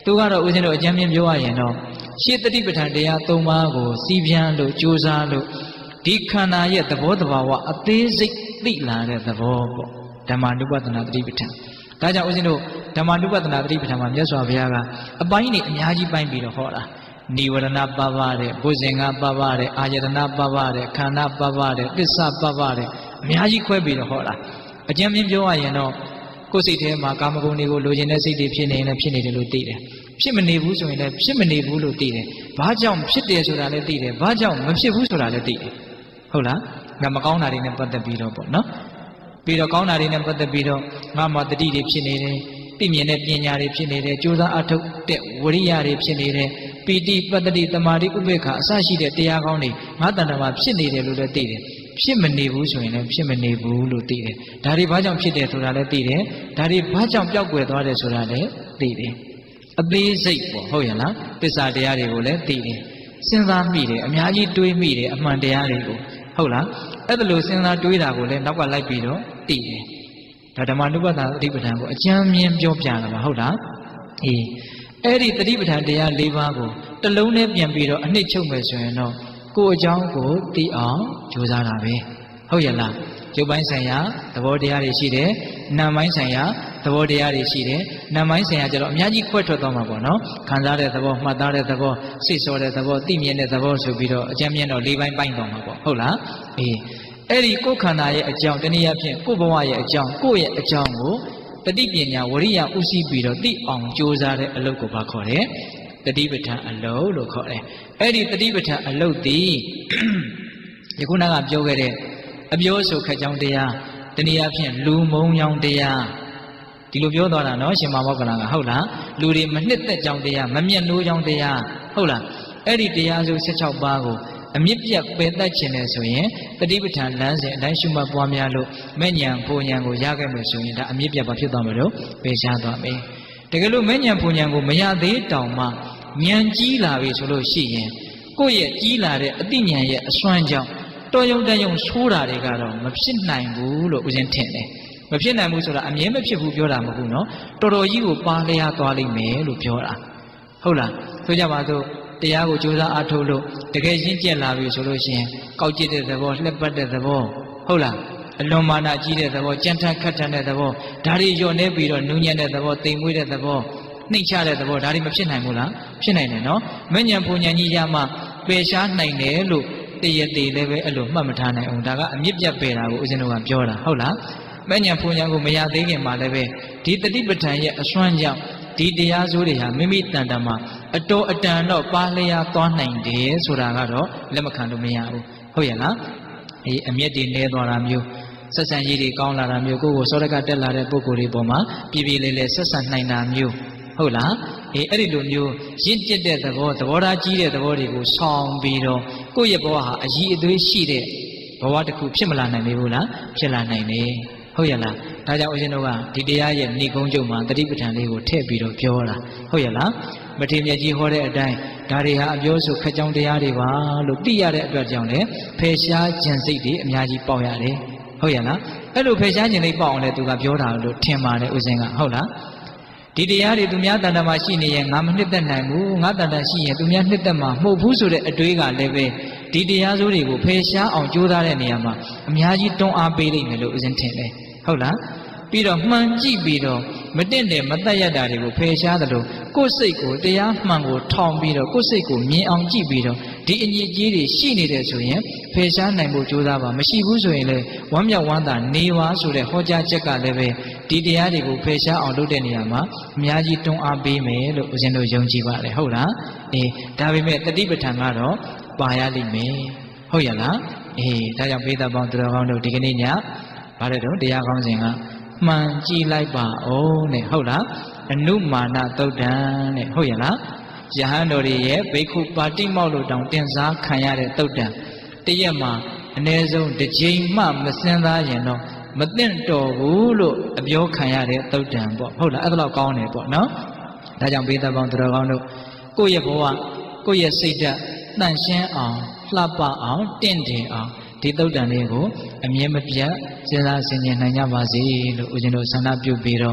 သူကတော့ဦးဇင်းတို့အကြမ်းမြင်ပြောရရင်တော့ရှေ့တတိပဋ္ဌာန်တရားသုံးပါးကိုစီးပြန်လို့ကြိုးစားလို့ဒီခန္ဓာရဲ့သဘောတဘာဝအသေးစိတ်သိလာတဲ့သဘောပေါ့ဓမ္မနုပဒနာတတိပဋ္ဌာန်ဒါကြောင့်ဦးဇင်းတို့ဓမ္မနုပဒနာတတိပဋ္ဌာန်မှာမြတ်စွာဘုရားကအပိုင်းနေအများကြီးပိုင်းပြီးတော့ဟောတာနိဝရဏပပတဲ့ဘုဇင်္ဂပပတဲ့အာယတနာပပတဲ့ခန္ဓာပပတဲ့သစ္စာပပတဲ့အများကြီးခွဲပြီးတော့ဟောတာအကျဉ်းမြင်ပြောရရင်တော့ကိုယ်စိတ်ထဲမှာကာမဂုဏ်တွေကိုလိုချင်တဲ့စိတ်တွေဖြစ်နေရင်လည်းဖြစ်နေတယ်လို့သိတယ်ဖြစ်မနေဘူးဆိုရင်လည်းဖြစ်မနေဘူးလို့သိတယ်ဘာကြောင့်ဖြစ်တယ်ဆိုတာလည်းသိတယ်ဘာကြောင့်မဖြစ်ဘူးဆိုတာလည်းသိတယ်ဟုတ်လားငါမကောင်းတာတွေနဲ့ပတ်သက်ပြီးတော့ပေါ့နော်ပြီးတော့ကောင်းတာတွေနဲ့ပတ်သက်ပြီးတော့ငါမှတတိတွေဖြစ်နေတယ်သိမြင်တဲ့ပညာတွေဖြစ်နေတယ်ကြိုးစားအထုတ်တဲ့ဝရိယတွေဖြစ်နေတယ်ပီတိပတ္တိတမာတိဥပေက္ခအစရှိတဲ့တရားကောင်းတွေငါတဏ္ဍာမှာဖြစ်နေတယ်လို့လည်းသိတယ်ဖြစ်မနေဘူးဆိုရင်လည်းဖြစ်မနေဘူးလို့သိတယ်ဒါတွေဘာကြောင့်ဖြစ်တယ်ဆိုတာလည်းသိတယ်ဒါတွေဘာကြောင့်ပျောက်ကွယ်သွားတယ်ဆိုတာလည်းသိတယ်အသေးစိတ်ပေါ့ဟုတ်ရဲ့လားသစ္စာတရားတွေကိုလည်းသိတယ်စဉ်းစားမိတယ်အများကြီးတွေးမိတယ်အမှန်တရားတွေကိုဟုတ်လားအဲ့ဒါလိုစဉ်းစားတွေးတာကိုလည်းနောက်ကလိုက်ပြီးတော့သိတယ်ဒါဓမ္မနုပဒနာတတိပဋ္ဌာန်ကိုအကျမ်းမြင်ပြောပြတာပါဟုတ်လားအေးအဲ့ဒီတတိပဋ္ဌာန်တရား၄ပါးကိုတစ်လုံးနဲ့ပြန်ပြီးတော့အနှစ်ချုပ်မယ်ဆိုရင်တော့ကိုယ်အကြောင်းကိုသိအောင်ကြိုးစားတာပဲဟုတ်ရဲ့လားရုပ်ပိုင်းဆိုင်ရာသဘောတရားတွေရှိတယ်နာမ်ပိုင်းဆိုင်ရာသဘောတရားတွေရှိတယ်နာမ်ပိုင်းဆိုင်ရာကျတော့အများကြီးခွဲထွက်သွားမှာပေါ့နော်ခံစားတဲ့သဘောမှတ်သားတဲ့သဘောစိတ်ဆောတဲ့သဘောသိမြင်တဲ့သဘောဆိုပြီးတော့အကျဉ်းမြင်တော့၄ပိုင်းပိုင်းသွားမှာပေါ့ဟုတ်လားအေးအဲ့ဒီကိုယ်ခန္ဓာရဲ့အကြောင်းတနည်းအားဖြင့်ကိုယ်ဘဝရဲ့အကြောင်းကိုယ့်ရဲ့အကြောင်းကိုတတိပညာဝရိယဥသိပြီးတော့သိအောင်ကြိုးစားတဲ့အလုပ်ကိုဘာခေါ်လဲတတိပဋ္ဌာန်အလုပ်လို့ခေါ်တယ်အဲ့ဒီတတိပဋ္ဌာန်အလုပ်သည်ဒီခုနကပြောခဲ့တဲ့အပြောဆိုခက်ကြောင်းတရားတနည်းအားဖြင့်လူမုံကြောင်းတရားဒီလိုပြောသွားတာနော်ရှင်မောဂလန်ကဟုတ်လားလူတွေမနှစ်သက်ကြောင်းတရားမမျက်နှိုးကြောင်းတရားဟုတ်လားအဲ့ဒီတရားစု၁၆ပါးကိုအမြင့်ပြတ်ပယ်တတ်ခြင်းနဲ့ဆိုရင်တတိပဋ္ဌာန်လမ်းစဉ်အတိုင်းရှုမှတ်ပွားများလို့မဲ့ညာပူညာကိုရခဲ့မယ်ဆိုရင်ဒါအမြင့်ပြတ်ပါဖြစ်သွားမယ်လို့ပယ်ရှားသွားမယ်တကယ်လို့မဲ့ညာပူညာကိုမရသေးတောင်မှဉာဏ်ကြီးလာပြီဆိုလို့ရှိရင်ကိုယ့်ရဲ့ကြီးလာတဲ့အသိဉာဏ်ရဲ့အစွမ်းကြောင့်တော်ရုံတန်ရုံဆိုးတာတွေကတော့မဖြစ်နိုင်ဘူးလို့ဦးဇင်းထင်တယ်မဖြစ်နိုင်ဘူးဆိုတာအမြဲမဖြစ်ဘူးပြောတာမဟုတ်ဘူးနော်တော်တော်ကြီးကိုပါလျားသွားလိမ့်မယ်လို့ပြောတာဟုတ်လားဆိုကြပါစို့တရားကိုကြိုးစားအားထုတ်လို့တကယ်ရင့်ကျက်လာပြီဆိုလို့ရှိရင်ကောက်ကျစ်တဲ့သဘောလှက်ပတ်တဲ့သဘောဟုတ်လားအလွန်မာနကြီးတဲ့သဘောကြမ်းထမ်းခတ်ထန်တဲ့သဘောဒါတွေညှော့နေပြီးတော့နူးညံ့တဲ့သဘောတိမ်မွေးတဲ့သဘောနှိမ့်ချတဲ့သဘောဒါတွေမဖြစ်နိုင်ဘူးလားဖြစ်နိုင်တယ်နော်မဉ္ဇဉ်ပူဉ္ဇဉ်ကြီးရမှပယ်ရှားနိုင်တယ်လို့တရတေလည်းပဲအဲ့လိုမှတ်မထားနိုင်အောင်ဒါကအမြင့်ပြတ်ပယ်တာကိုဦးဇင်းတို့ကပြောတာဟုတ်လားမဉ္ဇဉ်ပူဉ္ဇဉ်ကိုမရသေးခင်မှာလည်းပဲဒီတတိပဋ္ဌာန်ရဲ့အစွမ်းကြောင့်ဒီတရားစိုးတွေဟာမိမိတန်တမှာအတော်အတန်တော့ပါလျားသွားနိုင်တယ်ဆိုတာကတော့လက်မခံလို့မရဘူးဟုတ်ရဲ့လားအေးအမျက်တွေနဲသွားတာမျိုးဆက်ဆံရေးတွေကောင်းလာတာမျိုးကိုယ့်ကိုစောရကတက်လာတဲ့ပုံကိုယ်တွေပေါ်မှာပြည်ပြည်လေးလေးဆက်ဆံနိုင်တာမျိုးဟုတ်လားအေးအဲ့ဒီလိုမျိုးရင့်ကျက်တဲ့သဘောသဘောထားကြီးတဲ့သဘောတွေကိုဆောင်ပြီးတော့ကိုယ့်ရဲ့ဘဝဟာအည်အသွေးရှိတဲ့ဘဝတစ်ခုဖြစ်မလာနိုင်ဘူးလားဖြစ်လာနိုင်တယ်ဟုတ်ရဲ့လားဒါကြောင့်ဦးဇင်းတို့ကဒီတရားရဲ့ဏိကုံးကျုံမှာတတိပဋ္ဌာန်လေးကိုထည့်ပြီးတော့ပြောတာဟုတ်ရဲ့လားမထေမြတ်ကြီးဟောတဲ့အတိုင်းဒါတွေဟာအပြောဆိုခက်ကြောင်းတရားတွေပါလို့သိရတဲ့အတွက်ကြောင့်လည်းဖယ်ရှားခြင်းစိတ်တွေအများကြီးပေါက်ရတယ်ဟုတ်ရဲ့လားအဲ့လိုဖယ်ရှားခြင်းလေးပေါက်အောင်လည်းသူကပြောတာလို့ထင်ပါတယ်ဦးဇင်းကဟုတ်လားဒီတရားတွေသူများတန်တမှာရှိနေရင်ငါမနှစ်သက်နိုင်ဘူးငါတန်တရှိရင်သူများနှစ်သက်မှာမဟုတ်ဘူးဆိုတဲ့အတွေးကလည်းပဲဒီတရားစိုးတွေကိုဖယ်ရှားအောင်ကြိုးစားတဲ့နေရာမှာအများကြီးတွန်းအားပေးလိမ့်မယ်လို့ဦးဇင်းထင်တယ်ဟုတ်လားပြီးတော့မှန်ကြည့်ပြီးတော့မတင့်တယ်မတတ်ရတာတွေကိုဖယ်ရှားသလိုကိုယ်စိတ်ကိုတရားမှန်ကိုထောင်ပြီးတော့ကိုယ်စိတ်ကိုမြင်အောင်ကြည့်ပြီးတော့ဒီအညစ်အကြေးတွေရှိနေတယ်ဆိုရင်ဖယ်ရှားနိုင်ဖို့ကြိုးစားပါမရှိဘူးဆိုရင်လည်းဝမ်းမြောက်ဝမ်းသာနေပါဆိုတဲ့ဟောကြားချက်ကလည်းပဲဒီတရားတွေကိုဖယ်ရှားအောင်လုပ်တဲ့နေရာမှာအများကြီးတွန်းအားပေးမယ်လို့ဦးဇင်းတို့ယုံကြည်ပါတယ်ဟုတ်လားအေးဒါပေမဲ့တတိပဋ္ဌာန်ကတော့ပါရလိမ့်မယ်ဟုတ်ရလားအေးဒါကြောင့်ပေးသက်ပေါင်းသူတော်ကောင်းတို့ဒီကနေ့ညဗါတဲ့တော့တရားကောင်းစဉ်ကမှန်ကြည့်လိုက်ပါဦးတဲ့ဟုတ်လားအနုမာနသုတ်တံတဲ့ဟုတ်ရလားယဟန်တော်ရဲ့ဘိက္ခုပါတိမောက်လို့တောင်တင်စားခံရတဲ့သုတ်တံတရက်မှာအ ਨੇ ဆုံးတစ်ချိန်မှမစင်သားရင်တော့မသိမ့်တော်ဘူးလို့အပြောခံရတဲ့သုတ်တံပေါ့ဟုတ်လားအဲ့ဒါတော့ကောင်းတယ်ပေါ့နော်ဒါကြောင့်ပေးသက်ပေါင်းသူတော်ကောင်းတို့ကိုယ့်ရဲ့ဘဝကိုယ့်ရဲ့စိတ်ဓာတ်တန့်ရှင်းအောင်လှပအောင်တင့်တယ်အောင်ဒီသုတ်တံလေးကိုအမြဲမပြတ်စဉ်းစားဆင်ခြင်နိုင်ကြပါစေလို့ဦးဇင်းတို့ဆန္ဒပြုပြီးတော့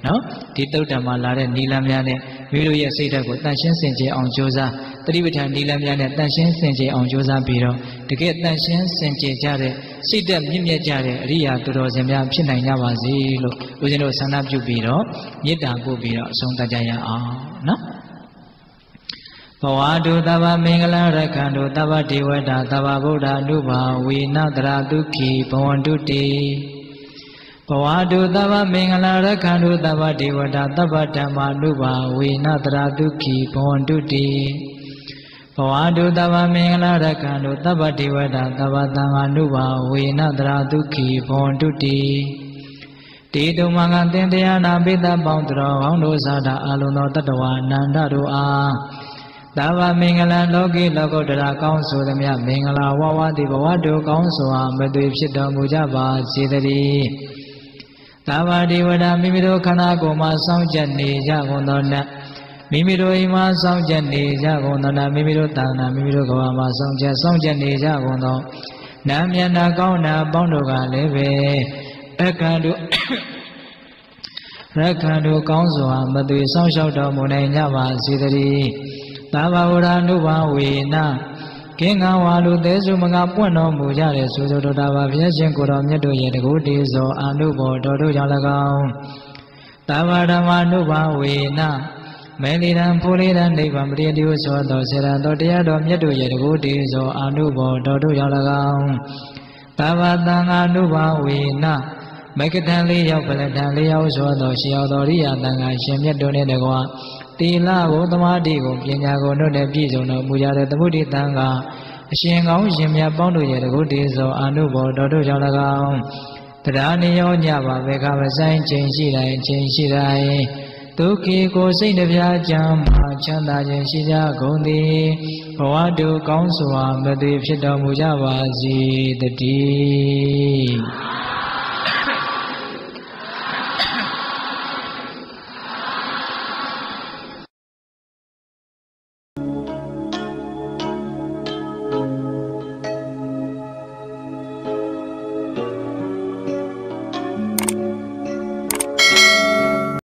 နော်ဒီတုတ်တံမှာလာတဲ့နီလန်းများနဲ့မိတို့ရဲ့စိတ်ဓာတ်ကိုတန်ရှင်းစင်ကြယ်အောင်ကြိုးစားတတိပဋ္ဌာန်နီလန်းများနဲ့တန်ရှင်းစင်ကြယ်အောင်ကြိုးစားပြီးတော့တကယ်တန်ရှင်းစင်ကြယ်ကြတဲ့စိတ်ဓာတ်မြင့်မြတ်ကြတဲ့အရိယာသူတော်စင်များဖြစ်နိုင်ကြပါစေလို့ဦးဇင်းတို့ဆန္ဒပြုပြီးတော့မေတ္တာပို့ပြီးတော့အဆုံးသတ်ကြရအောင်နော်ဘဝတုသဗ္ဗမင်္ဂလရက္ခန္တုသဗ္ဗဒေဝတာသဗ္ဗဗုဒ္ဓ အနုဘာဝေနတရာဒုက္ခိဘဝန္တုတေဘဝတုသဗ္ဗမင်္ဂလရက္ခန္တုသဗ္ဗဒေဝတာသဗ္ဗဓမ္မာနုဘာဝေနတရာဒုက္ခိဘဝန္တုတေဘဝတုသဗ္ဗမင်္ဂလရက္ခန္တုသဗ္ဗဒေဝတာသဗ္ဗသံဃာနုဘာဝေနတရာဒုက္ခိဘဝန္တုတေတေတုမင်္ဂသင်တရားနာပိသပေါင်းတော်ဟောင်းတို့သာတာအလုံးသောတတ္တဝါအနန္တတို့အားသဗ္ဗမင်္ဂလလောကီလောကုတ္တရာကောင်းဆိုသမျှမင်္ဂလာဝဝတိဘဝတို့ကောင်းစွာမသွေဖြစ်တော်မူကြပါစေတည်းသဗ္ဗဒေဝတာမိမိတို့ခန္ဓာကိုယ်မှာစောင့်ကြနေကြကုန်သောနတ်မိမိတို့အိမ်မှာစောင့်ကြနေကြကုန်သောနတ်မိမိတို့သာနာမိမိတို့ကဘာမှာစောင့်ကြစောင့်ကြနေကြကုန်သောနာမျက်နှာကောင်းနာပေါင်းတို့ကလည်းပဲအခန္တုရက္ခန္တုကောင်းစွာမသွေစောင့်ရှောက်တော်မူနိုင်ကြပါစေတည်းသဗ္ဗဝရနုဘာဝေနကင်္ဂဝါလူသေးစုမကပွင့်တော်မူကြတဲ့ဆိုဆိုတော်တာပါဘုရားရှင်ကိုတော်မြတ်တို့ရဲ့တကူတေဇောအာနုဘောတော်တို့ကြောင့်၎င်းသဗ္ဗဓမ္မနုဘာဝေနမေလီရန်ဖူလီရန်နိဗ္ဗာန်ပရိတိဟုဆိုတော်စေရန်တော်တရားတော်မြတ်တို့ရဲ့တကူတေဇောအာနုဘောတော်တို့ကြောင့်၎င်းသဗ္ဗသံဃာနုဘာဝေနမေကတံလေးရောက်ပလတံလေးရောက်ဆိုတော်ရှိရောက်တော်ရိယာသံဃာရှင်မြတ်တို့နဲ့တကွာသီလကိုသမာဓိကိုပညာကိုတို့နဲ့ပြည့်စုံတော်မူကြတဲ့သမုဒိတံကအရှင်ကောင်းရှင်မြတ်ပေါင်းတို့ရဲ့တကုတေဇောအာနုဘောတော်တို့ကြောင့်၎င်းတရားနိယောညပါဘေခမဆိုင်ချိန်ရှိတိုင်းချိန်ရှိတိုင်းဒုက္ခိကိုစိတ်နှပြချမ်းမှချမ်းသာခြင်းရှိကြကုန်သည်ဘဝတုကောင်းစွာမသွေဖြစ်တော်မူကြပါစေတည်း